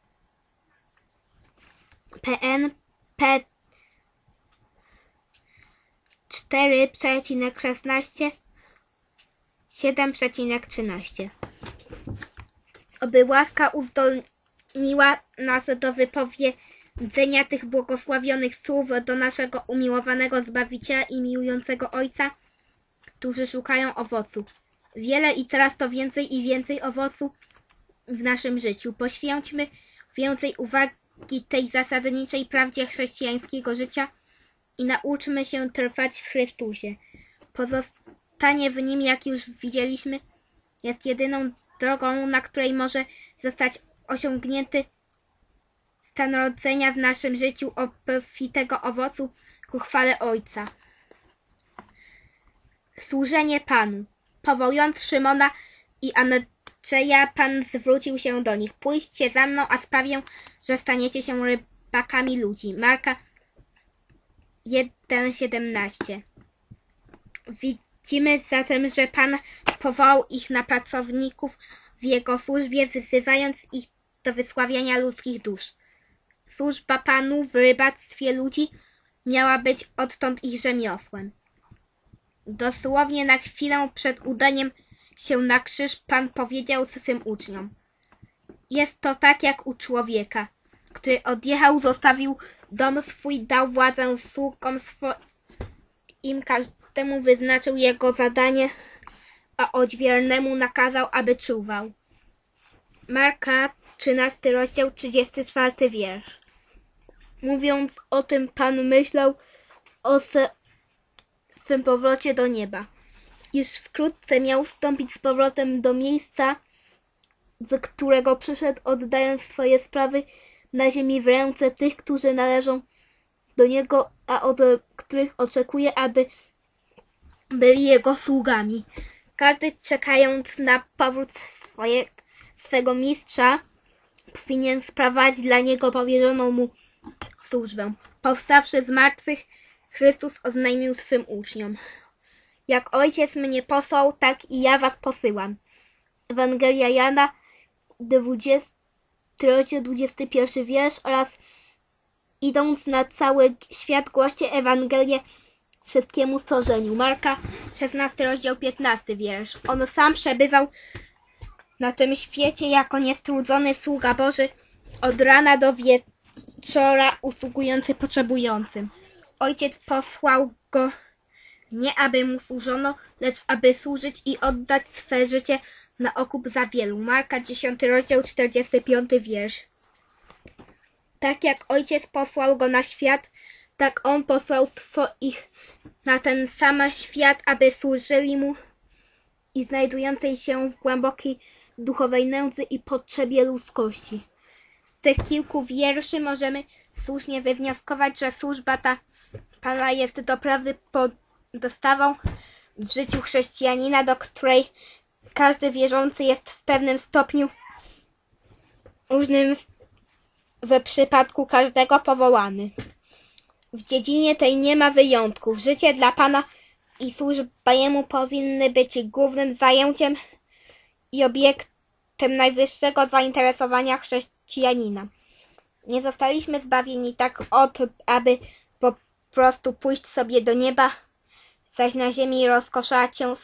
A: P N P cztery szesnaście siedem trzynaście. Oby łaska uzdolniła nas do wypowiedzenia tych błogosławionych słów do naszego umiłowanego Zbawiciela i miłującego Ojca, którzy szukają owocu. Wiele i coraz to więcej i więcej owocu w naszym życiu. Poświęćmy więcej uwagi tej zasadniczej prawdzie chrześcijańskiego życia i nauczmy się trwać w Chrystusie. Pozostanie w nim, jak już widzieliśmy, jest jedyną drogą, na której może zostać osiągnięty stan rodzenia w naszym życiu obfitego owocu ku chwale Ojca. Służenie Panu. Powołując Szymona i Andrzeja, Pan zwrócił się do nich. Pójdźcie za mną, a sprawię, że staniecie się rybakami ludzi. Marka jeden siedemnaście. Widzimy zatem, że Pan powołał ich na pracowników w Jego służbie, wyzywając ich do wysławiania ludzkich dusz. Służba Panu w rybactwie ludzi miała być odtąd ich rzemiosłem. Dosłownie na chwilę przed udaniem się na krzyż Pan powiedział swym uczniom: jest to tak jak u człowieka, który odjechał, zostawił dom swój, dał władzę sługom swoim, każdemu wyznaczył jego zadanie, a odźwiernemu nakazał, aby czuwał. Marka, trzynasty rozdział, trzydziesty czwarty wiersz. Mówiąc o tym, Pan myślał o swym powrocie do nieba, iż wkrótce miał wstąpić z powrotem do miejsca, z którego przyszedł, oddając swoje sprawy na ziemi w ręce tych, którzy należą do Niego, a od których oczekuje, aby byli Jego sługami. Każdy, czekając na powrót swoje, swego mistrza, powinien sprawować dla Niego powierzoną mu służbę. Powstawszy z martwych, Chrystus oznajmił swym uczniom: jak Ojciec mnie posłał, tak i ja was posyłam. Ewangelia Jana, dwudziesty rozdział, dwudziesty pierwszy wiersz. Oraz idąc na cały świat, głoście Ewangelię wszystkiemu stworzeniu. Marka, szesnasty rozdział, piętnasty wiersz. On sam przebywał na tym świecie jako niestrudzony sługa Boży, od rana do wieczora usługujący potrzebującym. Ojciec posłał go nie aby mu służono, lecz aby służyć i oddać swe życie na okup za wielu. Marka, dziesiąty rozdział, czterdziesty piąty wiersz. Tak jak Ojciec posłał go na świat, tak On posłał swoich na ten sam świat, aby służyli mu i znajdującej się w głębokiej duchowej nędzy i potrzebie ludzkości. Z tych kilku wierszy możemy słusznie wywnioskować, że służba ta Pana jest doprawdy podstawą w życiu chrześcijanina, do której każdy wierzący jest w pewnym stopniu różnym w przypadku każdego powołany. W dziedzinie tej nie ma wyjątków. Życie dla Pana i służba Jemu powinny być głównym zajęciem i obiektem najwyższego zainteresowania chrześcijanina. Nie zostaliśmy zbawieni tak od, aby po prostu pójść sobie do nieba, zaś na ziemi rozkoszać się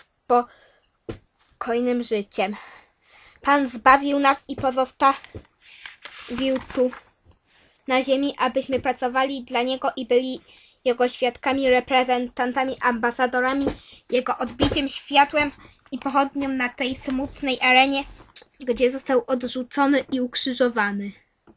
A: spokojnym życiem. Pan zbawił nas i pozostawił tu na ziemi, abyśmy pracowali dla Niego i byli Jego świadkami, reprezentantami, ambasadorami, Jego odbiciem, światłem i pochodnią na tej smutnej arenie, gdzie został odrzucony i ukrzyżowany.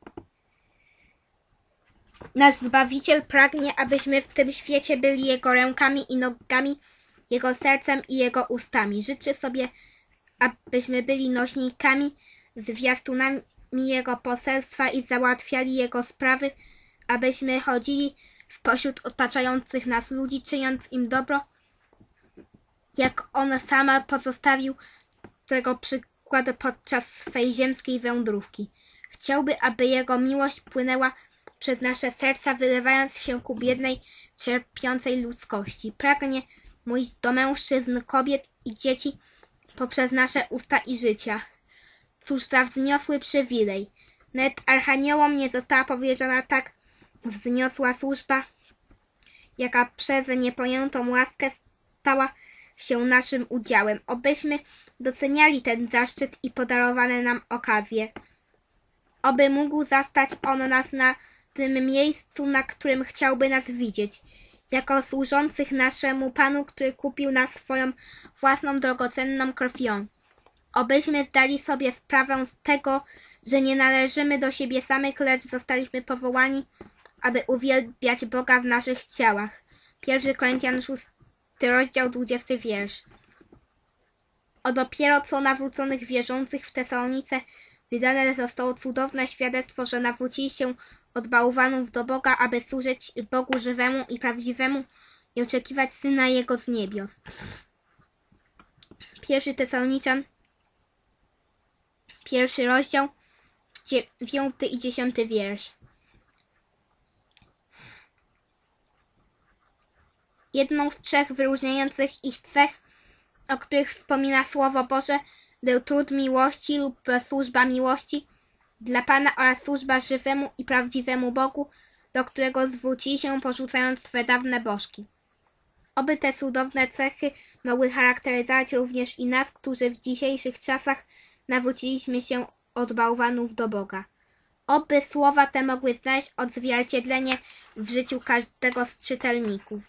A: Nasz Zbawiciel pragnie, abyśmy w tym świecie byli Jego rękami i nogami, Jego sercem i Jego ustami. Życzy sobie, abyśmy byli nośnikami, zwiastunami Jego poselstwa i załatwiali Jego sprawy, abyśmy chodzili spośród otaczających nas ludzi, czyniąc im dobro, jak On sam pozostawił tego przykład podczas swej ziemskiej wędrówki. Chciałby, aby Jego miłość płynęła przez nasze serca, wylewając się ku biednej, cierpiącej ludzkości. Pragnie mówić do mężczyzn, kobiet i dzieci poprzez nasze usta i życia. Cóż za wzniosły przywilej. Nawet archaniołom nie została powierzona tak wzniosła służba, jaka przez niepojętą łaskę stała się naszym udziałem. Obyśmy doceniali ten zaszczyt i podarowane nam okazje. Oby mógł zastać On nas na tym miejscu, na którym chciałby nas widzieć, jako służących naszemu Panu, który kupił nas swoją własną drogocenną krwią. Obyśmy zdali sobie sprawę z tego, że nie należymy do siebie samych, lecz zostaliśmy powołani, aby uwielbiać Boga w naszych ciałach. pierwszy Koryntian szósty piąty rozdział, dwudziesty wiersz. O dopiero co nawróconych wierzących w Tesalonice wydane zostało cudowne świadectwo, że nawrócili się od bałwanów do Boga, aby służyć Bogu żywemu i prawdziwemu i oczekiwać Syna Jego z niebios. Pierwszy Tesaloniczan, pierwszy rozdział, dziewiąty i dziesiąty wiersz. Jedną z trzech wyróżniających ich cech, o których wspomina Słowo Boże, był trud miłości lub służba miłości dla Pana oraz służba żywemu i prawdziwemu Bogu, do którego zwrócili się, porzucając swe dawne bożki. Oby te cudowne cechy mogły charakteryzować również i nas, którzy w dzisiejszych czasach nawróciliśmy się od bałwanów do Boga. Oby słowa te mogły znaleźć odzwierciedlenie w życiu każdego z czytelników.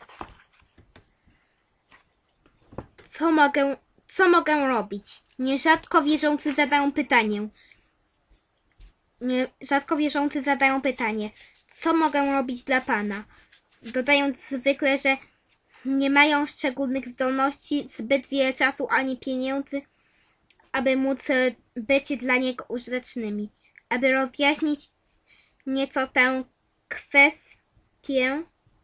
A: Co mogę, co mogę robić? Nierzadko wierzący zadają pytanie. Nierzadko wierzący zadają pytanie, co mogę robić dla Pana? Dodając zwykle, że nie mają szczególnych zdolności, zbyt wiele czasu ani pieniędzy, aby móc być dla Niego użytecznymi. Aby rozjaśnić nieco tę kwestię,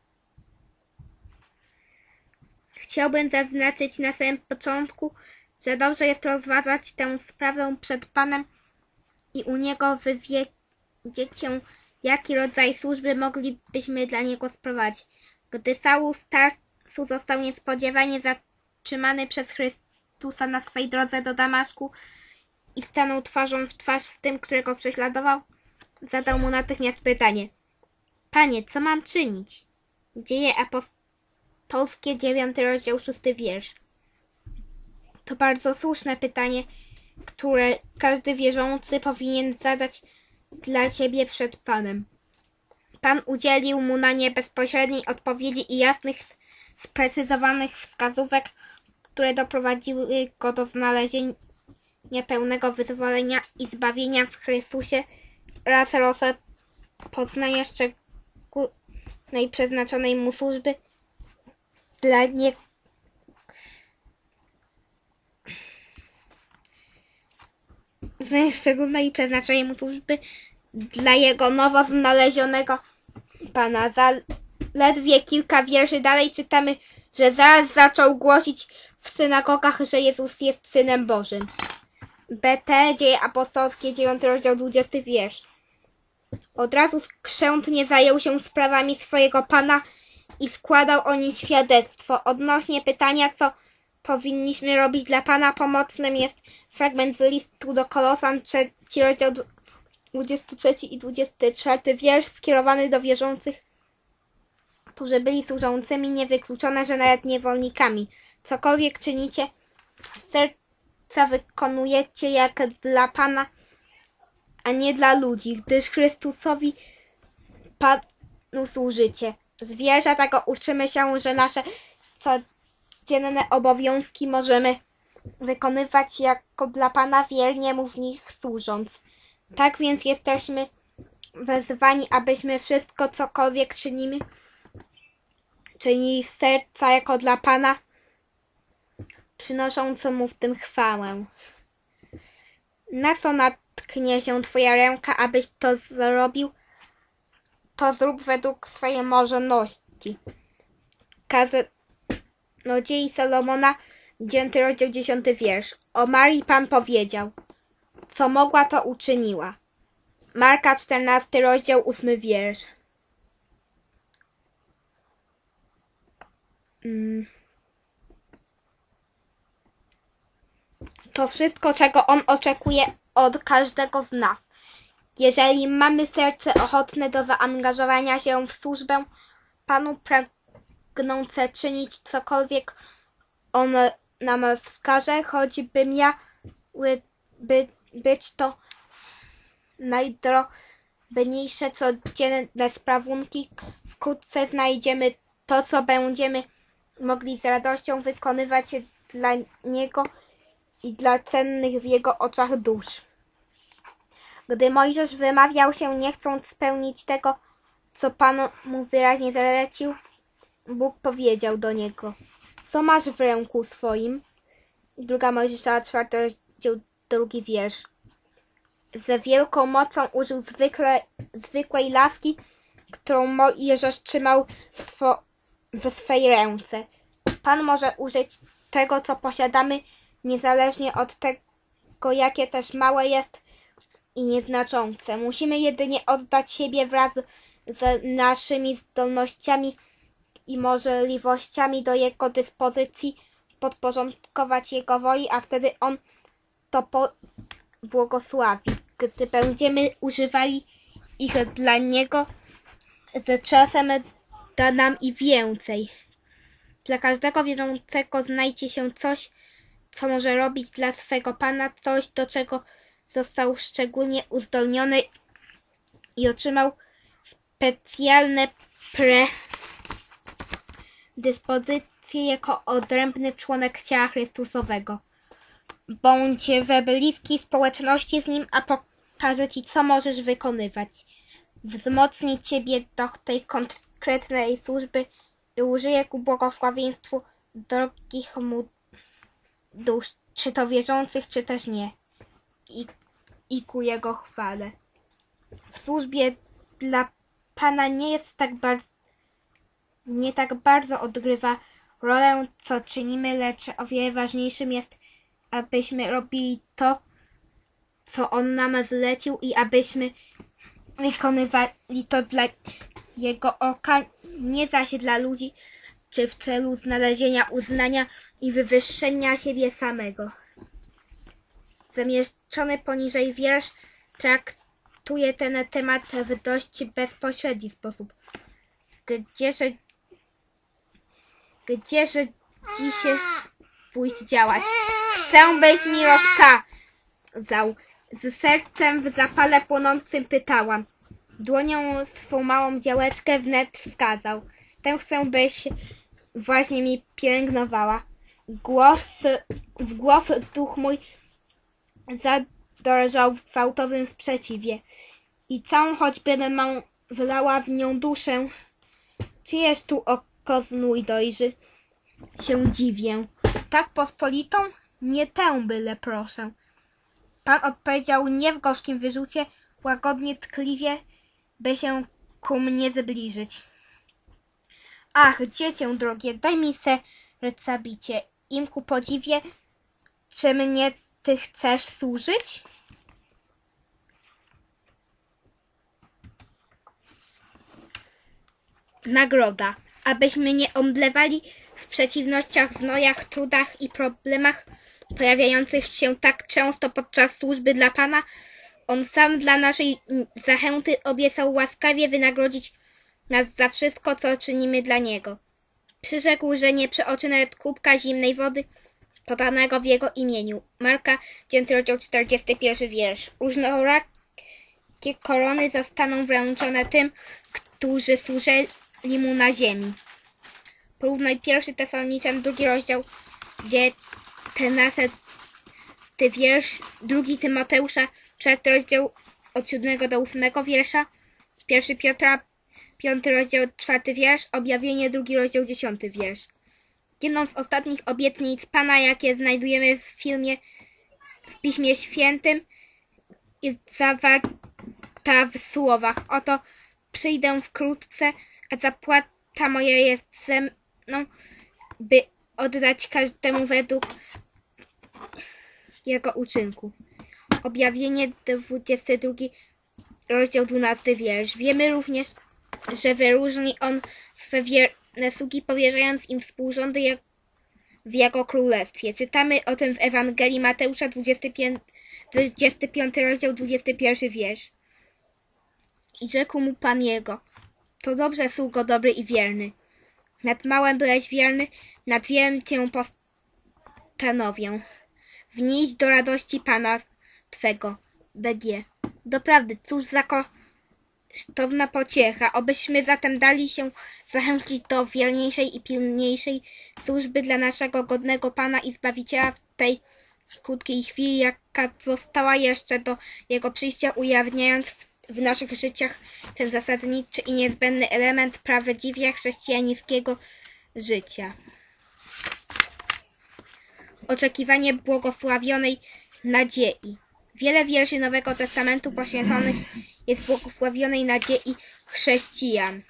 A: chciałbym zaznaczyć na samym początku, że dobrze jest rozważać tę sprawę przed Panem i u Niego wywiedzieć się, jaki rodzaj służby moglibyśmy dla Niego sprowadzić. Gdy Saul z Tarsu został niespodziewanie zatrzymany przez Chrystusa na swej drodze do Damaszku i stanął twarzą w twarz z tym, którego prześladował, zadał mu natychmiast pytanie: Panie, co mam czynić? Dzieje apostolskie, dziewiąty rozdział, szósty wiersz. To bardzo słuszne pytanie, które każdy wierzący powinien zadać dla siebie przed Panem. Pan udzielił mu na nie bezpośredniej odpowiedzi i jasnych, sprecyzowanych wskazówek, które doprowadziły go do znalezienia pełnego wyzwolenia i zbawienia w Chrystusie oraz rozpoznania szczególnej przeznaczonej mu służby dla niego. Szczególnej przeznaczeniem mu służby dla jego nowo znalezionego Pana. Zaledwie kilka wierszy dalej czytamy, że zaraz zaczął głosić w synagogach, że Jezus jest Synem Bożym. B T, Dzieje apostolskie, dziewiąty rozdział, dwudziesty wiersz. Od razu skrzętnie zajął się sprawami swojego Pana i składał o nim świadectwo. Odnośnie pytania, co powinniśmy robić dla Pana, pomocnym jest fragment z listu do Kolosan, trzeci rozdział, dwudziesty trzeci i dwudziesty czwarty wiersz, skierowany do wierzących, którzy byli służącymi, niewykluczone, że nawet niewolnikami. Cokolwiek czynicie, z serca wykonujecie jak dla Pana, a nie dla ludzi, gdyż Chrystusowi Panu służycie. Z wiersza tego uczymy się, że nasze codzienne obowiązki możemy wykonywać jako dla Pana, wiernie Mu w nich służąc. Tak więc jesteśmy wezwani, abyśmy wszystko, cokolwiek czynimy, czynili z serca jako dla Pana, przynosząc Mu w tym chwałę. Na co natknie się Twoja ręka, abyś to zrobił, to zrób według swojej możności. Kaznodziei Salomona, dziewiąty rozdział, dziesiąty wiersz. O Marii Pan powiedział: co mogła, to uczyniła. Marka, czternasty rozdział, ósmy wiersz. Hmm. To wszystko, czego On oczekuje od każdego z nas. Jeżeli mamy serce ochotne do zaangażowania się w służbę Panu, pragnące czynić cokolwiek On nam wskaże, choćby miały by być to najdrobniejsze codzienne sprawunki, wkrótce znajdziemy to, co będziemy mogli z radością wykonywać dla Niego i dla cennych w Jego oczach dusz. Gdy Mojżesz wymawiał się, nie chcąc spełnić tego, co Pan mu wyraźnie zalecił, Bóg powiedział do niego: co masz w ręku swoim? Druga Mojżesza, czwarty rozdział, drugi wiersz. Ze wielką mocą użył zwykle, zwykłej laski, którą Mojżesz trzymał swo, w swej ręce. Pan może użyć tego, co posiadamy, niezależnie od tego, jakie też małe jest i nieznaczące. Musimy jedynie oddać siebie wraz z naszymi zdolnościami i możliwościami do Jego dyspozycji, podporządkować Jego woli, a wtedy On to błogosławi. Gdy będziemy używali ich dla Niego, z czasem da nam i więcej. Dla każdego wierzącego znajdzie się coś, co może robić dla swego Pana, coś, do czego został szczególnie uzdolniony i otrzymał specjalne predyspozycje jako odrębny członek ciała Chrystusowego. Bądź we bliskiej społeczności z Nim, a pokaże Ci, co możesz wykonywać. Wzmocni Ciebie do tej konkretnej służby i użyje ku błogosławieństwu drogich Mu dusz, czy to wierzących, czy też nie, i, i ku Jego chwale. W służbie dla Pana nie jest tak bardzo, nie tak bardzo odgrywa rolę, co czynimy, lecz o wiele ważniejszym jest, abyśmy robili to, co On nam zlecił i abyśmy wykonywali to dla Jego oka, nie zaś dla ludzi, czy w celu znalezienia uznania i wywyższenia siebie samego. Zamieszczony poniżej wiersz traktuje ten temat w dość bezpośredni sposób. Gdzieże, gdzieże dziś pójść działać? Chcę, byś mi rozkazał. Z sercem w zapale płonącym pytałam. Dłonią swą małą działeczkę wnet wskazał. Tę chcę, byś właśnie mi pielęgnowała. Głos, w głos duch mój zadrżał w gwałtowym sprzeciwie. I całą choćbym mą wlała w nią duszę, czyjeż tu oko znój dojrzy? Się dziwię. Tak pospolitą? Nie tę byle proszę. Pan odpowiedział nie w gorzkim wyrzucie, łagodnie, tkliwie, by się ku mnie zbliżyć. Ach, dziecię drogie, daj mi serca bicie, im ku podziwie, czy mnie ty chcesz służyć? Nagroda, abyśmy nie omdlewali w przeciwnościach, znojach, trudach i problemach pojawiających się tak często podczas służby dla Pana. On sam dla naszej zachęty obiecał łaskawie wynagrodzić nas za wszystko, co czynimy dla Niego. Przyrzekł, że nie przeoczy nawet kubka zimnej wody podanego w Jego imieniu. Marka, dziesiąty rozdział, czterdziesty pierwszy wiersz. Różnorakie korony zostaną wręczone tym, którzy służyli Mu na ziemi. Porównaj pierwszy Tesaloniczan, drugi rozdział, dziewiętnasty wiersz, drugi Tymoteusza, czwarty rozdział, od siódmego do ósmego wiersza, pierwszy Piotra, piąty rozdział, czwarty wiersz, objawienie, drugi rozdział, dziesiąty wiersz. Jedną z ostatnich obietnic Pana, jakie znajdujemy w filmie, w Piśmie Świętym, jest zawarta w słowach: oto przyjdę wkrótce, a zapłata moja jest ze mną, by oddać każdemu według jego uczynku. Objawienie, dwudziesty drugi rozdział, dwunasty wiersz. Wiemy również, że wyróżni On swe wierne sługi, powierzając im współrządy w Jego królestwie. Czytamy o tym w Ewangelii Mateusza, dwudziesty piąty rozdział, dwudziesty pierwszy wiersz. I rzekł mu Pan Jego: to dobrze, sługo dobry i wierny. Nad małym byłeś wierny, nad wielem Cię postanowię. Wnieść do radości Pana Twego. B G. Doprawdy, cóż za kosztowna pociecha, obyśmy zatem dali się zachęcić do wierniejszej i pilniejszej służby dla naszego godnego Pana i Zbawiciela w tej krótkiej chwili, jaka została jeszcze do Jego przyjścia, ujawniając w, w naszych życiach ten zasadniczy i niezbędny element prawdziwie chrześcijańskiego życia. oczekiwanie błogosławionej nadziei. Wiele wierszy Nowego Testamentu poświęconych jest błogosławionej nadziei chrześcijan.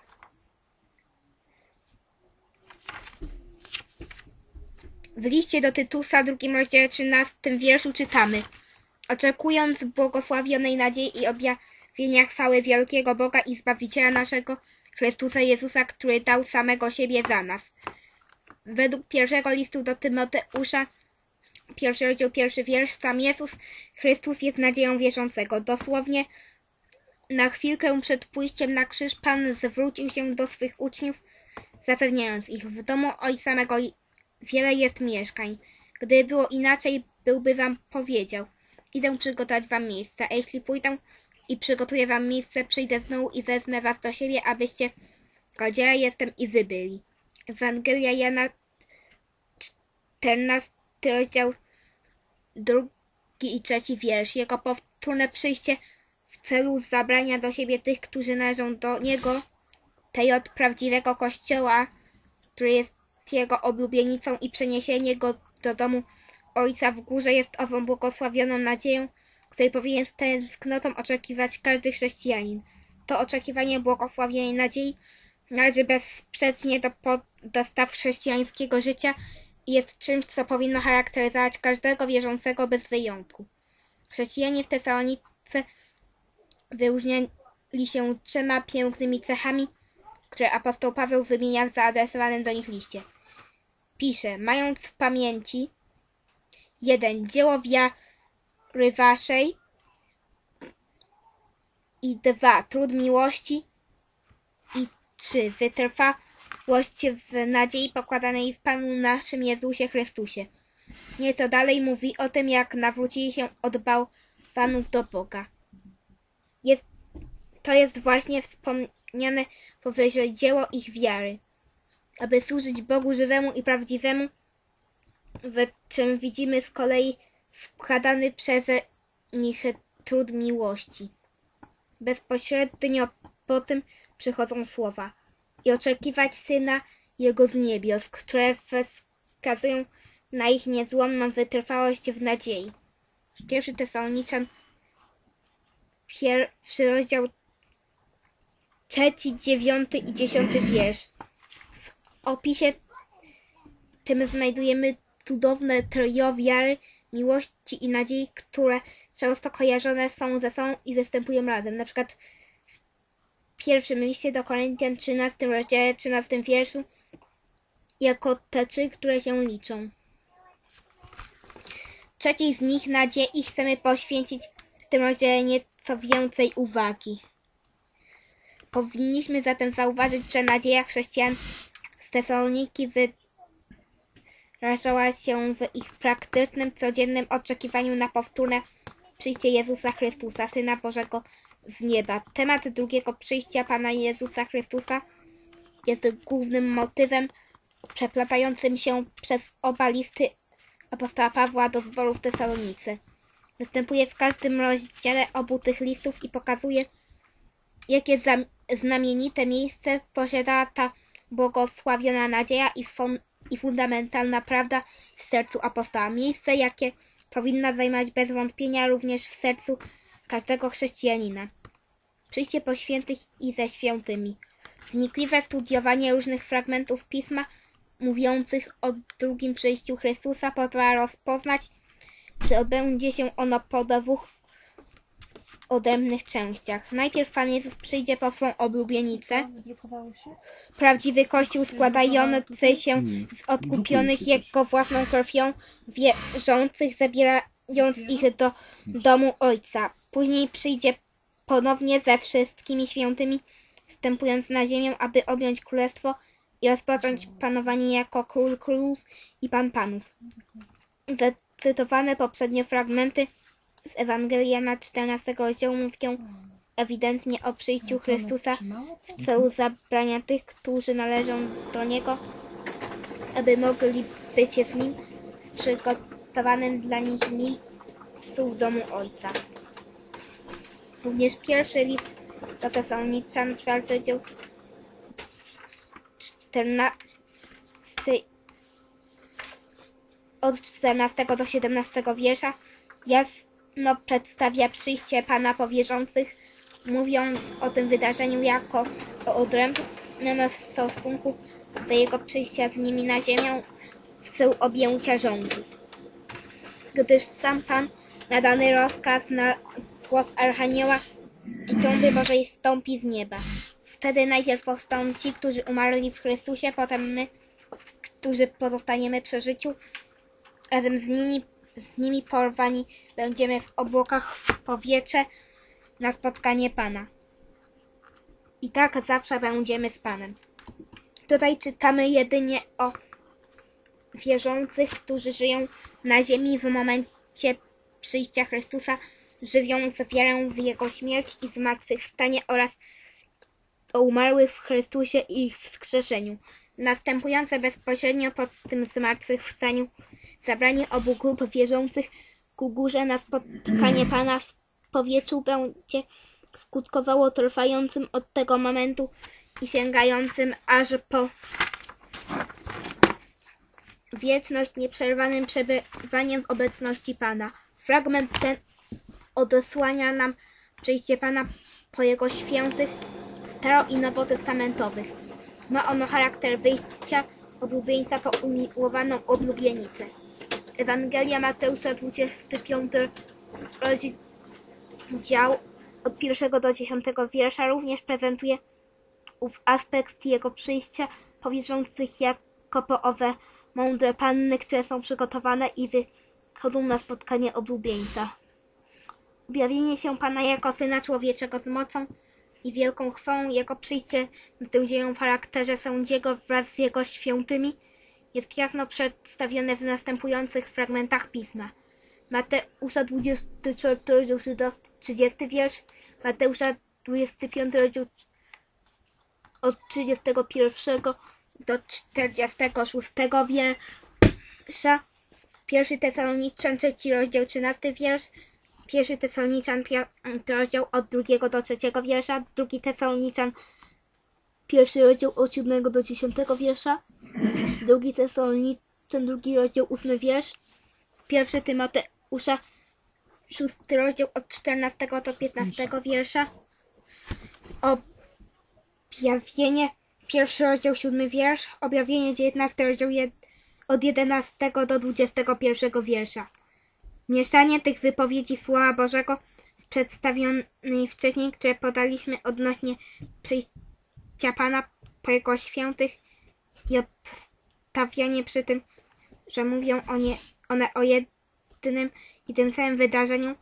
A: W liście do Tytusa, drugim rozdziale trzynastym wierszu czytamy: oczekując błogosławionej nadziei i objawienia chwały wielkiego Boga i Zbawiciela naszego, Chrystusa Jezusa, który dał samego siebie za nas. Według pierwszego listu do Tymoteusza, pierwszy rozdział, pierwszy wiersz, sam Jezus Chrystus jest nadzieją wierzącego. Dosłownie na chwilkę przed pójściem na krzyż Pan zwrócił się do swych uczniów, zapewniając ich: w domu Ojca mego wiele jest mieszkań. Gdyby było inaczej, byłby wam powiedział: idę przygotować wam miejsce, a jeśli pójdę i przygotuję wam miejsce, przyjdę znowu i wezmę was do siebie, abyście gdzie ja jestem i wy byli. Ewangelia Jana, czternasty rozdział, drugi i trzeci wiersz. Jego powtórne przyjście w celu zabrania do siebie tych, którzy należą do Niego, tej od prawdziwego Kościoła, który jest Jego oblubienicą, i przeniesienie Go do domu Ojca w górze jest ową błogosławioną nadzieją, której powinien z tęsknotą oczekiwać każdy chrześcijanin. To oczekiwanie błogosławionej nadziei należy bezsprzecznie do podstaw chrześcijańskiego życia i jest czymś, co powinno charakteryzować każdego wierzącego bez wyjątku. Chrześcijanie w Tesalonice wyróżniali się trzema pięknymi cechami, które apostoł Paweł wymienia w zaadresowanym do nich liście. Pisze: mając w pamięci jeden dzieło wiary waszej i dwa trud miłości i trzy wytrwałość w nadziei pokładanej w Panu naszym Jezusie Chrystusie. Nieco dalej mówi o tym, jak nawrócili się od bałwanów do Boga. Jest, to jest właśnie wspomniane powyżej dzieło ich wiary, aby służyć Bogu żywemu i prawdziwemu, w czym widzimy z kolei wkładany przez nich trud miłości. Bezpośrednio po tym przychodzą słowa: i oczekiwać Syna Jego z niebios, które wskazują na ich niezłomną wytrwałość w nadziei. Pierwszy Tesaloniczan, pierwszy rozdział, trzeci, dziewiąty i dziesiąty wiersz. W opisie tym znajdujemy cudowne trio wiary, miłości i nadziei, które często kojarzone są ze sobą i występują razem. Na przykład w pierwszym liście do Koryntian, trzynastym rozdziale, trzynastym wierszu, jako te trzy, które się liczą. Trzeciej z nich, nadziei, chcemy poświęcić w tym rozdziale nieco więcej uwagi. Powinniśmy zatem zauważyć, że nadzieja chrześcijan z Tesaloniki wyrażała się w ich praktycznym, codziennym oczekiwaniu na powtórne przyjście Jezusa Chrystusa, Syna Bożego z nieba. Temat drugiego przyjścia Pana Jezusa Chrystusa jest głównym motywem przeplatającym się przez oba listy apostoła Pawła do zboru w Tesalonice. Występuje w każdym rozdziale obu tych listów i pokazuje, jakie znamienite miejsce posiadała ta błogosławiona nadzieja i, fun i fundamentalna prawda w sercu apostoła. Miejsce, jakie powinna zajmować bez wątpienia również w sercu każdego chrześcijanina. Przyjście po świętych i ze świętymi. Wnikliwe studiowanie różnych fragmentów Pisma mówiących o drugim przyjściu Chrystusa pozwala rozpoznać, że odbędzie się ono po dwóch odrębnych częściach. Najpierw Pan Jezus przyjdzie po swą oblubienicę, prawdziwy Kościół składający się z odkupionych Jego własną krwią wierzących, zabierając ich do domu Ojca. Później przyjdzie ponownie ze wszystkimi świętymi, wstępując na ziemię, aby objąć królestwo i rozpocząć panowanie jako Król Królów i Pan Panów. Zacytowane poprzednio fragmenty z Ewangelii Jana czternastego rozdziału mówią ewidentnie o przyjściu Chrystusa w celu zabrania tych, którzy należą do Niego, aby mogli być z Nim w przygotowanym dla nich miejscu w domu Ojca. Również pierwszy list do Tesaloniczan, czwarty dział, czternasty od czternastego do siedemnastego wiersza jasno przedstawia przyjście Pana po wierzących, mówiąc o tym wydarzeniu jako o odrębnym w stosunku do Jego przyjścia z nimi na ziemię w celu objęcia rządów. Gdyż sam Pan na dany rozkaz na głos Archanioła i trąby Bożej zstąpi z nieba. Wtedy najpierw powstaną ci, którzy umarli w Chrystusie, potem my, którzy pozostaniemy przy życiu, razem z nimi, z nimi porwani będziemy w obłokach w powietrze na spotkanie Pana. I tak zawsze będziemy z Panem. Tutaj czytamy jedynie o wierzących, którzy żyją na ziemi w momencie przyjścia Chrystusa, żywiąc wiarę w Jego śmierć i zmartwychwstanie oraz o umarłych w Chrystusie i ich wskrzeszeniu. Następujące bezpośrednio po tym zmartwychwstaniu zabranie obu grup wierzących ku górze na spotkanie Pana w powietrzu będzie skutkowało trwającym od tego momentu i sięgającym aż po wieczność nieprzerwanym przebywaniem w obecności Pana. Fragment ten odesłania nam przyjście Pana po Jego świętych staro- i nowotestamentowych. Ma ono charakter wyjścia oblubieńca po umiłowaną oblubienicę. Ewangelia Mateusza, dwudziesty piąty rozdział od pierwszego do dziesiątego wiersza również prezentuje ów aspekt Jego przyjścia po wierzących jako po owe mądre panny, które są przygotowane i wychodzą na spotkanie oblubieńca. Objawienie się Pana jako Syna Człowieczego z mocą i wielką chwałą, Jego przyjście na tę ziemię w charakterze sędziego wraz z Jego świętymi jest jasno przedstawione w następujących fragmentach Pisma. Mateusza dwudziesty czwarty rozdział trzydziesty wiersz, Mateusza dwudziesty piąty rozdział od trzydziestego pierwszego do czterdziestego szóstego wiersza, pierwszy Tesaloniczan trzeci rozdział trzynasty wiersz, pierwszy Tesaloniczan piąty rozdział od drugiego do trzeciego wiersza, drugi Tesaloniczan pierwszy rozdział od siódmego do dziesiątego wiersza, drugi Tesaloniczan drugi rozdział ósmy wiersz, pierwszy Tymoteusza szósty rozdział od czternastego do piętnastego wiersza, objawienie pierwszy rozdział siódmy wiersz, objawienie dziewiętnasty rozdział jed, od jedenastego do dwudziestego pierwszego wiersza. Mieszanie tych wypowiedzi Słowa Bożego z przedstawionej wcześniej, które podaliśmy odnośnie przyjścia Pana po Jego świętych i obstawianie przy tym, że mówią o nie, one o jednym i tym samym wydarzeniu,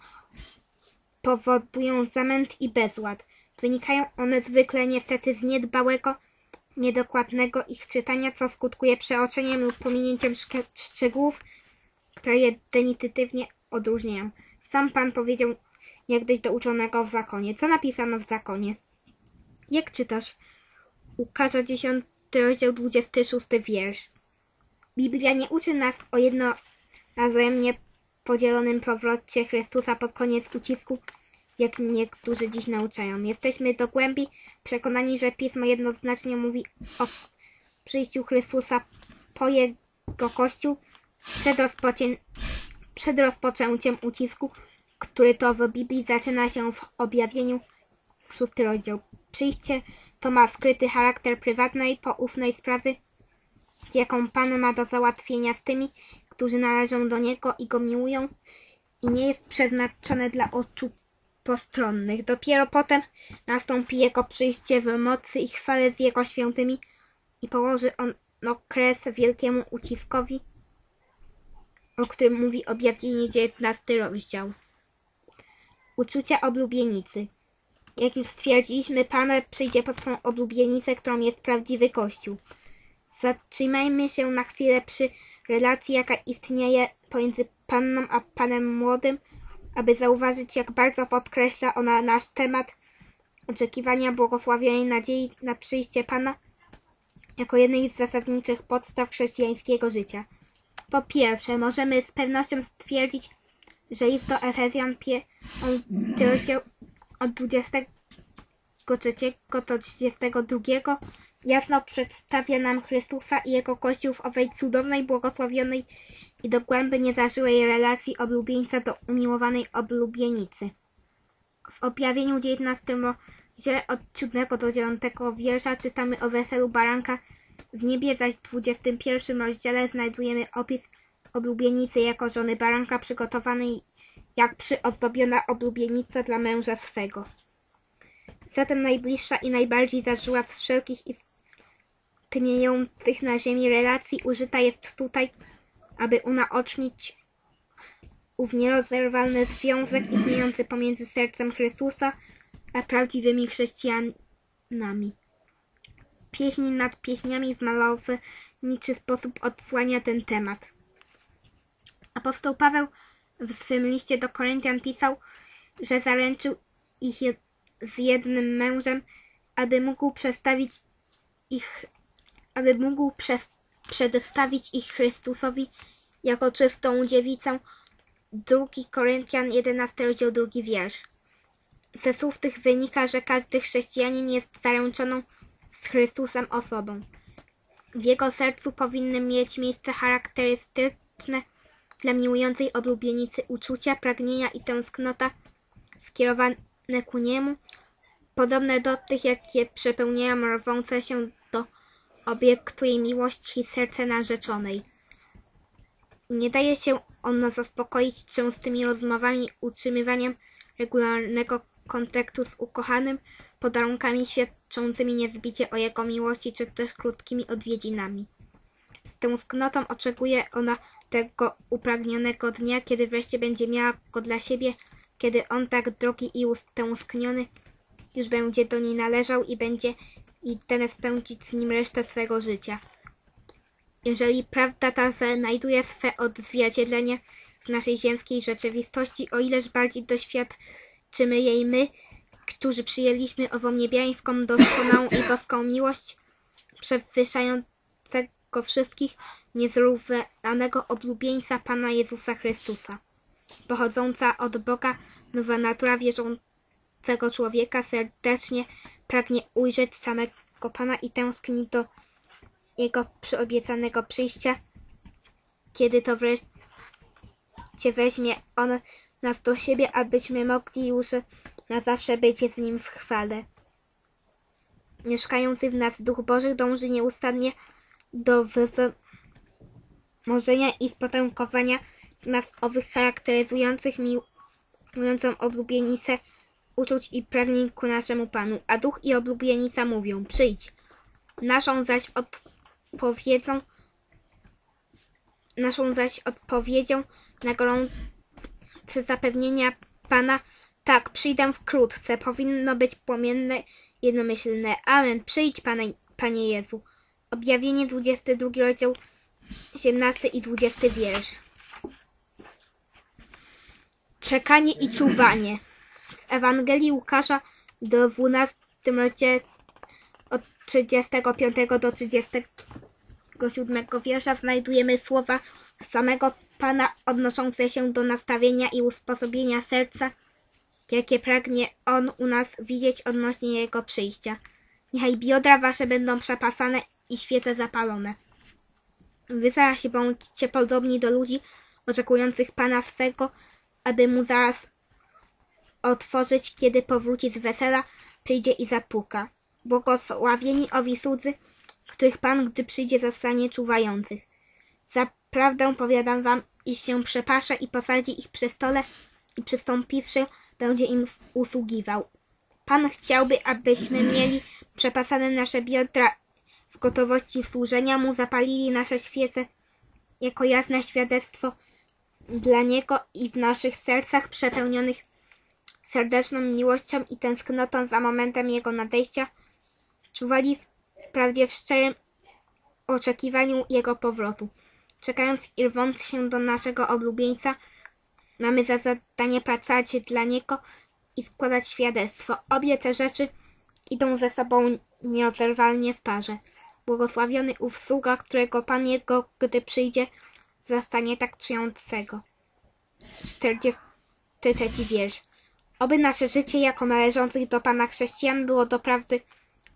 A: powodują zamęt i bezład. Wynikają one zwykle niestety z niedbałego, niedokładnego ich czytania, co skutkuje przeoczeniem lub pominięciem szczegółów, które je definitywnie odróżniają. Sam Pan powiedział niegdyś do uczonego w zakonie. Co napisano w zakonie? Jak czytasz? Łukasza dziesiąty rozdział dwudziesty szósty wiersz. Biblia nie uczy nas o jednorazowym niepodzielonym powrocie Chrystusa pod koniec ucisku, jak niektórzy dziś nauczają. Jesteśmy do głębi przekonani, że Pismo jednoznacznie mówi o przyjściu Chrystusa po Jego Kościół przed, rozpoczę... przed rozpoczęciem ucisku, który to w Biblii zaczyna się w objawieniu szósty rozdział. Przyjście to ma skryty charakter prywatnej, poufnej sprawy, jaką Pan ma do załatwienia z tymi, którzy należą do Niego i Go miłują, i nie jest przeznaczone dla oczu postronnych. Dopiero potem nastąpi Jego przyjście w mocy i chwale z Jego świętymi i położy ono kres wielkiemu uciskowi, o którym mówi objawienie dziewiętnasty rozdział. Uczucia oblubienicy. Jak już stwierdziliśmy, Pan przyjdzie po swą oblubienicę, którą jest prawdziwy Kościół. Zatrzymajmy się na chwilę przy relacji, jaka istnieje pomiędzy Panną a Panem Młodym, aby zauważyć, jak bardzo podkreśla ona nasz temat oczekiwania błogosławionej nadziei na przyjście Pana jako jednej z zasadniczych podstaw chrześcijańskiego życia. Po pierwsze, możemy z pewnością stwierdzić, że list do Efezjan piąty rozdział od dwudziestego trzeciego do trzydziestego drugiego jasno przedstawia nam Chrystusa i Jego Kościół w owej cudownej, błogosławionej i dogłębnie zażyłej relacji oblubieńca do umiłowanej oblubienicy. W objawieniu dziewiętnastym rozdziale od siódmego do dziewiątego wiersza czytamy o weselu baranka. W niebie zaś w dwudziestym pierwszym rozdziale znajdujemy opis oblubienicy jako żony baranka przygotowanej jak przyozdobiona oblubienica dla męża swego. Zatem najbliższa i najbardziej zażyła z wszelkich istniejących na ziemi relacji użyta jest tutaj, aby unaocznić ów nierozerwalny związek istniejący pomiędzy sercem Chrystusa a prawdziwymi chrześcijanami. Pieśń nad pieśniami w malowniczy sposób odsłania ten temat. Apostoł Paweł w swym liście do Koryntian pisał, że zaręczył ich z jednym mężem, aby mógł przestawić ich, aby mógł przez, przedstawić ich Chrystusowi jako czystą dziewicę. Drugi Koryntian, jedenasty rozdział, drugi wiersz. Ze słów tych wynika, że każdy chrześcijanin jest zaręczoną z Chrystusem osobą. W jego sercu powinny mieć miejsce charakterystyczne dla miłującej oblubienicy uczucia, pragnienia i tęsknota skierowane ku niemu, podobne do tych, jakie przepełniają rwące się do obiektu jej miłości serce narzeczonej. Nie daje się ono zaspokoić częstymi rozmowami, utrzymywaniem regularnego kontaktu z ukochanym, podarunkami świadczącymi niezbicie o jego miłości, czy też krótkimi odwiedzinami. Z tęsknotą oczekuje ona tego upragnionego dnia, kiedy wreszcie będzie miała go dla siebie, kiedy on tak drogi i utęskniony już będzie do niej należał i będzie i ten spędzić z nim resztę swego życia. Jeżeli prawda ta znajduje swe odzwierciedlenie w naszej ziemskiej rzeczywistości, o ileż bardziej doświadczymy jej my, którzy przyjęliśmy ową niebiańską, doskonałą i boską miłość, przewyższającego wszystkich, niezrównanego oblubieńca Pana Jezusa Chrystusa. Pochodząca od Boga nowa natura wierzącego człowieka serdecznie pragnie ujrzeć samego Pana i tęskni do Jego przyobiecanego przyjścia, kiedy to wreszcie weźmie On nas do siebie, abyśmy mogli już na zawsze być z Nim w chwale. Mieszkający w nas Duch Boży dąży nieustannie do wzmożenia i spotęgowania w nas owych charakteryzujących miłującą oblubienicę uczuć i pragnień ku naszemu Panu, a Duch i oblubienica mówią: przyjdź. Naszą zaś odpowiedzią, naszą zaś odpowiedzią na gorące zapewnienia Pana: tak, przyjdę wkrótce, powinno być płomienne, jednomyślne. Amen. Przyjdź, Panie, Panie Jezu. Objawienie dwudziesty drugi rozdział, siedemnasty i dwudziesty wiersz. Czekanie i czuwanie. W Ewangelii Łukasza do dwunastym rozdziale od trzydziestego piątego do trzydziestego siódmego wiersza znajdujemy słowa samego Pana odnoszące się do nastawienia i usposobienia serca, jakie pragnie On u nas widzieć odnośnie Jego przyjścia. Niechaj biodra wasze będą przepasane i świece zapalone. Wy zaś bądźcie podobni do ludzi oczekujących Pana swego, aby Mu zaraz otworzyć, kiedy powróci z wesela, przyjdzie i zapuka. Błogosławieni owi słudzy, których Pan, gdy przyjdzie, zastanie czuwających. Zaprawdę powiadam wam, iż się przepasze i posadzi ich przy stole i przystąpiwszy, będzie im usługiwał. Pan chciałby, abyśmy mieli przepasane nasze biodra w gotowości służenia Mu, zapalili nasze świece jako jasne świadectwo dla Niego i w naszych sercach przepełnionych serdeczną miłością i tęsknotą za momentem Jego nadejścia czuwali wprawdzie w szczerym oczekiwaniu Jego powrotu. Czekając i rwąc się do naszego oblubieńca, mamy za zadanie pracować dla Niego i składać świadectwo. Obie te rzeczy idą ze sobą nierozerwalnie w parze. Błogosławiony ów sługa, którego Pan Jego, gdy przyjdzie, zastanie tak czyniącego. czterdziesty trzeci wiersz. Oby nasze życie jako należących do Pana chrześcijan było doprawdy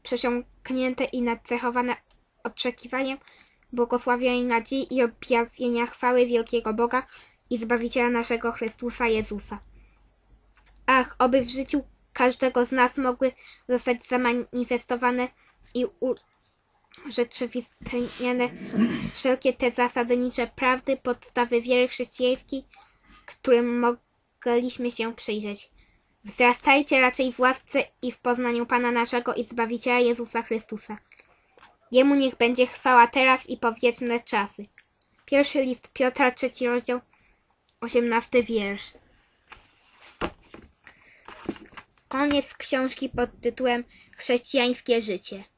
A: przesiąknięte i nacechowane oczekiwaniem, błogosławienia nadziei i objawienia chwały wielkiego Boga i Zbawiciela naszego Chrystusa Jezusa. Ach, oby w życiu każdego z nas mogły zostać zamanifestowane i urzeczywistnione wszelkie te zasadnicze prawdy, podstawy wiary chrześcijańskiej, którym mogliśmy się przyjrzeć. Wzrastajcie raczej w łasce i w poznaniu Pana naszego i Zbawiciela Jezusa Chrystusa. Jemu niech będzie chwała teraz i po wieczne czasy. Pierwszy list Piotra, trzeci rozdział, osiemnasty wiersz. Koniec książki pod tytułem Chrześcijańskie życie.